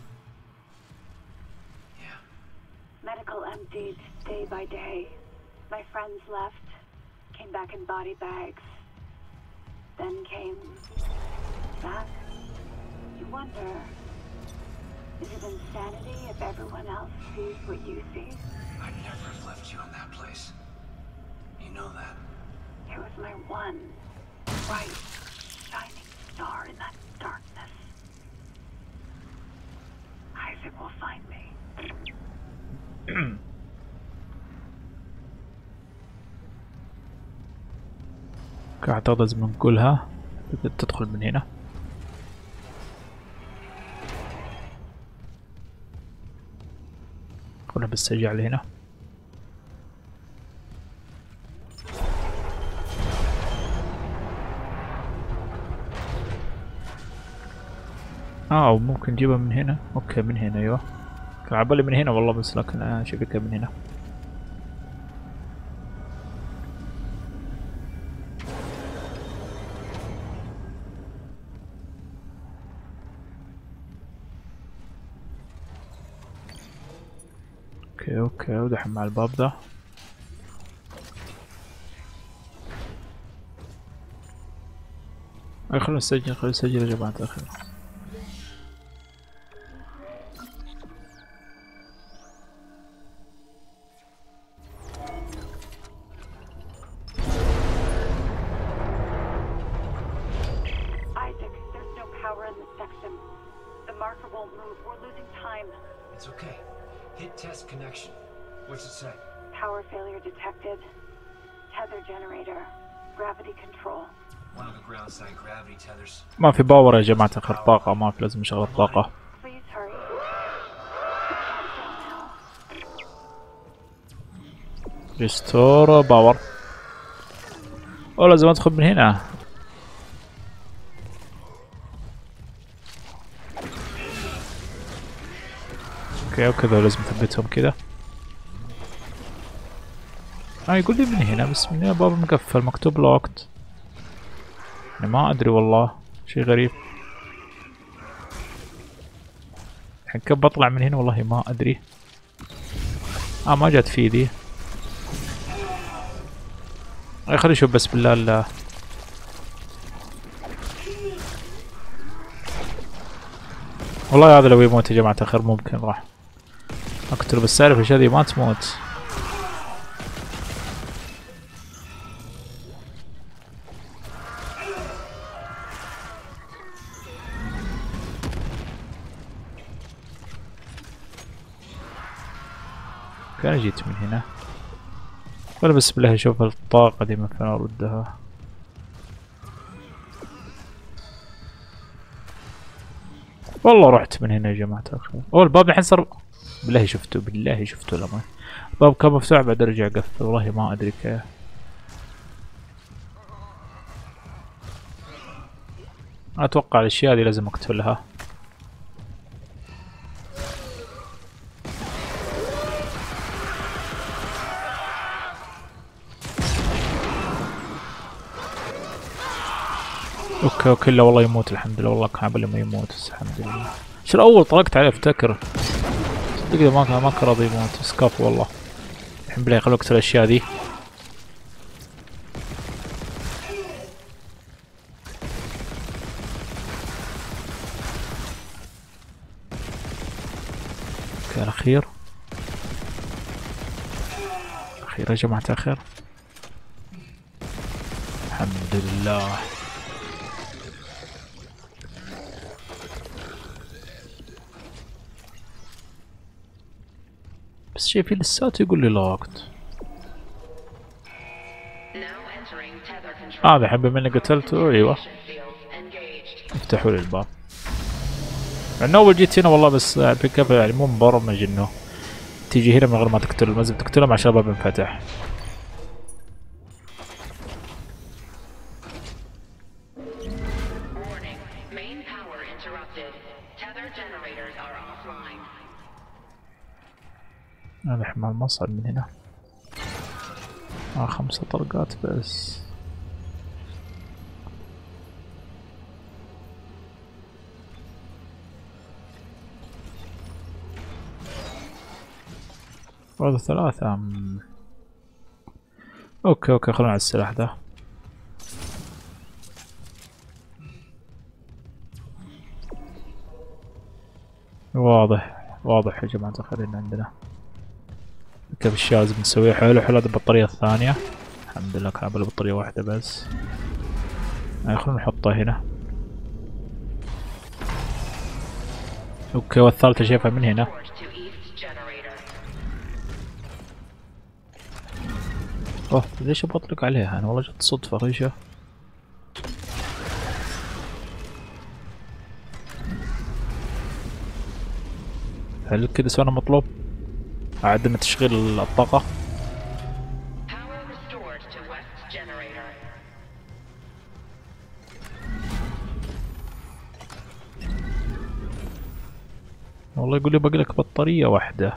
Yeah. Medical emptied day by day. My friends left, came back in body bags. Then came back. You wonder, is it insanity if everyone else sees what you see? I'd never have left you in that place. You know that. It was my one bright, shining star in that darkness. Isaac will find me. اعتقد لازم نقولها. تقدر تدخل من هنا. خلنا بس ارجع لهنا. وممكن نجيبها من هنا. اوكي من هنا ايوه. كان عبالي من هنا والله بس لكن شبكة من هنا. اوكي ودحين مع الباب ذا. خلنا نسجل يا جماعة الخير. Isaac, there's no power in this section. The marker won't move. We're losing time. It's okay. Hit test connection. What's it say? Power failure detected. Tether generator. Gravity control. One of the ground side gravity tethers. ما في باور يا جماعة الخير. طاقة ما في، لازم نشغل الطاقة. Please hurry. ريستور باور. لازم ادخل من هنا. اوكي وكذا لازم اثبتهم كذا. يقول لي من هنا بس من هنا باب مقفل مكتوب لوكت. يعني ما ادري والله، شي غريب. الحين كيف بطلع من هنا والله ما ادري. ما جت في ذي. خليني اشوف بس بالله الله. والله هذا لو يموت يا جماعة الخير ممكن راح اقتله، بس تعرف ايش هذي ما تموت. كان جيت من هنا ولا بس بالله اشوف الطاقة دي من فين اردها. والله رحت من هنا يا جماعة الخير. الباب الحين صار بالله شفته، بالله شفته لما الباب كان مفتوح بعد ارجع قفل، والله ما ادري كيف. اتوقع الاشياء هذه لازم اقتلها. اوكي لا والله يموت الحمد لله، والله كان عبالي ما يموت بس الحمد لله. شو الاول طلقت عليه افتكر صدق ما كان راضي يموت سكاف والله. الحين بالله خلوك اقتل الاشياء ذي. اوكي الاخير يا جماعة الخير الحمد لله. بس شي في لساته يقول لي لاكت. بحب مني قتلته. ايوه افتحوا لي الباب. لأن أول جيت هنا والله بس البيك يعني مو مبرمج إنه تيجي هنا من غير ما تقتله، لازم تقتلهم عشان الباب ينفتح. أنا حمال ما صعد من هنا. 5 طلقات بس. هذا 3. اوكي خلونا على السلاح ذا. واضح يا جماعة الخير ان عندنا كيف الاشياء لازم نسويها. حلو هذه البطارية الثانية الحمد لله، كان عبالي بطارية واحدة بس. خلونا نحطها هنا. اوكي والثالثة شايفها من هنا. ليش بطلق عليها انا والله جت صدفة غيشة. هل كده سوينا مطلوب؟ أعدنا تشغيل الطاقة. والله يقول لي باقي لك بطارية واحدة.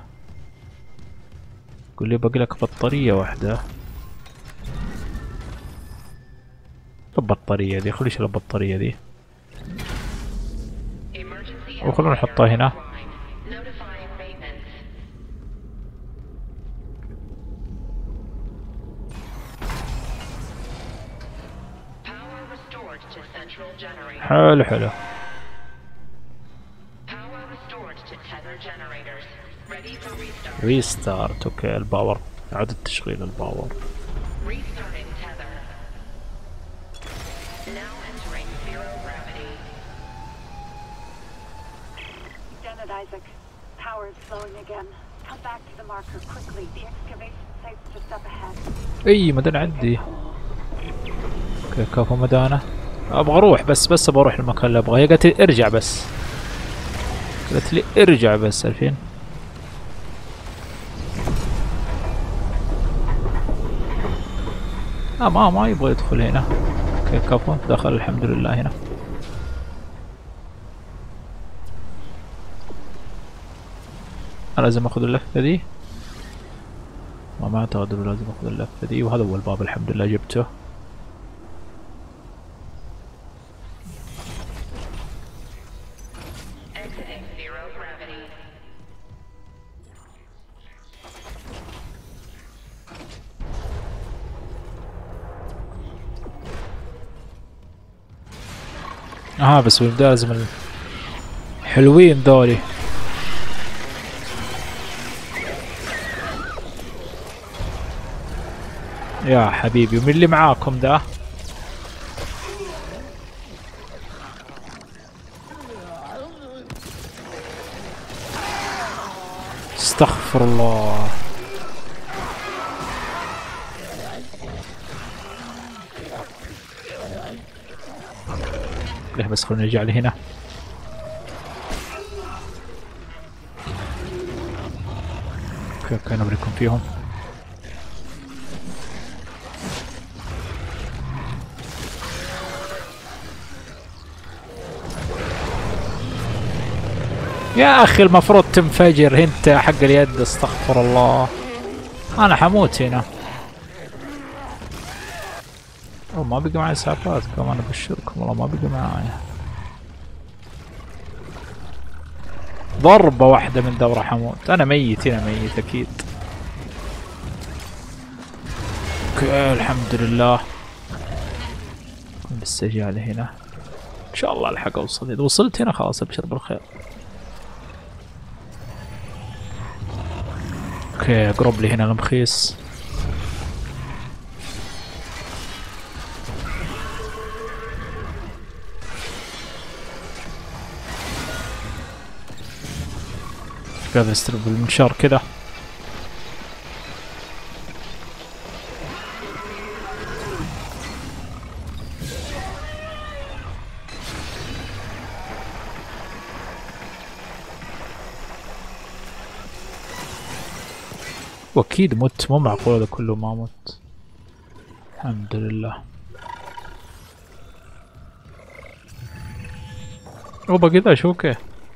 البطارية دي خليش البطارية دي وخلونا نحطها هنا. حلو ريستارت. اوكي الباور، اعادة تشغيل الباور. Isaac, power is flowing again. Come back to the marker quickly. The excavation site's just up ahead. اي مدن عندي. اوكي كفو مدانة. ابغى اروح بس ابغى اروح المكان اللي ابغاه. هي قالت لي ارجع بس. عارفين. ما يبغى يدخل هنا. اوكي كفو دخل الحمد لله هنا. أنا لازم اخذ اللفة دي. ما اعتقد لازم اخذ اللفة دي. وهذا هو الباب الحمد لله جبته. بس بالبداية لازم حلوين ذولي. يا حبيبي ومن اللي معاكم ده؟ استغفر الله. ليه بس خلوني نرجع لهنا. اوكي نوريكم فيهم. يا اخي المفروض تنفجر انت حق اليد. استغفر الله انا حموت هنا. ما بقى معي اسعافات كمان ابشركم والله ما بقى معايا. ضربة واحدة من دورة حموت. انا ميت هنا ميت اكيد. اوكي الحمد لله. لسه جالي هنا ان شاء الله الحق اوصل. اذا وصلت هنا خلاص ابشر بالخير. اوكي اقرب لي هنا المخيس. قاعد استلم بالمنشار كذا. واكيد مت. مو معقول هذا كله ما مت. الحمد لله. وبقي ذا شو اوكي.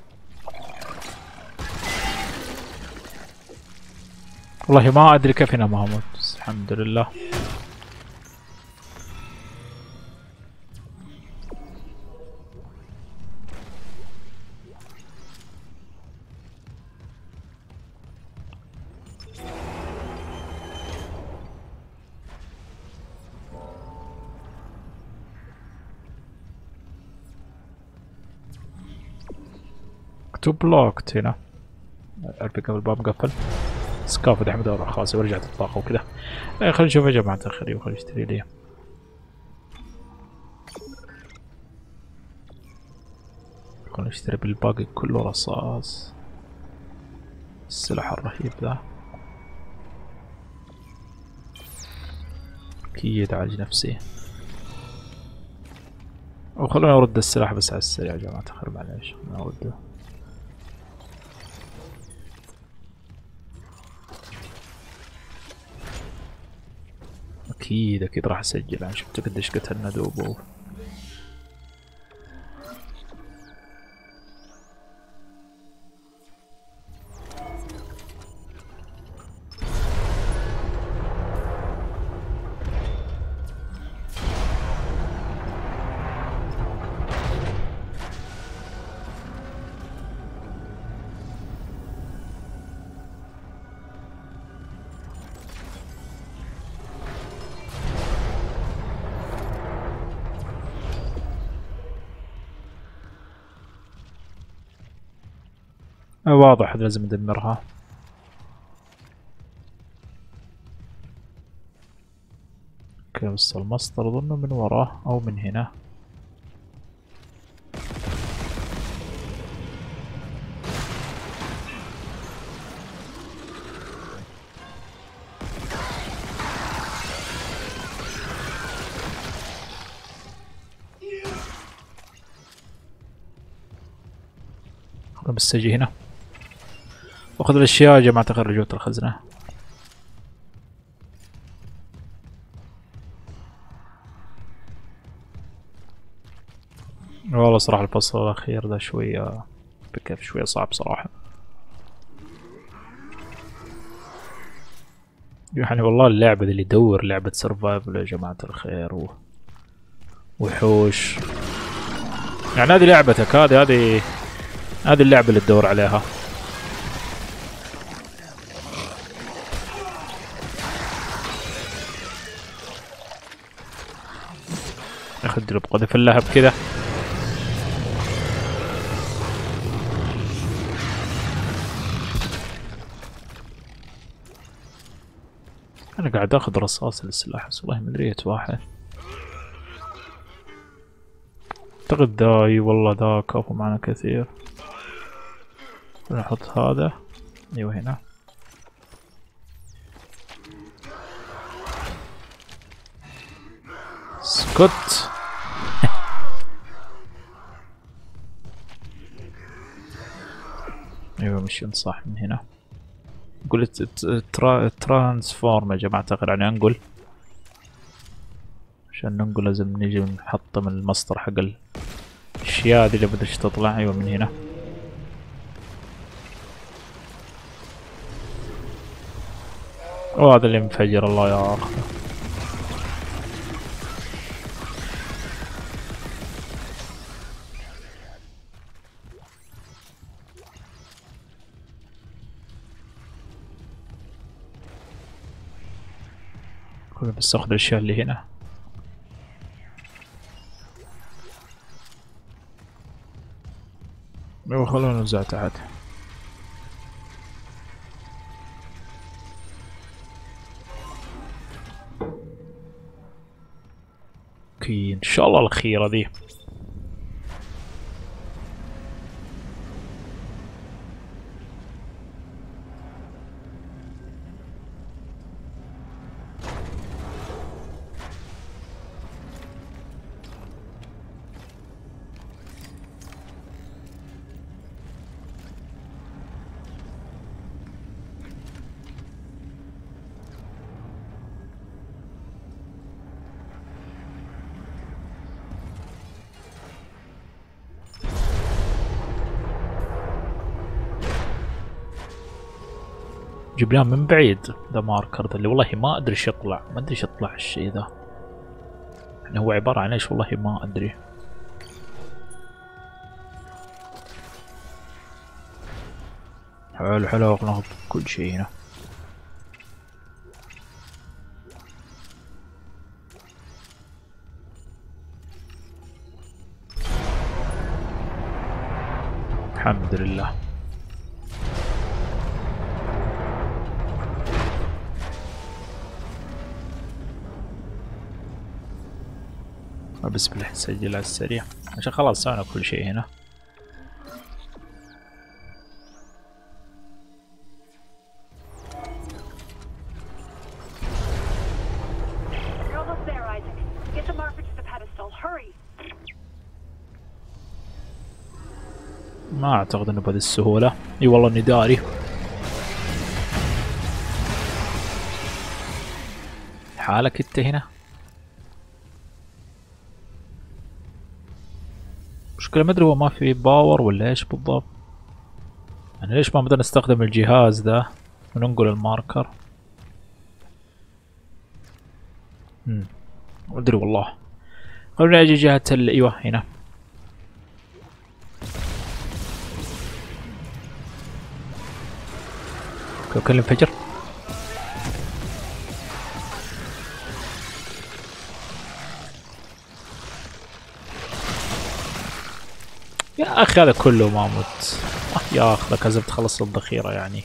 والله ما ادري كيف هنا ما مت بس الحمد لله. مكتوب بلوكت هنا. اعرف قبل الباب مقفل. سكاف دحين دورة خاصة ورجعت الطاقة وكذا. خلينا نشوف يا جماعة الخير. خلينا نشتري لي. خلينا نشتري بالباقي كله رصاص. السلاح الرهيب ذا اكيد عالج نفسي. وخلونا نرد السلاح بس على السريع يا جماعة الخير معليش. خلونا نرده. اكيد راح اسجل. انا شفت قديش قتلنا دوبه. واضح لازم ندمرها. اوكي بس المصدر اظنه من وراه او من هنا. بس اجي هنا واخذ الاشياء يا جماعة الخير. رجوت الخزنة. والله صراحة الفصل الاخير ذا شوية بكيف شوية صعب صراحة. يعني والله اللعبة اللي يدور لعبة سرفايفل يا جماعة الخير وحوش. يعني هذه لعبتك. هذه اللعبة اللي تدور عليها. اخذ له بقذف اللهب كذا. قاعد اخذ رصاص للسلاح بس والله مدري واحد. اعتقد ذا والله ذا كفو معنا كثير. نحط هذا ايوه هنا. اسكت. ايوه مش صح من هنا. قلت ترانسفورم يا جماعة، اعتقد يعني انقل. عشان ننقل لازم نجي نحطم المصدر حق الاشياء دي اللي بدش تطلع. ايوه من هنا. وهذا اللي منفجر الله يا اخي. بس اخذ الاشياء اللي هنا. ايوه خلونا نوزع تحت. اوكي ان شاء الله الاخيرة ذي. جبناه من بعيد ذا ماركر ذا اللي والله ما ادري ايش يطلع. ما ادري ايش يطلع الشيء ذا. يعني هو عبارة عن ايش والله ما ادري. حلو حلو ناخذ كل شيء هنا. الحمد لله. بسم الله نسجل على السريع عشان خلاص سوينا كل شيء هنا. ما اعتقد انه بهذه السهولة. اي والله اني داري. حالك انت هنا. مشكلة ما ادري هو ما في باور ولا ايش بالضبط. يعني ليش ما بدنا نستخدم الجهاز ذا وننقل الماركر. ما ادري والله. خلوني اجي جهة ايوه هنا. كل انفجر. يا اخي هذا كله ما مت. يا اخي لك لازم تخلص الذخيرة يعني.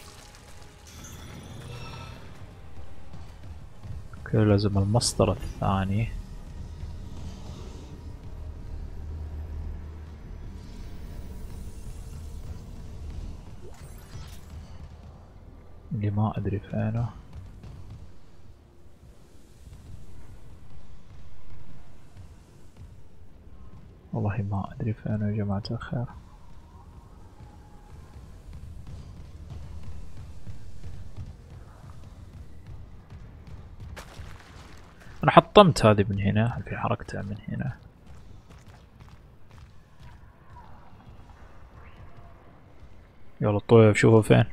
كله لازم المصدر الثاني. اللي ما ادري فينه. والله ما ادري فينه يا جماعة الخير. انا حطمت هذه من هنا. في حركتها من هنا. يلا الطويف شوفوا فين.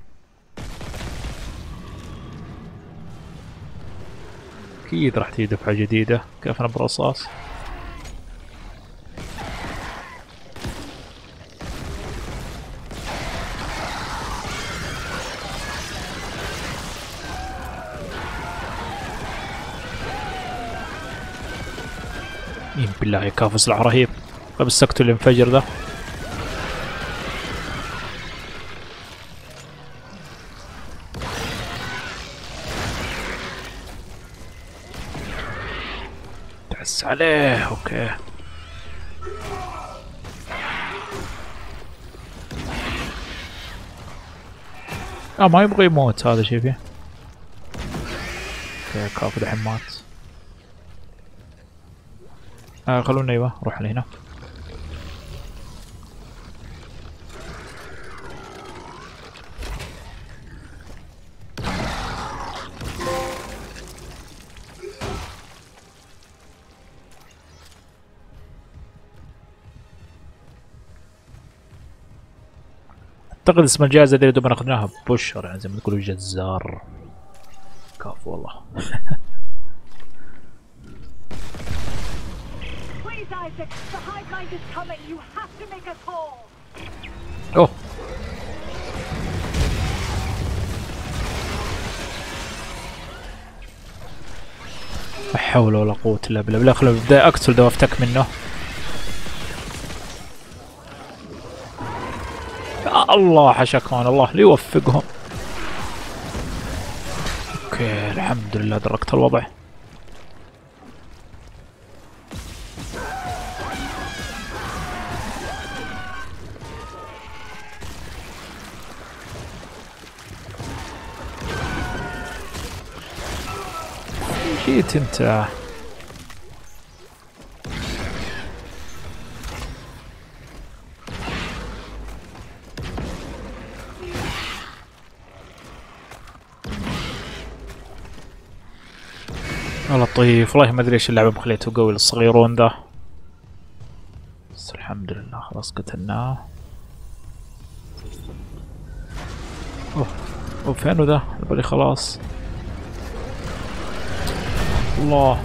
اكيد راح تجي دفعة جديدة. كيف انا برصاص. بالله يا كافو سلاح رهيب. طيب السكتو اللي انفجر ذا. دعس عليه. اوكي ما يبغى يموت هذا شي فيه. اوكي كافو الحين مات. خلونا ايوه روح لهنا. اعتقد اسم الجائزة دي دوبنا اخذناها بوشر، يعني زي ما تقولوا جزار. كافو والله. اوه لا حول ولا قوة الا بالله. بالاخر لو بدي اقتل ده وافتك منه. الله حشاكم الله ليوفقهم. اوكي الحمد لله دركت الوضع. جيت انت. والله لطيف والله ما ادري ايش اللعبة مخليته قوي للصغيرون ذا، بس الحمد لله خلاص قتلناه. اوه فينو ذا؟ بالي خلاص. الله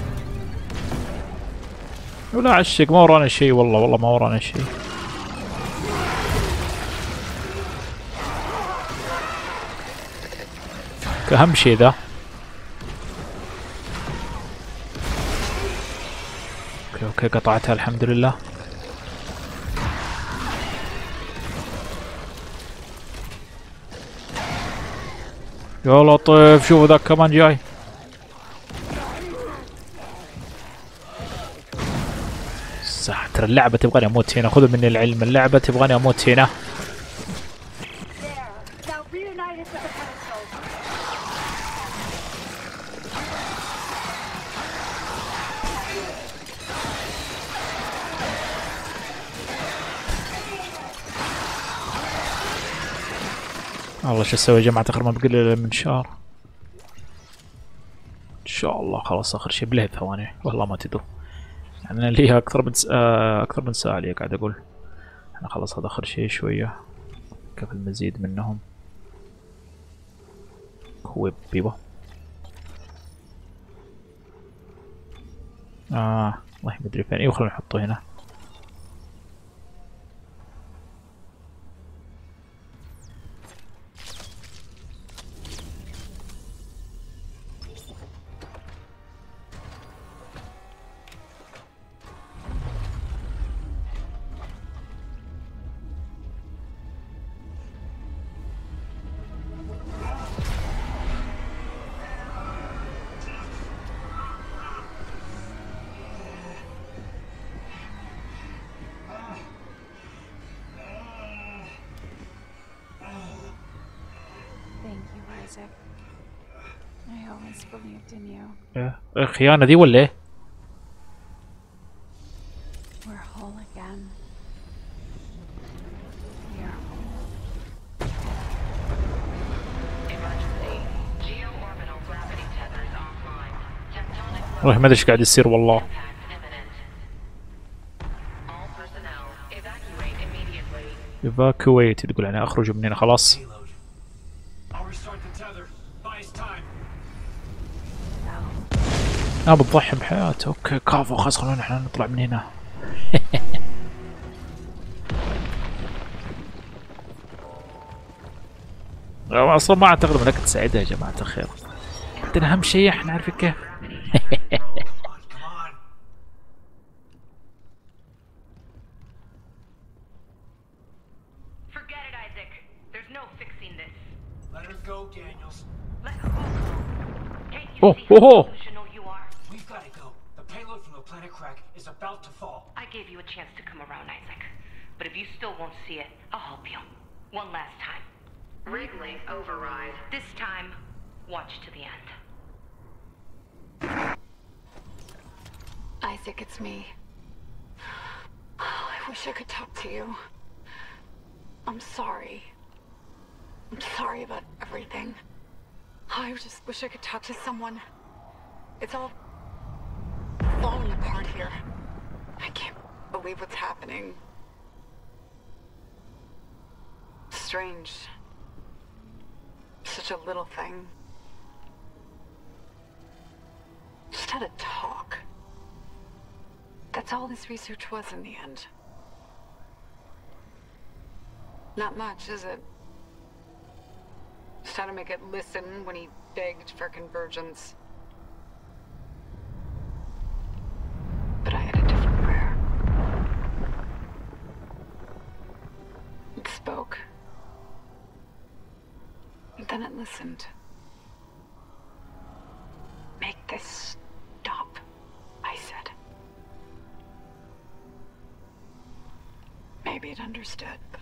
ولا عشق ما ورانا شيء والله ما ورانا شيء. اهم شيء ذا. اوكي قطعتها الحمد لله. يا لطيف شوفوا ذاك كمان جاي. صح ترى اللعبة تبغاني اموت هنا، خذوا مني العلم، اللعبة تبغاني اموت هنا. والله شو اسوي يا جماعة؟ اخر ما بقي لي المنشار. ان شاء الله خلاص اخر شيء بليه ثواني والله ما تدروا. يعني انا لي اكثر من ساعة لي قاعد اقول. انا خلاص هذا اخر شيء شوية قبل مزيد منهم. كويب بيبا. والله ما ادري فين. ايوه خلونا نحطه هنا. خيانة دي ولا ايه؟ والله ما ادري ايش قاعد يصير والله. evacuate تقول يعني اخرجوا من هنا خلاص. بتضحي بحياته. اوكي كافو خلاص خلونا احنا نطلع من هنا. اصلا ما اعتقد انك تساعدها يا جماعة الخير. عندنا اهم شيء احنا عارفين كيف. اوه planet crack is about to fall. I gave you a chance to come around, Isaac. But if you still won't see it, I'll help you. One last time. Wrigley override. This time, watch to the end. Isaac, it's me. I wish I could talk to you. I'm sorry. I'm sorry about everything. I just wish I could talk to someone. It's all falling apart here. I can't believe what's happening. Strange. Such a little thing. Just had a talk. That's all this research was in the end. Not much, is it? Just had to make it listen when he begged for convergence. But I had a different prayer. It spoke. And then it listened. Make this stop, I said. Maybe it understood, but...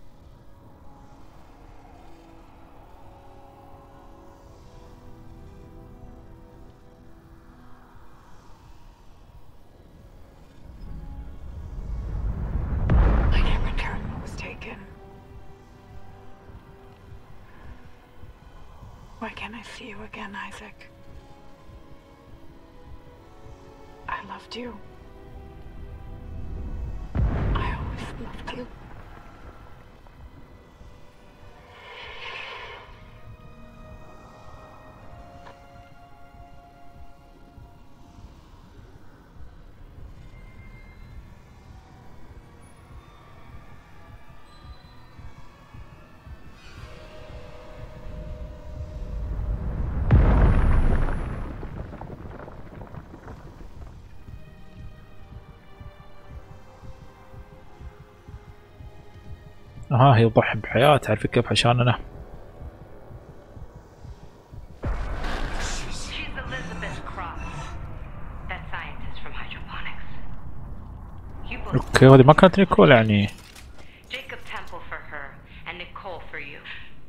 I can't return what was taken. Why can't I see you again, Isaac? I loved you. I always loved you. هي يضحي بحياته، عارف كيف عشاننا. She's Elizabeth Cross, that scientist from hydroponics. اوكي هذه ما كانت نيكول يعني. Jacob Temple for her and Nicole for you.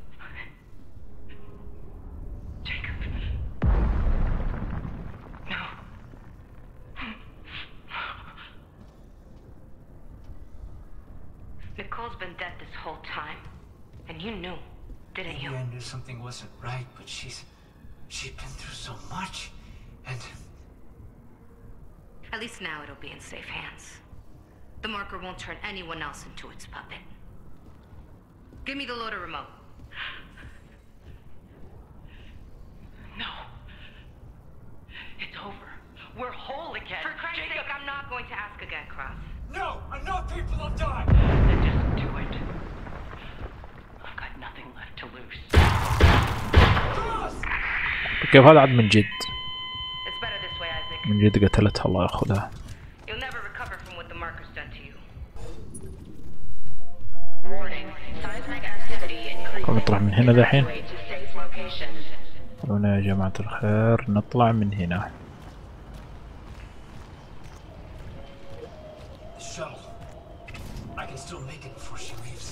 Jacob. No. Nicole's been dead this whole time, and you knew, didn't you? Yeah, I knew something wasn't right, but she's been through so much, and... At least now it'll be in safe hands. The marker won't turn anyone else into its puppet. Give me the loader remote. No. It's over. We're whole again. For Christ's sake, I'm not going to ask again, Cross. No! Enough people have died! Then just do it. I've got nothing left to lose. كيف هذا عاد من جد. It's better this way, Isaac. من جد قتلتها الله ياخذها. You'll never recover from what the marker's done to you. Warning. Seismic activity increasing. نطلع من هنا دحين. To safe location. خلونا يا جماعة الخير نطلع من هنا. Shuttle. I can still make it before she leaves.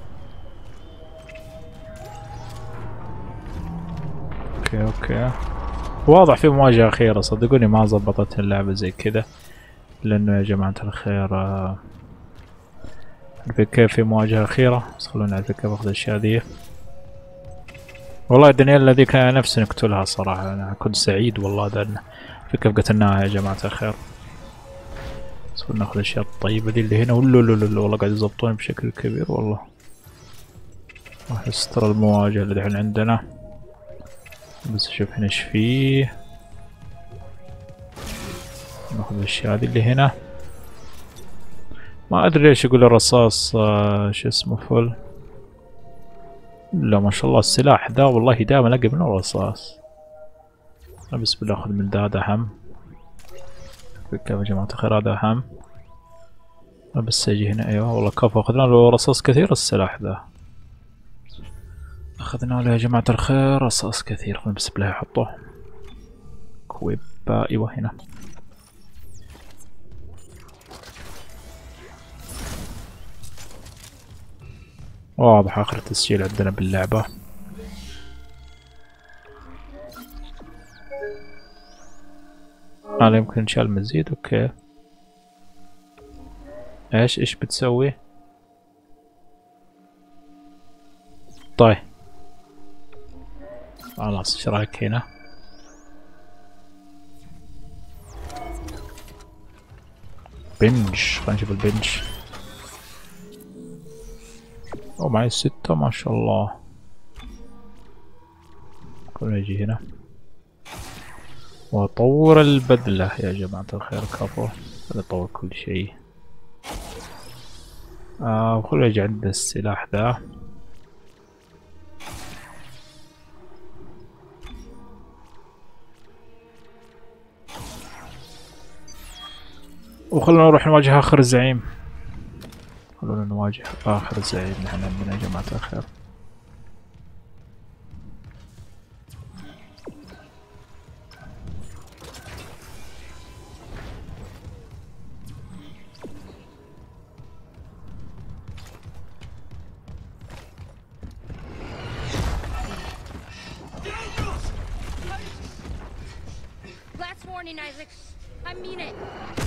اوكي واضح في مواجهة أخيرة، صدقوني ما زبطت اللعبة زي كذا، لأنه يا جماعة الخير عارفين كيف في مواجهة أخيرة. بس خلونا نعرف كيف أخذ الأشياء ذي. والله دانييلا ذيك أنا نفسي نقتلها صراحة، أنا كنت سعيد والله دارنا في كيف قتلناها يا جماعة الخير. بس خلونا ناخذ الأشياء الطيبة دي اللي هنا. والله قاعد يضبطون بشكل كبير والله. راح يستر المواجهة اللي دحين عندنا. بس شوف هنا ايش فيه. ناخذ الاشياء هذه اللي هنا. ما ادري ليش يقول الرصاص شو اسمه فل. لا ما شاء الله السلاح ذا والله دائما الاقي منه رصاص. بس بناخذ من ذا، هذا اهم. كيف يا جماعة الخير هذا اهم. بس اجي هنا ايوه والله كفو، اخذنا له رصاص كثير السلاح ذا. اخذنا له يا جماعة الخير رصاص كثير. بس بلا يحطوه كويب. ايوه هنا واضح آخر تسجيل عندنا باللعبة. هذا يمكن نشال مزيد. اوكي ايش بتسوي؟ طيب خلاص ايش رايك هنا؟ بنج، خلينا نشوف البنج. او معي 6 ما شاء الله. خلينا نجي هنا واطور البدلة يا جماعة الخير. كفو اطور كل شيء. خلينا نجي عند السلاح ذا. وخلونا نروح نواجه آخر الزعيم. خلونا نواجه آخر الزعيم نحن عندنا يا جماعة الخير. Last warning, Isaac. I mean it.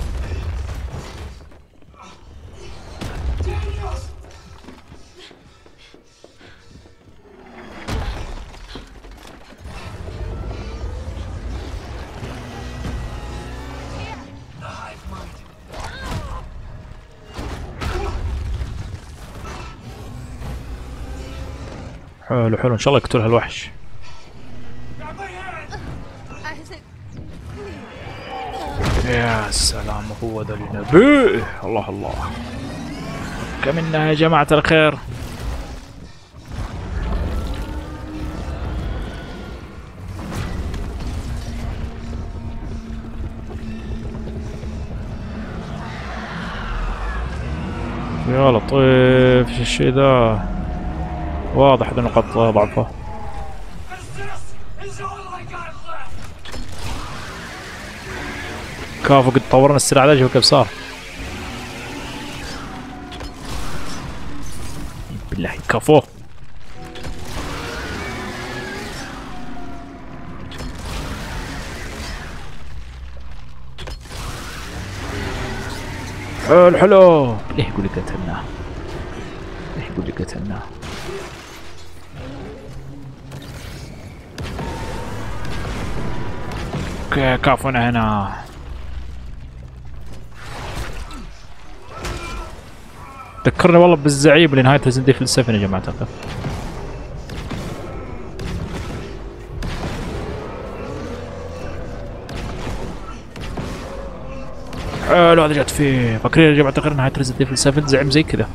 حلو حلو ان شاء الله يقتل هالوحش. يا سلام هو ذا اللي نبيه. الله الله كم منها يا جماعة الخير. يا لطيف ايش الشي ذا؟ واضح ذي نقاط ضعفه. كافو قد طورنا السلاح ذا. شوف كيف صار. بالله كفو. حلو حلو. ليه يقول لي قتلناه؟ ليه يقول لي قتلناه؟ اوكي كافونا هنا. ذكرني والله بالزعيم اللي نهاية ريزنت ايفل 7 يا جماعة الخير. حلو هذا جت فيه. فاكرين يا جماعة الخير نهاية ريزنت ايفل 7 زعيم زي كذا.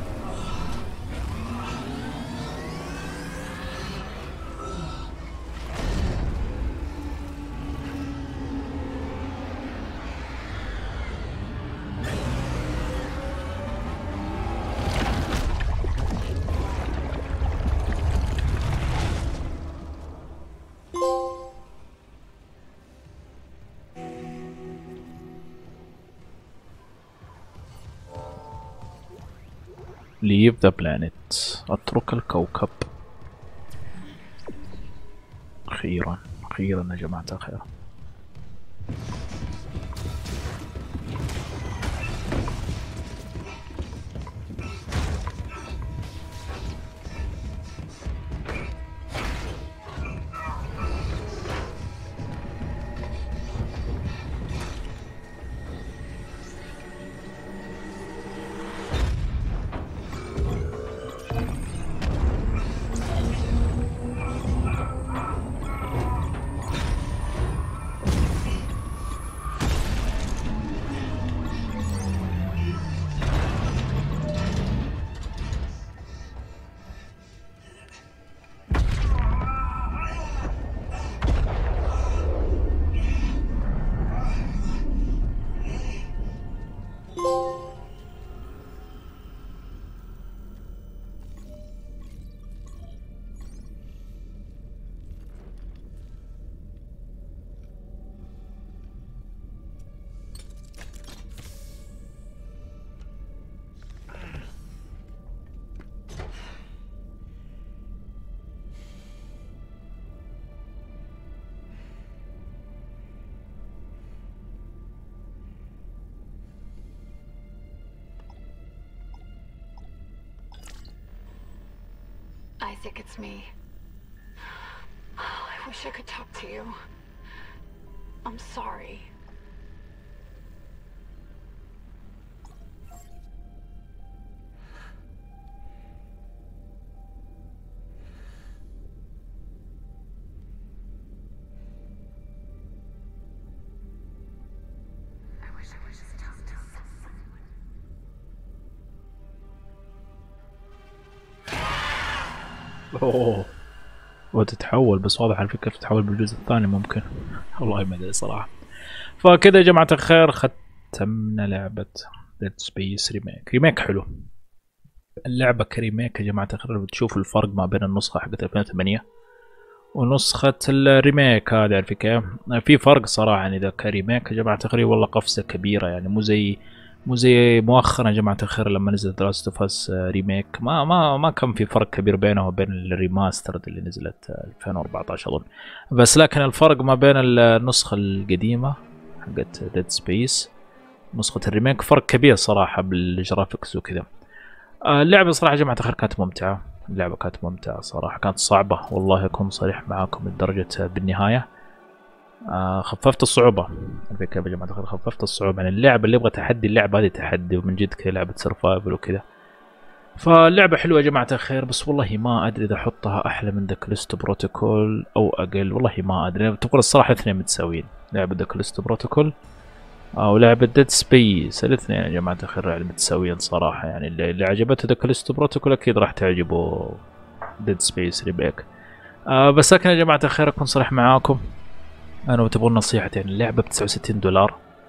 Leave the planet. اترك الكوكب. اخيرا اخيرا يا جماعة الخير. Isaac, it's me. Oh, I wish I could talk to you. I'm sorry. اوه وتتحول، بس واضح على فكرة تتحول بالجزء الثاني ممكن. والله ما ادري صراحة. فكذا يا جماعة الخير ختمنا لعبة ديد سبيس ريميك. ريميك حلو اللعبة كريميك يا جماعة الخير. بتشوفوا الفرق ما بين النسخة حقت 2008 ونسخة الريميك هذا، عارف كيف؟ في فرق صراحة يعني. إذا كريميك يا جماعة الخير والله قفزة كبيرة يعني، مو زي مؤخرا يا جماعة الخير لما نزلت لاست اوف اس ريميك ما كان في فرق كبير بينه وبين الريماستر اللي نزلت 2014 اظن. بس لكن الفرق ما بين النسخة القديمة حقت ديد سبيس نسخة الريميك فرق كبير صراحة بالجرافيكس وكذا. اللعبة صراحة يا جماعة الخير كانت ممتعة. اللعبة كانت ممتعة صراحة، كانت صعبة والله أكون صريح معاكم لدرجة بالنهاية خففت الصعوبة. كيف يا جماعة الخير خففت الصعوبة يعني. اللعبة اللي يبغى تحدي، اللعبة هذه تحدي ومن جد كذا لعبة سرفايفل وكذا. فاللعبة حلوة يا جماعة الخير، بس والله ما أدري إذا أحطها أحلى من ذا كاليستو بروتوكول أو أقل. والله ما أدري. تقول الصراحة الاثنين متساويين، لعبة ذا كاليستو بروتوكول أو لعبة ديد سبيس، الاثنين يا جماعة الخير يعني متساويين صراحة يعني. اللي عجبته ذا كاليستو بروتوكول أكيد راح تعجبه ديد سبيس ريبيك. بس لكن يا جماعة الخير أكون صريح معاكم، أنا وتبغون نصيحتي يعني اللعبة ب$69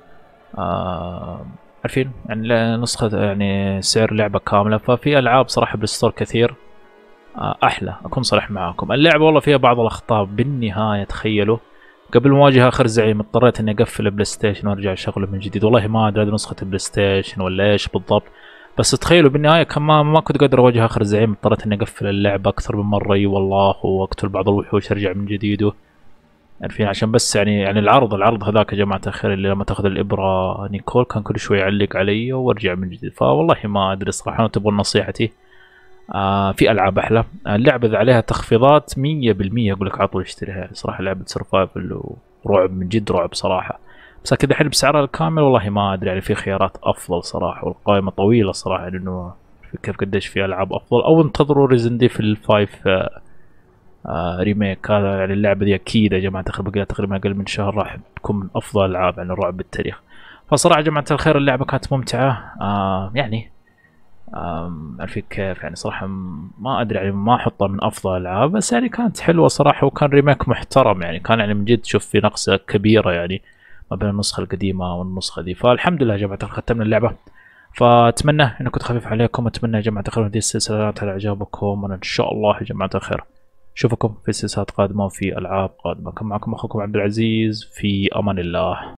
عارفين يعني نسخة يعني سعر لعبة كاملة. ففي ألعاب صراحة بالستور كثير أحلى. أكون صريح معاكم اللعبة والله فيها بعض الأخطاء بالنهاية. تخيلوا قبل ما أواجه آخر زعيم اضطريت إني أقفل البلاي ستيشن وأرجع أشغله من جديد. والله ما أدري هذه نسخة البلاي ستيشن ولا إيش بالضبط، بس تخيلوا بالنهاية كان ما كنت قادر أواجه آخر زعيم، اضطريت إني أقفل اللعبة أكثر من مرة. أي والله وأقتل بعض الوحوش أرجع من جديد عارفين عشان بس يعني العرض هذاك يا جماعة الخير اللي لما تاخذ الإبرة نيكول كان كل شوي يعلق علي وارجع من جديد. فوالله ما أدري صراحة. أنا تبغون نصيحتي في ألعاب أحلى. اللعبة إذا عليها تخفيضات 100% أقول لك عطوا اشتريها يعني. صراحة لعبة سرفايفل ورعب من جد رعب صراحة. بس كذا الحين بسعرها الكامل والله ما أدري يعني. في خيارات أفضل صراحة والقائمة طويلة صراحة لأنه كيف قديش في ألعاب أفضل. أو انتظروا ريزن ديفل 5 ريميك. هذا يعني اللعبة دي أكيد يا جماعة الخير بقى تقريبا أقل من شهر راح تكون من أفضل ألعاب يعني الرعب بالتاريخ. فصراحة يا جماعة الخير اللعبة كانت ممتعة يعني عارفين كيف يعني. صراحة ما أدري يعني ما أحطها من أفضل ألعاب، بس يعني كانت حلوة صراحة وكان ريميك محترم يعني. كان يعني من جد شوف في نقصة كبيرة يعني ما بين النسخة القديمة والنسخة دي. فالحمد لله يا جماعة الخير ختمنا اللعبة. فأتمنى إنه كنت خفيف عليكم. أتمنى يا جماعة الخير هذه السلسلات على إعجابكم، وأنا إن شاء الله يا جماعة الخير أشوفكم في سلسلات قادمة وفي ألعاب قادمة. كان معكم أخوكم عبد العزيز، في أمان الله.